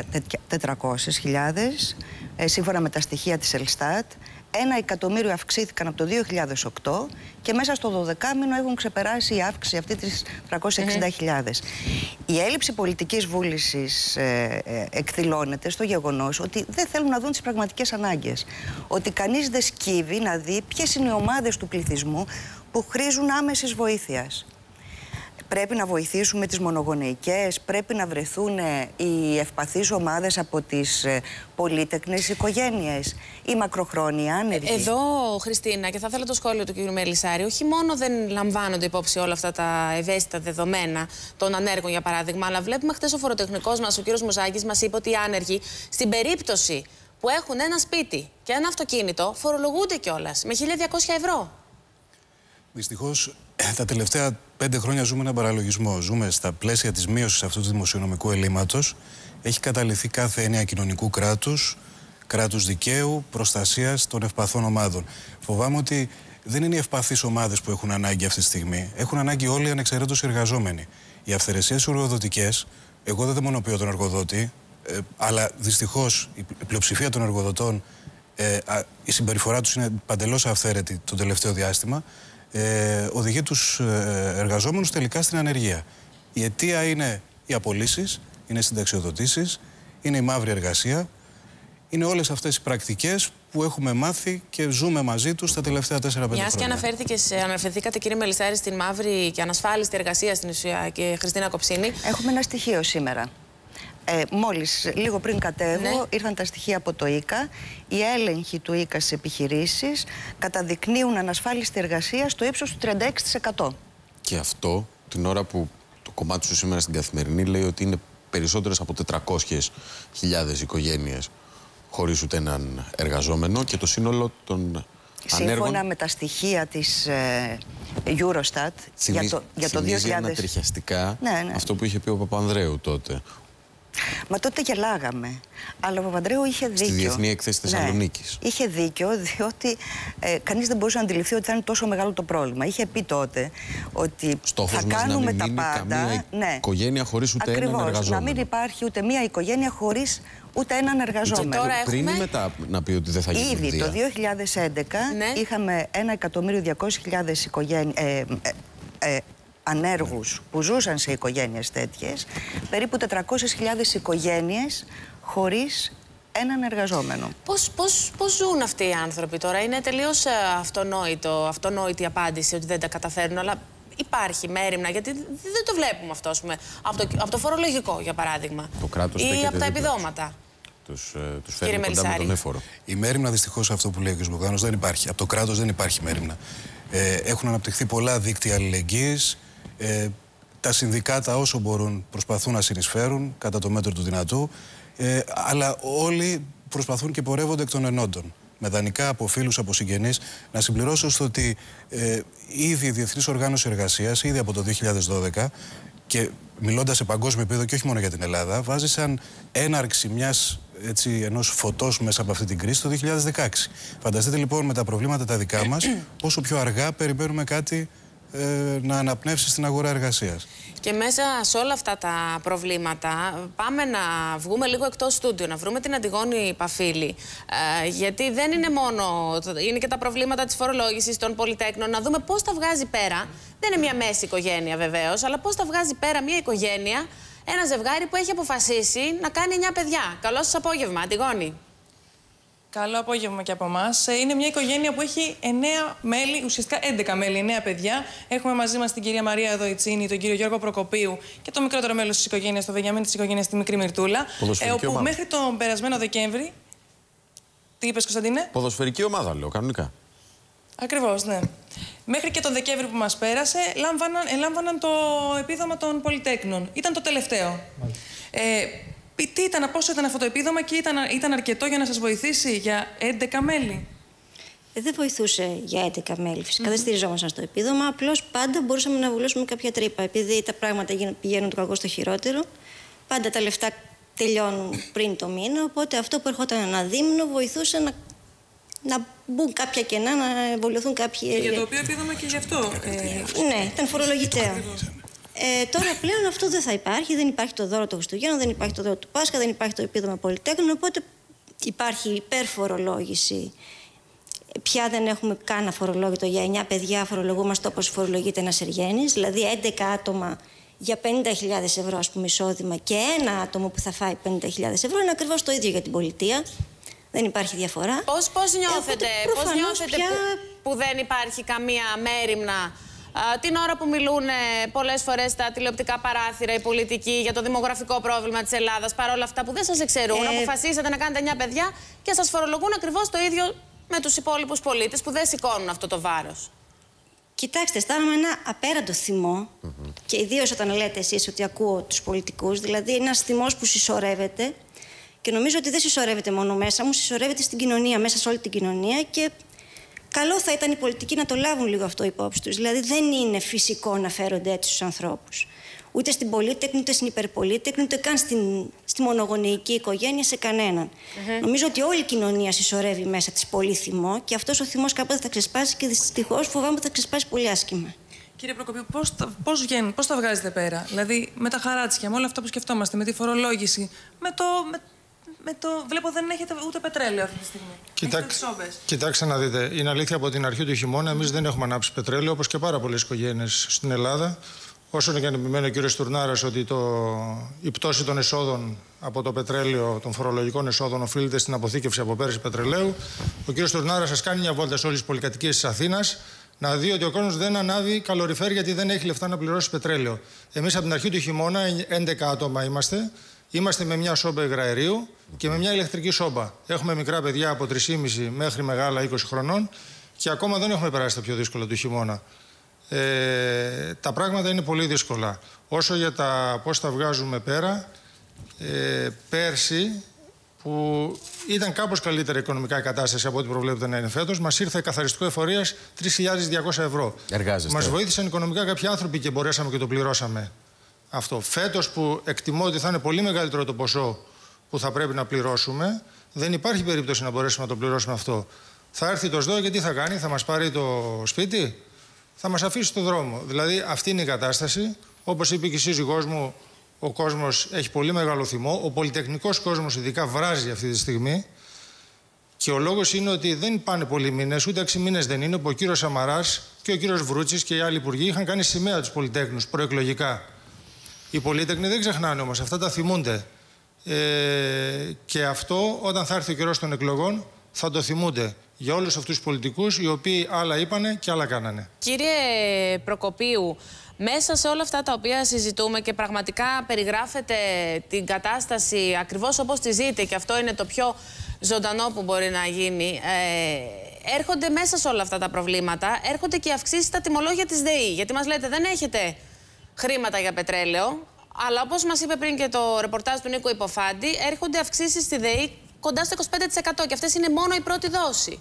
400.000, σύμφωνα με τα στοιχεία της Ελστάτ. 1 εκατομμύριο αυξήθηκαν από το 2008 και μέσα στο 12μηνο έχουν ξεπεράσει η αύξηση αυτή της 360.000. Η έλλειψη πολιτικής βούλησης εκδηλώνεται στο γεγονός ότι δεν θέλουν να δουν τις πραγματικές ανάγκες. Ότι κανείς δεν σκύβει να δει ποιες είναι οι ομάδες του πληθυσμού που χρήζουν άμεσης βοήθειας. Πρέπει να βοηθήσουμε τις μονογονεϊκές, πρέπει να βρεθούν οι ευπαθείς ομάδες από τις πολύτεκνες οικογένειες, οι μακροχρόνιοι άνεργοι.
Εδώ, Χριστίνα, και θα ήθελα το σχόλιο του κ. Μελισσάρη, όχι μόνο δεν λαμβάνονται υπόψη όλα αυτά τα ευαίσθητα δεδομένα των ανέργων, για παράδειγμα, αλλά βλέπουμε χτες ο φοροτεχνικός μας, ο κ. Μουζάκης, μας είπε ότι οι άνεργοι, στην περίπτωση που έχουν ένα σπίτι και ένα αυτοκίνητο, φορολογούνται κιόλας με 1.200 ευρώ.
Δυστυχώς, τα τελευταία 5 χρόνια ζούμε έναν παραλογισμό. Ζούμε στα πλαίσια της μείωσης αυτού του δημοσιονομικού ελλείμματος. Έχει καταληφθεί κάθε έννοια κοινωνικού κράτους, κράτους δικαίου, προστασίας των ευπαθών ομάδων. Φοβάμαι ότι δεν είναι οι ευπαθείς ομάδες που έχουν ανάγκη αυτή τη στιγμή. Έχουν ανάγκη όλοι οι ανεξαιρέτως εργαζόμενοι. Οι αυθαιρεσίες εργοδοτικές, εγώ δεν δαιμονοποιώ τον εργοδότη, αλλά δυστυχώς η πλειοψηφία των εργοδοτών, η συμπεριφορά τους είναι παντελώς αυθαίρετη το τελευταίο διάστημα. Οδηγεί τους εργαζόμενους τελικά στην ανεργία. Η αιτία είναι οι απολύσεις, είναι οι συνταξιοδοτήσεις, είναι η μαύρη εργασία, είναι όλες αυτές οι πρακτικές που έχουμε μάθει και ζούμε μαζί τους τα τελευταία 4-5 χρόνια.
Μιας και αναφερθήκατε, κύριε Μελισσάρη, στην μαύρη και ανασφάλιστη εργασία στην ουσία, και Χριστίνα Κοψίνη.
Έχουμε ένα στοιχείο σήμερα. Μόλις λίγο πριν κατέβω, ήρθαν τα στοιχεία από το ΙΚΑ. Οι έλεγχοι του ΙΚΑ στις επιχειρήσεις καταδεικνύουν ανασφάλιστη εργασία στο ύψος του 36%.
Και αυτό την ώρα που το κομμάτι σου σήμερα στην Καθημερινή λέει ότι είναι περισσότερες από 400.000 οικογένειες χωρίς ούτε έναν εργαζόμενο και το σύνολο των ανέργων.
Σύμφωνα με τα στοιχεία της Eurostat για το 2000.
Ανατριχιαστικά αυτό που είχε πει ο Παπανδρέου τότε.
Μα τότε γελάγαμε. Αλλά ο Παπανδρέου είχε δίκιο.
Στη Διεθνή Έκθεση Θεσσαλονίκης.
Είχε δίκιο, διότι κανείς δεν μπορούσε να αντιληφθεί ότι θα είναι τόσο μεγάλο το πρόβλημα. Είχε πει τότε ότι
στόχος
θα
μας
κάνουμε
να μην
τα
μείνει
πάντα.
Καμία οικογένεια χωρίς ούτε έναν εργαζόμενο.
Να μην υπάρχει ούτε μία οικογένεια χωρίς ούτε έναν εργαζόμενο.
Πριν ή μετά να πει ότι δεν θα γίνει.
Ήδη το 2011 είχαμε 1.200.000 ανέργους που ζούσαν σε οικογένειες τέτοιες, περίπου 400.000 οικογένειες χωρίς έναν εργαζόμενο.
Πώς ζουν αυτοί οι άνθρωποι τώρα? Είναι τελείως αυτονόητη η απάντηση ότι δεν τα καταφέρνουν, αλλά υπάρχει μέριμνα, γιατί δεν το βλέπουμε αυτό, ας πούμε, από το φορολογικό, για παράδειγμα,
το κράτος
ή από τα επιδόματα.
Τους φέρνει κοντά με τον έφορο.
Η μέριμνα, δυστυχώς, αυτό που λέει ο κ. Μπογδάνος, δεν υπάρχει. Από το κράτος δεν υπάρχει μέριμνα. Έχουν αναπτυχθεί πολλά δίκτυα αλληλεγγύης. Τα συνδικάτα όσο μπορούν προσπαθούν να συνεισφέρουν κατά το μέτρο του δυνατού, αλλά όλοι προσπαθούν και πορεύονται εκ των ενόντων. Με δανεικά από φίλους, από συγγενείς. Να συμπληρώσω στο ότι ήδη η Διεθνής Οργάνωση Εργασίας, ήδη από το 2012, και μιλώντας σε παγκόσμιο επίπεδο και όχι μόνο για την Ελλάδα, βάζει σαν έναρξη ενός φωτός μέσα από αυτή την κρίση το 2016. Φανταστείτε λοιπόν με τα προβλήματα τα δικά μας, πόσο πιο αργά περιμένουμε κάτι να αναπνεύσει στην αγορά εργασίας.
Και μέσα σε όλα αυτά τα προβλήματα πάμε να βγούμε λίγο εκτός στούντιο, να βρούμε την Αντιγόνη Παφίλη, γιατί δεν είναι μόνο, είναι και τα προβλήματα της φορολόγησης των πολυτέκνων, να δούμε πώς τα βγάζει πέρα. Δεν είναι μια μέση οικογένεια βεβαίως, αλλά πώς τα βγάζει πέρα μια οικογένεια, ένα ζευγάρι που έχει αποφασίσει να κάνει 9 παιδιά. Καλό σας απόγευμα, Αντιγόνη.
Καλό απόγευμα και από εμάς. Είναι μια οικογένεια που έχει 9 μέλη, ουσιαστικά 11 μέλη, 9 παιδιά. Έχουμε μαζί μας την κυρία Μαρία Δοϊτσίνη, τον κύριο Γιώργο Προκοπίου και το μικρότερο μέλος της οικογένειας, τον Βενιαμίν της οικογένειας, τη μικρή Μυρτούλα. Όπου μέχρι τον περασμένο Δεκέμβρη. Τι είπες, Κωνσταντίνε?
Ποδοσφαιρική ομάδα, λέω, κανονικά.
Ακριβώς, ναι. Μέχρι και τον Δεκέμβρη που μας πέρασε, ελάμβαναν το επίδομα των πολυτέκνων. Ήταν το τελευταίο. Πόσο ήταν αυτό το επίδομα και ήταν αρκετό για να σας βοηθήσει για 11 μέλη?
Δεν βοηθούσε για 11 μέλη. Φυσικά δεν στηριζόμασταν στο επίδομα. Απλώς πάντα μπορούσαμε να βουλώσουμε κάποια τρύπα. Επειδή τα πράγματα πηγαίνουν το κακό στο χειρότερο, πάντα τα λεφτά τελειώνουν πριν το μήνα. Οπότε αυτό που ερχόταν ένα δίμηνο βοηθούσε να μπουν κάποια κενά, να βολωθούν κάποιοι.
Για το οποίο επίδομα και γι' αυτό.
Ναι, ήταν φορολογητέο. Τώρα πλέον αυτό δεν θα υπάρχει. Δεν υπάρχει το δώρο των Χριστουγέννων, δεν υπάρχει το δώρο του Πάσχα, δεν υπάρχει το επίδομα πολυτέκνων. Οπότε υπάρχει υπερφορολόγηση. Πια δεν έχουμε καν αφορολόγητο για 9 παιδιά, φορολογούμαστε όπως φορολογείται ένας εργένης. Δηλαδή 11 άτομα για 50.000 ευρώ, ας πούμε, εισόδημα και ένα άτομο που θα φάει 50.000 ευρώ είναι ακριβώς το ίδιο για την πολιτεία. Δεν υπάρχει διαφορά.
Πώς νιώθετε, που δεν υπάρχει καμία μέριμνα Την ώρα που μιλούν πολλές φορές στα τηλεοπτικά παράθυρα οι πολιτικοί για το δημογραφικό πρόβλημα της Ελλάδας, παρόλα αυτά που δεν σας εξαιρούν, αποφασίσατε να κάνετε 9 παιδιά και σας φορολογούν ακριβώς το ίδιο με τους υπόλοιπους πολίτες που δεν σηκώνουν αυτό το βάρος.
Κοιτάξτε, αισθάνομαι ένα απέραντο θυμό και ιδίως όταν λέτε εσείς ότι ακούω τους πολιτικούς, δηλαδή ένας θυμός που συσσωρεύεται και νομίζω ότι δεν συσσωρεύεται μόνο μέσα μου, συσσωρεύεται στην κοινωνία, μέσα σε όλη την κοινωνία και καλό θα ήταν οι πολιτικοί να το λάβουν λίγο αυτό υπόψη τους. Δηλαδή δεν είναι φυσικό να φέρονται έτσι στους ανθρώπους. Ούτε στην πολύτεκνη, ούτε στην υπερπολίτεκνη, ούτε καν στη μονογονεϊκή οικογένεια, σε κανέναν. Νομίζω ότι όλη η κοινωνία συσσωρεύει μέσα της πολύ θυμό και αυτός ο θυμός κάποτε θα ξεσπάσει και δυστυχώς φοβάμαι ότι θα ξεσπάσει πολύ άσχημα.
Κύριε Προκοπίου, πώς τα βγάζετε πέρα, δηλαδή με τα χαράτσια, με όλα αυτά που σκεφτόμαστε, με τη φορολόγηση, βλέπω δεν έχετε ούτε πετρέλαιο αυτή τη στιγμή.
Κοιτάξτε να δείτε, είναι αλήθεια από την αρχή του χειμώνα εμείς δεν έχουμε ανάψει πετρέλαιο, όπως και πάρα πολλές οικογένειες στην Ελλάδα. Όσο και αν επιμένει ο κ. Τουρνάρας ότι η πτώση των εσόδων από το πετρέλαιο, των φορολογικών εσόδων, οφείλεται στην αποθήκευση από πέρυσι πετρελαίου, ο κ. Τουρνάρας σας κάνει μια βόλτα σε όλες τις πολυκατοικίες της Αθήνας να δει ότι ο κόσμος δεν ανάβει καλοριφέρ γιατί δεν έχει λεφτά να πληρώσει πετρέλαιο. Εμείς από την αρχή του χειμώνα, 11 άτομα είμαστε με μια σόμπα υγραερίου και με μια ηλεκτρική σόμπα. Έχουμε μικρά παιδιά από 3,5 μέχρι μεγάλα 20 χρονών και ακόμα δεν έχουμε περάσει τα πιο δύσκολα του χειμώνα. Τα πράγματα είναι πολύ δύσκολα. Όσο για πώς τα βγάζουμε πέρα, πέρσι που ήταν κάπως καλύτερη οικονομικά η κατάσταση από ό,τι προβλέπεται να είναι φέτος, μας ήρθε καθαριστικό εφορίας 3.200 ευρώ. Μας βοήθησαν οικονομικά κάποιοι άνθρωποι και μπορέσαμε και το πληρώσαμε αυτό. Φέτος που εκτιμώ ότι θα είναι πολύ μεγαλύτερο το ποσό που θα πρέπει να πληρώσουμε, δεν υπάρχει περίπτωση να μπορέσουμε να το πληρώσουμε αυτό. Θα έρθει το ΣΔΟΕ και τι θα κάνει, θα μας πάρει το σπίτι, θα μας αφήσει στο δρόμο. Δηλαδή αυτή είναι η κατάσταση. Όπως είπε και η σύζυγός μου, ο κόσμος έχει πολύ μεγάλο θυμό. Ο πολυτεχνικός κόσμος ειδικά βράζει αυτή τη στιγμή. Και ο λόγος είναι ότι δεν πάνε πολλοί μήνες, ούτε 6 μήνες δεν είναι, που ο κύριος Σαμαράς και ο κύριος Βρούτσης και οι άλλοι υπουργοί είχαν κάνει σημαία τους πολυτέχνους προεκλογικά. Οι πολίτεκνοι δεν ξεχνάνε όμως, αυτά τα θυμούνται. Και αυτό όταν θα έρθει ο καιρός των εκλογών θα το θυμούνται για όλους αυτούς τους πολιτικούς οι οποίοι άλλα είπανε και άλλα κάνανε.
Κύριε Προκοπίου, μέσα σε όλα αυτά τα οποία συζητούμε και πραγματικά περιγράφετε την κατάσταση ακριβώς όπως τη ζείτε και αυτό είναι το πιο ζωντανό που μπορεί να γίνει, έρχονται μέσα σε όλα αυτά τα προβλήματα, έρχονται και αυξήσεις στα τιμολόγια της ΔΕΗ. Γιατί μας λέτε δεν έχετε χρήματα για πετρέλαιο, αλλά όπως μας είπε πριν και το ρεπορτάζ του Νίκου Υποφάντη, έρχονται αυξήσεις στη ΔΕΗ κοντά στο 25% και αυτές είναι μόνο η πρώτη δόση.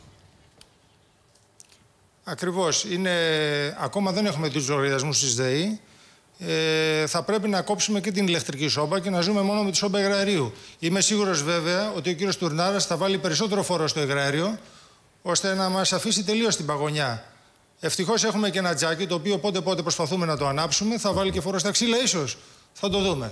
Ακριβώς. Ακόμα δεν έχουμε τους λογαριασμούς της ΔΕΗ. Θα πρέπει να κόψουμε και την ηλεκτρική σόμπα και να ζούμε μόνο με τη σόμπα υγραερίου. Είμαι σίγουρος βέβαια ότι ο κύριος Τουρνάρας θα βάλει περισσότερο φόρο στο υγραέριο, ώστε να μας αφήσει τελείως την παγωνιά. Ευτυχώς έχουμε και ένα τζάκι, το οποίο πότε προσπαθούμε να το ανάψουμε. Θα βάλει και φόρο στα ξύλα ίσως. Θα το δούμε.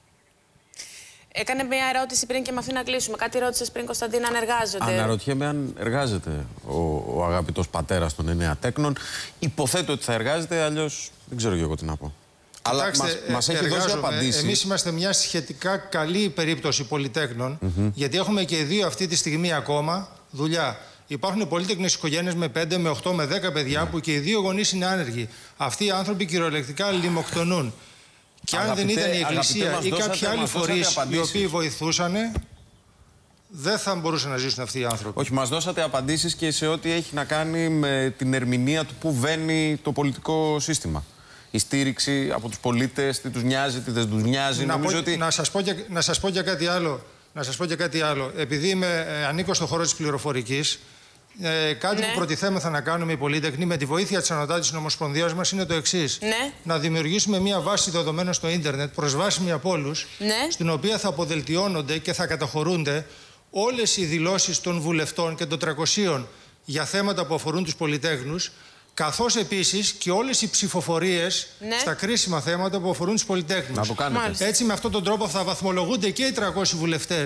Έκανε μια ερώτηση πριν και με αφήνει να κλείσουμε. Κάτι ρώτησες πριν, Κωνσταντίνα, αν εργάζονται.
Αναρωτιέμαι αν εργάζεται ο αγαπητός πατέρας των 9 τέκνων. Υποθέτω ότι θα εργάζεται, αλλιώς δεν ξέρω και εγώ τι να πω. Αλλά μας έχει δώσει απαντήσει.
Εμείς είμαστε μια σχετικά καλή περίπτωση πολυτέκνων, γιατί έχουμε και 2 αυτή τη στιγμή ακόμα δουλειά. Υπάρχουν πολύτεκνες οικογένειες με 5, με 8, με 10 παιδιά που και οι 2 γονείς είναι άνεργοι. Αυτοί οι άνθρωποι κυριολεκτικά λιμοκτονούν. Και αν δεν ήταν η Εκκλησία ή κάποιοι άλλοι φορείς οι οποίοι βοηθούσαν, δεν θα μπορούσαν να ζήσουν αυτοί οι άνθρωποι.
Όχι, μας δώσατε απαντήσεις και σε ό,τι έχει να κάνει με την ερμηνεία του που βαίνει το πολιτικό σύστημα. Η στήριξη από τους πολίτες, τι τους νοιάζει, τι δεν τους νοιάζει.
Να σας πω και κάτι άλλο. Επειδή ανήκω στον χώρο της πληροφορικής, κάτι που προτιθέμεθα να κάνουμε οι πολίτεκνοι με τη βοήθεια της Ανωτάτης Ομοσπονδίας μας είναι το εξής. Να δημιουργήσουμε μια βάση δεδομένων στο ίντερνετ, προσβάσιμη από όλους, στην οποία θα αποδελτιώνονται και θα καταχωρούνται όλες οι δηλώσεις των βουλευτών και των 300 για θέματα που αφορούν τους πολυτέχνους, καθώς επίσης και όλες οι ψηφοφορίες στα κρίσιμα θέματα που αφορούν τους πολυτέχνους. Έτσι, με αυτόν τον τρόπο θα βαθμολογούνται και οι 300 βουλευτές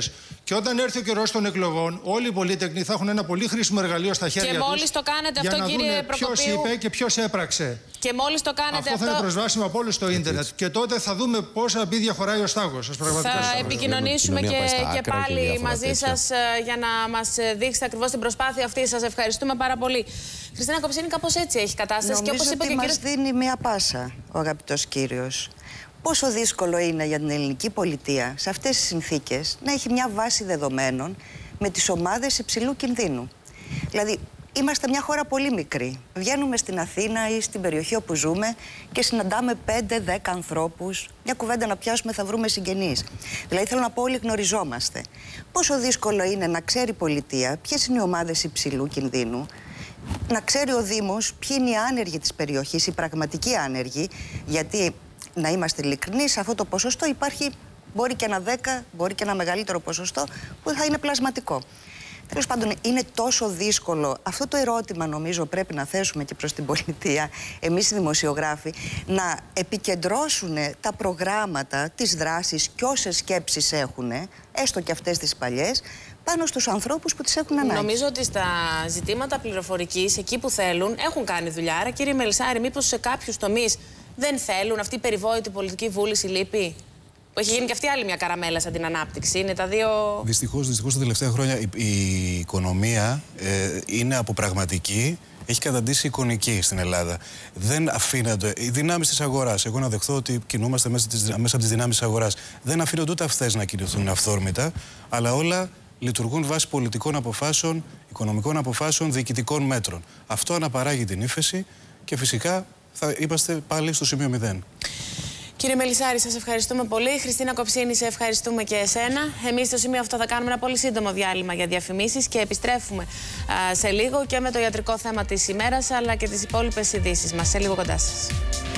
Και όταν έρθει ο καιρός των εκλογών, όλοι οι πολίτεκνοι θα έχουν ένα πολύ χρήσιμο εργαλείο στα χέρια τους.
Και μόλις το κάνετε
για
αυτό,
να
κύριε
δούνε
Προκοπίου.
ποιος είπε και ποιος έπραξε.
Και μόλις το κάνετε
αυτό θα είναι προσβάσιμο από όλους στο ίντερνετ. Και τότε θα δούμε πόσα μπίδια χωράει ο στάγος.
Θα επικοινωνήσουμε και πάλι μαζί σας για να μας δείξετε ακριβώς την προσπάθεια αυτή. Σας ευχαριστούμε πάρα πολύ. Χριστίνα Κοψίνη, κάπως έτσι έχει κατάσταση.
Νομίζω ότι μας δίνει μία πάσα ο αγαπητός κύριος. Πόσο δύσκολο είναι για την ελληνική πολιτεία σε αυτές τις συνθήκες να έχει μια βάση δεδομένων με τις ομάδες υψηλού κινδύνου. Δηλαδή, είμαστε μια χώρα πολύ μικρή. Βγαίνουμε στην Αθήνα ή στην περιοχή όπου ζούμε και συναντάμε 5-10 ανθρώπους. Μια κουβέντα να πιάσουμε, θα βρούμε συγγενείς. Δηλαδή, θέλω να πω, όλοι γνωριζόμαστε. Πόσο δύσκολο είναι να ξέρει η πολιτεία ποιες είναι οι ομάδες υψηλού κινδύνου, να ξέρει ο Δήμος ποιοι είναι οι άνεργοι της περιοχής, οι πραγματικοί άνεργοι, γιατί, να είμαστε ειλικρινείς, σε αυτό το ποσοστό υπάρχει, μπορεί και ένα 10, μπορεί και ένα μεγαλύτερο ποσοστό που θα είναι πλασματικό. Τέλος πάντων, είναι τόσο δύσκολο. Αυτό το ερώτημα, νομίζω, πρέπει να θέσουμε και προς την πολιτεία, εμείς οι δημοσιογράφοι, να επικεντρώσουν τα προγράμματα, τις δράσεις και όσες σκέψεις έχουν, έστω και αυτές τις παλιές, πάνω στους ανθρώπους που τις έχουν ανάγκη.
Νομίζω ότι στα ζητήματα πληροφορικής, εκεί που θέλουν, έχουν κάνει δουλειά. Άρα, κύριε Μελισσάρη, μήπως σε κάποιους τομείς δεν θέλουν αυτή η περιβόητη πολιτική βούληση λείπει? Που έχει γίνει και αυτή άλλη μια καραμέλα σαν την ανάπτυξη. Είναι τα δύο.
Δυστυχώς τα τελευταία χρόνια η οικονομία είναι αποπραγματική, έχει καταντήσει εικονική στην Ελλάδα. Δεν αφήνονται οι δυνάμεις της αγοράς. Εγώ να δεχθώ ότι κινούμαστε μέσα από τις δυνάμεις της αγοράς. Δεν αφήνονται ούτε αυτές να κινηθούν αυθόρμητα, αλλά όλα λειτουργούν βάσει πολιτικών αποφάσεων, οικονομικών αποφάσεων, διοικητικών μέτρων. Αυτό αναπαράγει την ύφεση και φυσικά θα είμαστε πάλι στο σημείο 0.
Κύριε Μελισσάρη, σας ευχαριστούμε πολύ. Χριστίνα Κοψίνη, σε ευχαριστούμε και εσένα. Εμείς στο σημείο αυτό θα κάνουμε ένα πολύ σύντομο διάλειμμα για διαφημίσεις και επιστρέφουμε σε λίγο και με το ιατρικό θέμα της ημέρας, αλλά και τις υπόλοιπες ειδήσεις μας. Σε λίγο κοντά σας.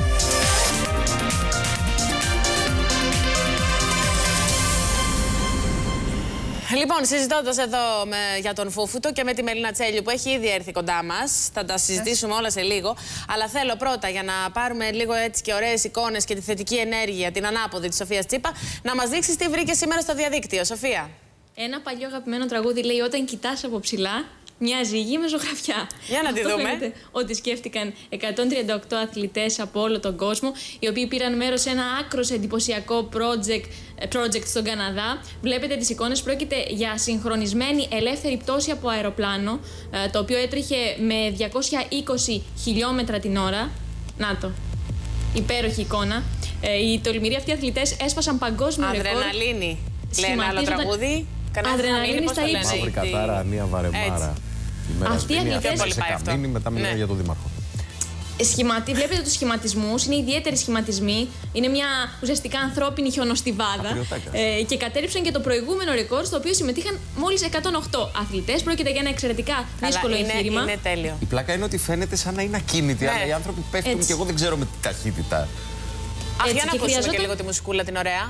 Λοιπόν, συζητώντας εδώ για τον Φούφουτο και με τη Μελίνα Τσέλιου που έχει ήδη έρθει κοντά μας, θα τα συζητήσουμε όλα σε λίγο. Αλλά θέλω πρώτα, για να πάρουμε λίγο έτσι και ωραίες εικόνες και τη θετική ενέργεια, την ανάποδη της Σοφίας Τσίπα, να μας δείξεις τι βρήκε σήμερα στο διαδίκτυο. Σοφία.
Ένα παλιό αγαπημένο τραγούδι λέει: όταν κοιτάς από ψηλά, μοιάζει η γη με ζωγραφιά.
Για να τη δούμε.
Ότι σκέφτηκαν 138 αθλητές από όλο τον κόσμο, οι οποίοι πήραν μέρος σε ένα άκρως εντυπωσιακό project στον Καναδά. Βλέπετε τις εικόνες, πρόκειται για συγχρονισμένη ελεύθερη πτώση από αεροπλάνο, το οποίο έτρεχε με 220 χιλιόμετρα την ώρα. Να το. Υπέροχη εικόνα. Οι τολμηροί αυτοί αθλητές έσπασαν παγκόσμιο ρεκόρ.
Αδρεναλίνη. Λένε άλλο τραγούδι.
Αδρεναλίνη στα ύψη.
Μαύρη κατάρα, μία βαρεμάρα.
Αυτοί οι αθλητές.
Μετά μιλάει για τον Δήμαρχο.
Βλέπετε τους σχηματισμούς, είναι ιδιαίτεροι σχηματισμοί. Είναι μια ουσιαστικά ανθρώπινη χιονοστιβάδα. Και κατέρριψαν και το προηγούμενο ρεκόρ, στο οποίο συμμετείχαν μόλις 108 αθλητές. Πρόκειται για ένα εξαιρετικά δύσκολο εγχείρημα.
Είναι τέλειο.
Η πλάκα είναι ότι φαίνεται σαν να είναι ακίνητοι, αλλά οι άνθρωποι πέφτουν και εγώ δεν ξέρω με τι ταχύτητα.
Αχ, για να ακούσουμε και λίγο τη μουσικούλα την ωραία.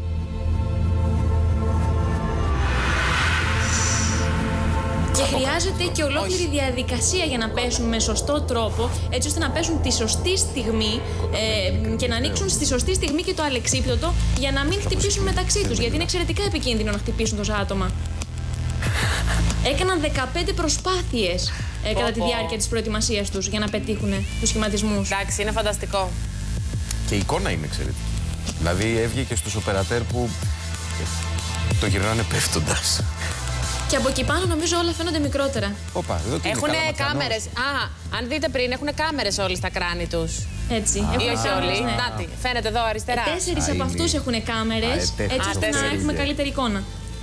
Και χρειάζεται και ολόκληρη διαδικασία για να πέσουν με σωστό τρόπο, έτσι ώστε να πέσουν τη σωστή στιγμή και να ανοίξουν στη σωστή στιγμή και το αλεξίπτωτο για να μην χτυπήσουν μεταξύ τους. Γιατί είναι εξαιρετικά επικίνδυνο να χτυπήσουν τόσα άτομα. Έκαναν 15 προσπάθειες κατά τη διάρκεια της προετοιμασίας τους για να πετύχουν τους σχηματισμούς.
Εντάξει, είναι φανταστικό.
Και η εικόνα είναι εξαιρετική. Δηλαδή έβγε και στους οπερατέρ που το γυρνάνε πέφτοντας.
Και από εκεί πάνω νομίζω όλα φαίνονται μικρότερα.
Έχουν κάμερες. Αν δείτε πριν, έχουν κάμερες όλοι στα κράνη τους.
Έτσι.
Ή όχι όλοι. Νάτι, φαίνεται εδώ αριστερά.
4 από αυτούς έχουν κάμερες, έτσι ώστε να έχουμε καλύτερη εικόνα.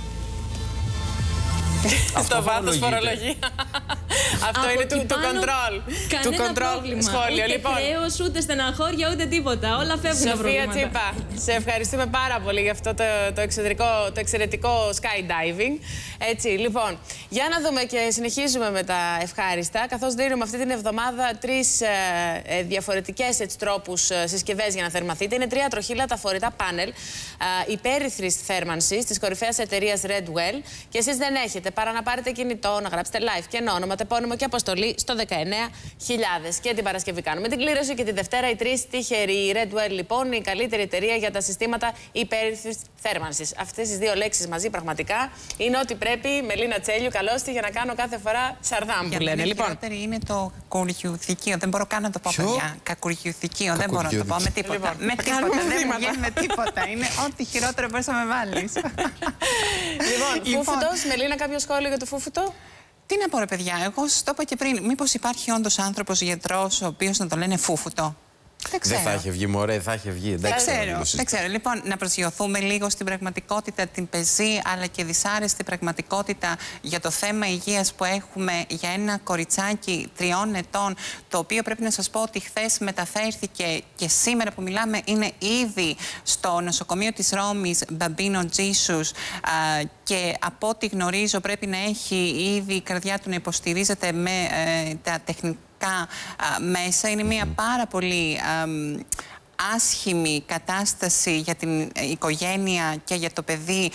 Στο βάθος φορολογία. Αυτό είναι του control.
Κανένα πρόβλημα.
Σχόλιο.
Ούτε χρέος, ούτε στεναχώρια, ούτε τίποτα. Όλα φεύγουν τα προβλήματα.
Σοφία Τσίπα, σε ευχαριστούμε πάρα πολύ για αυτό το εξαιρετικό skydiving. Έτσι, λοιπόν, για να δούμε και συνεχίζουμε με τα ευχάριστα, καθώς δίνουμε αυτή την εβδομάδα 3 διαφορετικές τρόπους συσκευές για να θερμαθείτε. Είναι 3 τροχήλατα φορητά πάνελ υπέρυθρης θέρμανσης της κορυφαίας εταιρείας Redwell και εσείς δεν έχετε παρά να πάρετε κινητό, να γράψετε live και ένα όνομα, τεπώνυμο και αποστολή στο 19.000. Και την Παρασκευή κάνουμε την κλήρωση και τη Δευτέρα οι τρεις τυχεροί. Η Redwell, λοιπόν, η καλύτερη εταιρεία για τα συστήματα υπέρυθρης θέρμανσης. Αυτές τις δύο λέξεις μαζί πραγματικά είναι ό,τι πρέπει. Μελίνα Τσέλιου, καλώς τη για να κάνω κάθε φορά σαρδάμ που λένε.
Λοιπόν, χειρότερη είναι το κακουριουθικείο. Δεν μπορώ καν να το πω, παιδιά. Κακουριουθικείο. Δεν μπορώ να το πω με τίποτα.
Λοιπόν,
με τίποτα. Δεν μου βγαίνει με τίποτα. Είναι ό,τι χειρότερο μπορείς να με βάλεις.
Λοιπόν, φούφουτος. Μελίνα, κάποιο σχόλιο για το φούφουτο?
Τι να πω, ρε παιδιά, εγώ σας το είπα και πριν. Μήπως υπάρχει όντως άνθρωπος γιατρός ο οποίος να το λένε φούφουτο?
Δεν θα είχε βγει, μωρέ, θα είχε βγει.
Δεν ξέρω. Λοιπόν, να προσγειωθούμε λίγο στην πραγματικότητα, την πεζή αλλά και δυσάρεστη πραγματικότητα για το θέμα υγείας που έχουμε για ένα κοριτσάκι 3 ετών, το οποίο πρέπει να σας πω ότι χθες μεταφέρθηκε και σήμερα που μιλάμε είναι ήδη στο νοσοκομείο της Ρώμης, Μπαμπίνο Τζίσους, και από ό,τι γνωρίζω πρέπει να έχει ήδη η καρδιά του να υποστηρίζεται με τα τεχνικά μέσα. Είναι μια πάρα πολύ άσχημη κατάσταση για την οικογένεια και για το παιδί.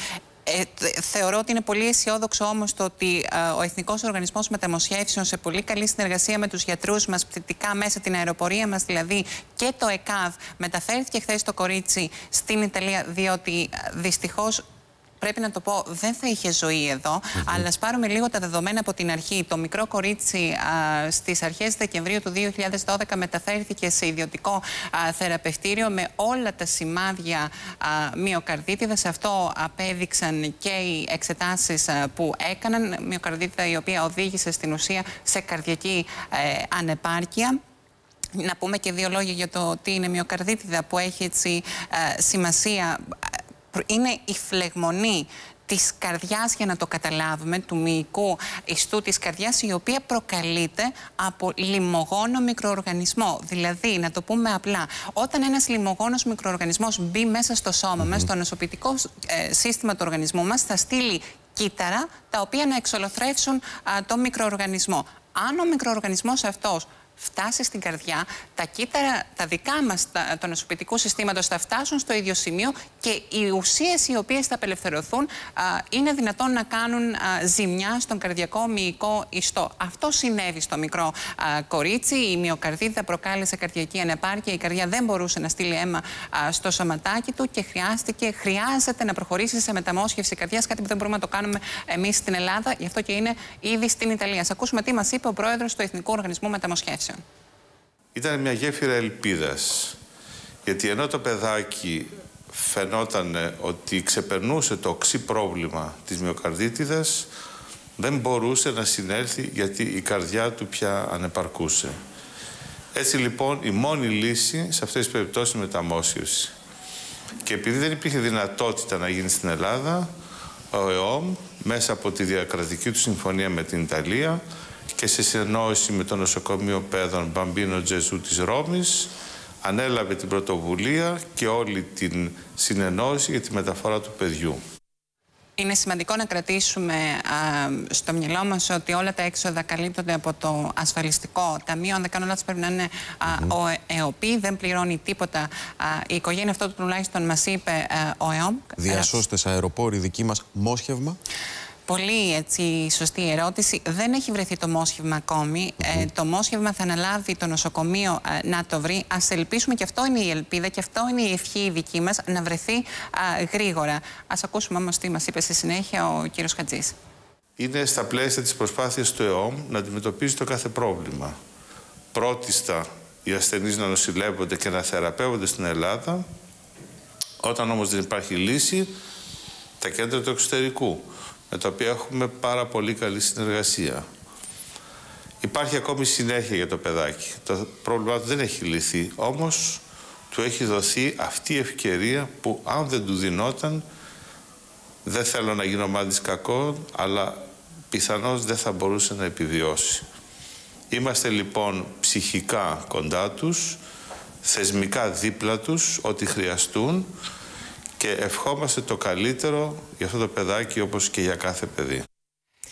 Θεωρώ ότι είναι πολύ αισιόδοξο όμως το ότι ο Εθνικός Οργανισμός Μεταμοσχεύσεων, σε πολύ καλή συνεργασία με τους γιατρούς μας, πτυτικά μέσα, την αεροπορία μας δηλαδή, και το ΕΚΑΒ, μεταφέρθηκε χθες το κορίτσι στην Ιταλία, διότι δυστυχώς, πρέπει να το πω, δεν θα είχε ζωή εδώ, αλλά ας πάρουμε λίγο τα δεδομένα από την αρχή. Το μικρό κορίτσι στις αρχές Δεκεμβρίου του 2012 μεταφέρθηκε σε ιδιωτικό θεραπευτήριο με όλα τα σημάδια μυοκαρδίτιδας. Αυτό απέδειξαν και οι εξετάσεις που έκαναν. Μυοκαρδίτιδα η οποία οδήγησε στην ουσία σε καρδιακή ανεπάρκεια. Να πούμε και 2 λόγια για το τι είναι μυοκαρδίτιδα που έχει έτσι σημασία. Είναι η φλεγμονή της καρδιάς, για να το καταλάβουμε, του μυϊκού ιστού της καρδιάς, η οποία προκαλείται από λιμογόνο μικροοργανισμό. Δηλαδή, να το πούμε απλά, όταν ένας λιμογόνος μικροοργανισμός μπει μέσα στο σώμα μας, στο νοσοποιητικό σύστημα του οργανισμού μας, θα στείλει κύτταρα τα οποία να εξολοθρεύσουν το μικροοργανισμό. Αν ο μικροοργανισμός αυτός φτάσει στην καρδιά, τα κύτταρα, τα δικά μας, του νοσοποιητικού συστήματος, θα φτάσουν στο ίδιο σημείο και οι ουσίες οι οποίες θα απελευθερωθούν είναι δυνατόν να κάνουν ζημιά στον καρδιακό μυϊκό ιστό. Αυτό συνέβη στο μικρό κορίτσι. Η μυοκαρδίτιδα προκάλεσε καρδιακή ανεπάρκεια. Η καρδιά δεν μπορούσε να στείλει αίμα στο σωματάκι του και χρειάζεται να προχωρήσει σε μεταμόσχευση καρδιάς, κάτι που δεν μπορούμε να το κάνουμε εμείς στην Ελλάδα. Γι' αυτό και είναι ήδη στην Ιταλία. Ας ακούσουμε τι μας είπε ο πρόεδρος του Εθνικού Οργανισμού Μεταμοσχεύσεων.
Ήταν μια γέφυρα ελπίδας, γιατί ενώ το παιδάκι φαινόταν ότι ξεπερνούσε το οξύ πρόβλημα της μυοκαρδίτιδας, δεν μπορούσε να συνέλθει γιατί η καρδιά του πια ανεπαρκούσε. Έτσι λοιπόν η μόνη λύση σε αυτές τις περιπτώσεις είναι μεταμόσχευση. Και επειδή δεν υπήρχε δυνατότητα να γίνει στην Ελλάδα, ο ΕΟΜ μέσα από τη διακρατική του συμφωνία με την Ιταλία και σε συνεννόηση με το νοσοκομείο παιδών Μπαμπίνο Τζεσού της Ρώμης ανέλαβε την πρωτοβουλία και όλη την συνεννόηση για τη μεταφορά του παιδιού.
Είναι σημαντικό να κρατήσουμε στο μυαλό μας ότι όλα τα έξοδα καλύπτονται από το ασφαλιστικό ταμείο. Αν δεν κάνω λάθος, πρέπει να είναι ο ΕΟΠΗ. Δεν πληρώνει τίποτα η οικογένεια. Αυτό τουλάχιστον μας είπε ο ΕΟΜ.
Διασώστες αεροπόροι, δική μας μόσχευμα.
Πολύ έτσι, σωστή ερώτηση. Δεν έχει βρεθεί το μόσχευμα ακόμη. Το μόσχευμα θα αναλάβει το νοσοκομείο να το βρει. Ας ελπίσουμε, και αυτό είναι η ελπίδα και αυτό είναι η ευχή η δική μας, να βρεθεί γρήγορα. Ας ακούσουμε όμως τι μας είπε στη συνέχεια ο κύριος Χατζής.
Είναι στα πλαίσια της προσπάθειας του ΕΟΜ να αντιμετωπίζει το κάθε πρόβλημα. Πρώτιστα, οι ασθενείς να νοσηλεύονται και να θεραπεύονται στην Ελλάδα. Όταν όμως δεν υπάρχει λύση, τα κέντρα του εξωτερικού, με τα οποία έχουμε πάρα πολύ καλή συνεργασία. Υπάρχει ακόμη συνέχεια για το παιδάκι. Το πρόβλημά του δεν έχει λυθεί, όμως του έχει δοθεί αυτή η ευκαιρία που αν δεν του δινόταν, δεν θέλω να γίνω μάντης κακό, αλλά πιθανώς δεν θα μπορούσε να επιβιώσει. Είμαστε λοιπόν ψυχικά κοντά τους, θεσμικά δίπλα τους, ό,τι χρειαστούν, και ευχόμαστε το καλύτερο για αυτό το παιδάκι όπως και για κάθε παιδί.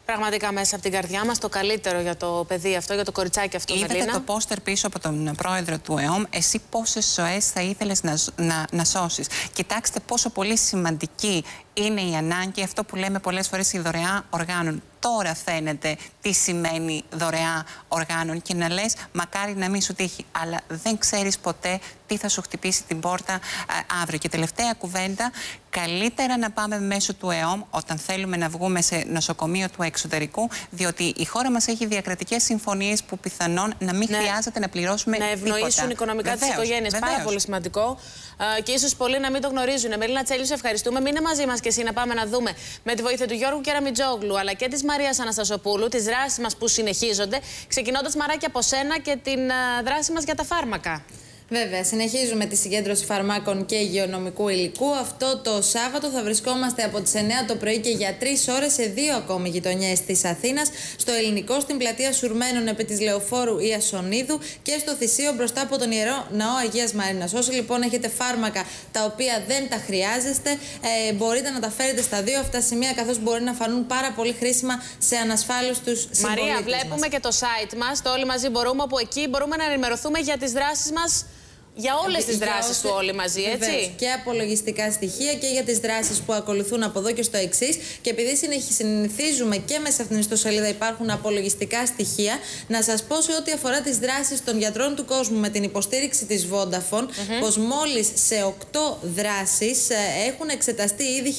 Πραγματικά μέσα από την καρδιά μας το καλύτερο για το παιδί αυτό, για το κοριτσάκι αυτό.
Είδατε το πόστερ πίσω από τον πρόεδρο του ΕΟΜ. Εσύ πόσες ζωές θα ήθελες να σώσεις. Κοιτάξτε πόσο πολύ σημαντική είναι η ανάγκη, αυτό που λέμε πολλές φορές, η δωρεά οργάνων. Τώρα φαίνεται τι σημαίνει δωρεά οργάνων και να λες μακάρι να μην σου τύχει, αλλά δεν ξέρεις ποτέ τι θα σου χτυπήσει την πόρτα αύριο. Και τελευταία κουβέντα, καλύτερα να πάμε μέσω του ΕΟΜ όταν θέλουμε να βγούμε σε νοσοκομείο του εξωτερικού, διότι η χώρα μας έχει διακρατικές συμφωνίες που πιθανόν να μην χρειάζεται να πληρώσουμε τίποτα.
Να ευνοήσουν οικονομικά τις οικογένειες. Πάρα πολύ σημαντικό. Και ίσως πολλοί να μην το γνωρίζουν. Μελίνα Τσέλιου, σε ευχαριστούμε. Μείνε μαζί μας και εσύ να πάμε να δούμε με τη βοήθεια του Γιώργου Κεραμιτζόγλου αλλά και της Μαρίας Αναστασοπούλου τις δράσεις μας που συνεχίζονται. Ξεκινώντας, Μαράκη, από σένα και την δράση μας για τα φάρμακα.
Βέβαια, συνεχίζουμε τη συγκέντρωση φαρμάκων και υγειονομικού υλικού. Αυτό το Σάββατο θα βρισκόμαστε από τις 9 το πρωί και για 3 ώρες σε 2 ακόμη γειτονιές της Αθήνας. Στο Ελληνικό, στην πλατεία Σουρμένων επί της Λεωφόρου Ιασονίδου και στο Θησίο μπροστά από τον Ιερό Ναό Αγίας Μαρίνας. Όσοι λοιπόν έχετε φάρμακα τα οποία δεν τα χρειάζεστε, μπορείτε να τα φέρετε στα 2 αυτά σημεία, καθώς μπορεί να φανούν πάρα πολύ χρήσιμα σε ανασφάλιστους συμπολίτες.
Μαρία, βλέπουμε και το site μας, το Όλοι Μαζί Μπορούμε, όπου εκεί μπορούμε να ενημερωθούμε για τις δράσεις μας. Για όλες τις δράσεις του Όλοι Μαζί, έτσι.
Βεβαίως, και απολογιστικά στοιχεία και για τις δράσεις που ακολουθούν από εδώ και στο εξής. Και επειδή συνηθίζουμε και μέσα σε αυτήν την ιστοσελίδα υπάρχουν απολογιστικά στοιχεία, να σας πω σε ό,τι αφορά τις δράσεις των γιατρών του κόσμου με την υποστήριξη της Vodafone, πως μόλις σε 8 δράσεις έχουν εξεταστεί ήδη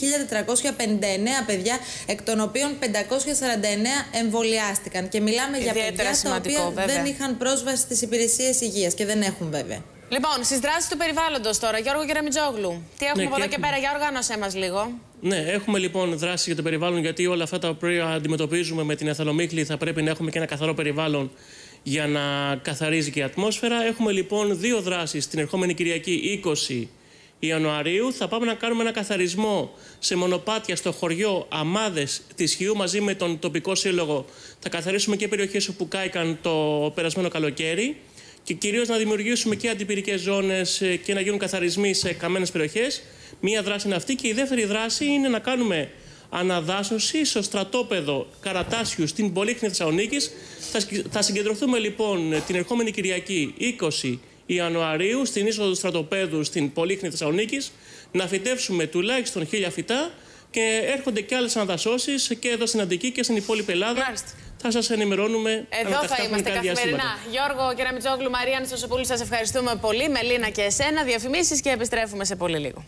1.459 παιδιά, εκ των οποίων 549 εμβολιάστηκαν. Και μιλάμε για παιδιά τα οποία δεν είχαν πρόσβαση στις υπηρεσίες υγείας και δεν έχουν βέβαια.
Λοιπόν, στις δράσεις του περιβάλλοντος τώρα, Γιώργο Κεραμιτζόγλου, τι έχουμε από εδώ και πέρα, για οργάνωσέ μας λίγο.
Ναι, έχουμε λοιπόν δράσεις για το περιβάλλον, γιατί όλα αυτά τα οποία αντιμετωπίζουμε με την εθαλομίχλη θα πρέπει να έχουμε και ένα καθαρό περιβάλλον για να καθαρίζει και η ατμόσφαιρα. Έχουμε λοιπόν 2 δράσεις. Την ερχόμενη Κυριακή 20 Ιανουαρίου θα πάμε να κάνουμε ένα καθαρισμό σε μονοπάτια στο χωριό Αμάδες της Χιού μαζί με τον τοπικό σύλλογο. Θα καθαρίσουμε και περιοχές όπου κάηκαν το περασμένο καλοκαίρι. Και κυρίως να δημιουργήσουμε και αντιπυρικές ζώνες και να γίνουν καθαρισμοί σε καμένες περιοχές. Μία δράση είναι αυτή και η δεύτερη δράση είναι να κάνουμε αναδάσωση στο στρατόπεδο Καρατάσιου στην Πολύχνη Θεσσαλονίκης. Θα συγκεντρωθούμε λοιπόν την ερχόμενη Κυριακή 20 Ιανουαρίου στην είσοδο του στρατοπέδου στην Πολύχνη Θεσσαλονίκης να φυτέψουμε τουλάχιστον 1000 φυτά και έρχονται και άλλες αναδασώσεις και εδώ στην Αττική και στην υπόλοιπη Ελλάδα.
Μάλιστα.
Θα σας ενημερώνουμε.
Εδώ θα είμαστε καθημερινά. Γιώργο Κεραμιτζόγλου, Μαρία Αναστασοπούλου, σας ευχαριστούμε πολύ. Μελίνα και εσένα. Διαφημίσεις και επιστρέφουμε σε πολύ λίγο.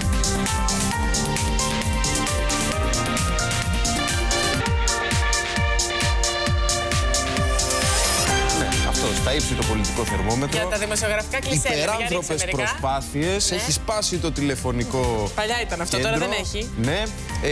Στα ύψη το πολιτικό θερμόμετρο.
Για τα δημοσιογραφικά κλισέ.
Υπεράνθρωπες προσπάθειες. Ναι. Έχει σπάσει το τηλεφωνικό.
Παλιά ήταν αυτό,
κέντρο.
Τώρα δεν έχει.
Ναι.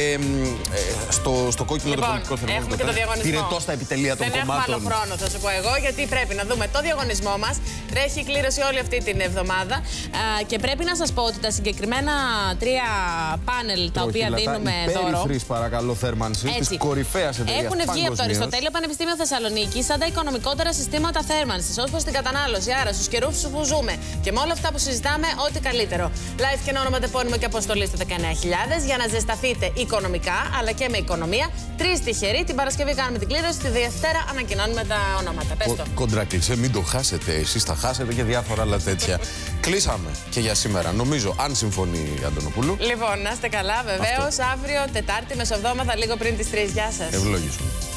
Στο κόκκινο το πολιτικό θερμόμετρο.
Έχουμε και το διαγωνισμό.
Πυρετό στα επιτελεία των κομμάτων.
Δεν έχουμε άλλο χρόνο, θα σου πω εγώ, γιατί πρέπει να δούμε το διαγωνισμό μας. Τρέχει κλήρωση όλη αυτή την εβδομάδα. Και πρέπει να σας πω ότι τα συγκεκριμένα 3 πάνελ τα οποία δίνουμε δώρο.
Υπέρυθρης, παρακαλώ, θέρμανση τη κορυφαία εταιρεία.
Έχουν βγει από το Αριστοτέλειο Πανεπιστήμιο Θεσσαλονίκη σαν τα οικονομικότερα συστήματα θέρμανσης ως προς την κατανάλωση. Άρα στους καιρούς που ζούμε και με όλα αυτά που συζητάμε, ό,τι καλύτερο. Live και όνομα, τεπώνυμο και αποστολή στο 19.000 για να ζεσταθείτε οικονομικά αλλά και με οικονομία. 3 τυχεροί. Την Παρασκευή κάνουμε την κλήρωση. Τη Δευτέρα ανακοινώνουμε τα ονόματα. Πες το.
Κοντρακλεισέ, μην το χάσετε. Εσείς θα χάσετε και διάφορα άλλα τέτοια. Κλείσαμε και για σήμερα. Νομίζω, αν συμφωνεί η Αντωνοπούλου.
Λοιπόν, να είστε καλά, βεβαίως. Αύριο, Τετάρτη, μεσοβδόμαδα, λίγο πριν τις 3. Γεια σας.
Ευλόγησον.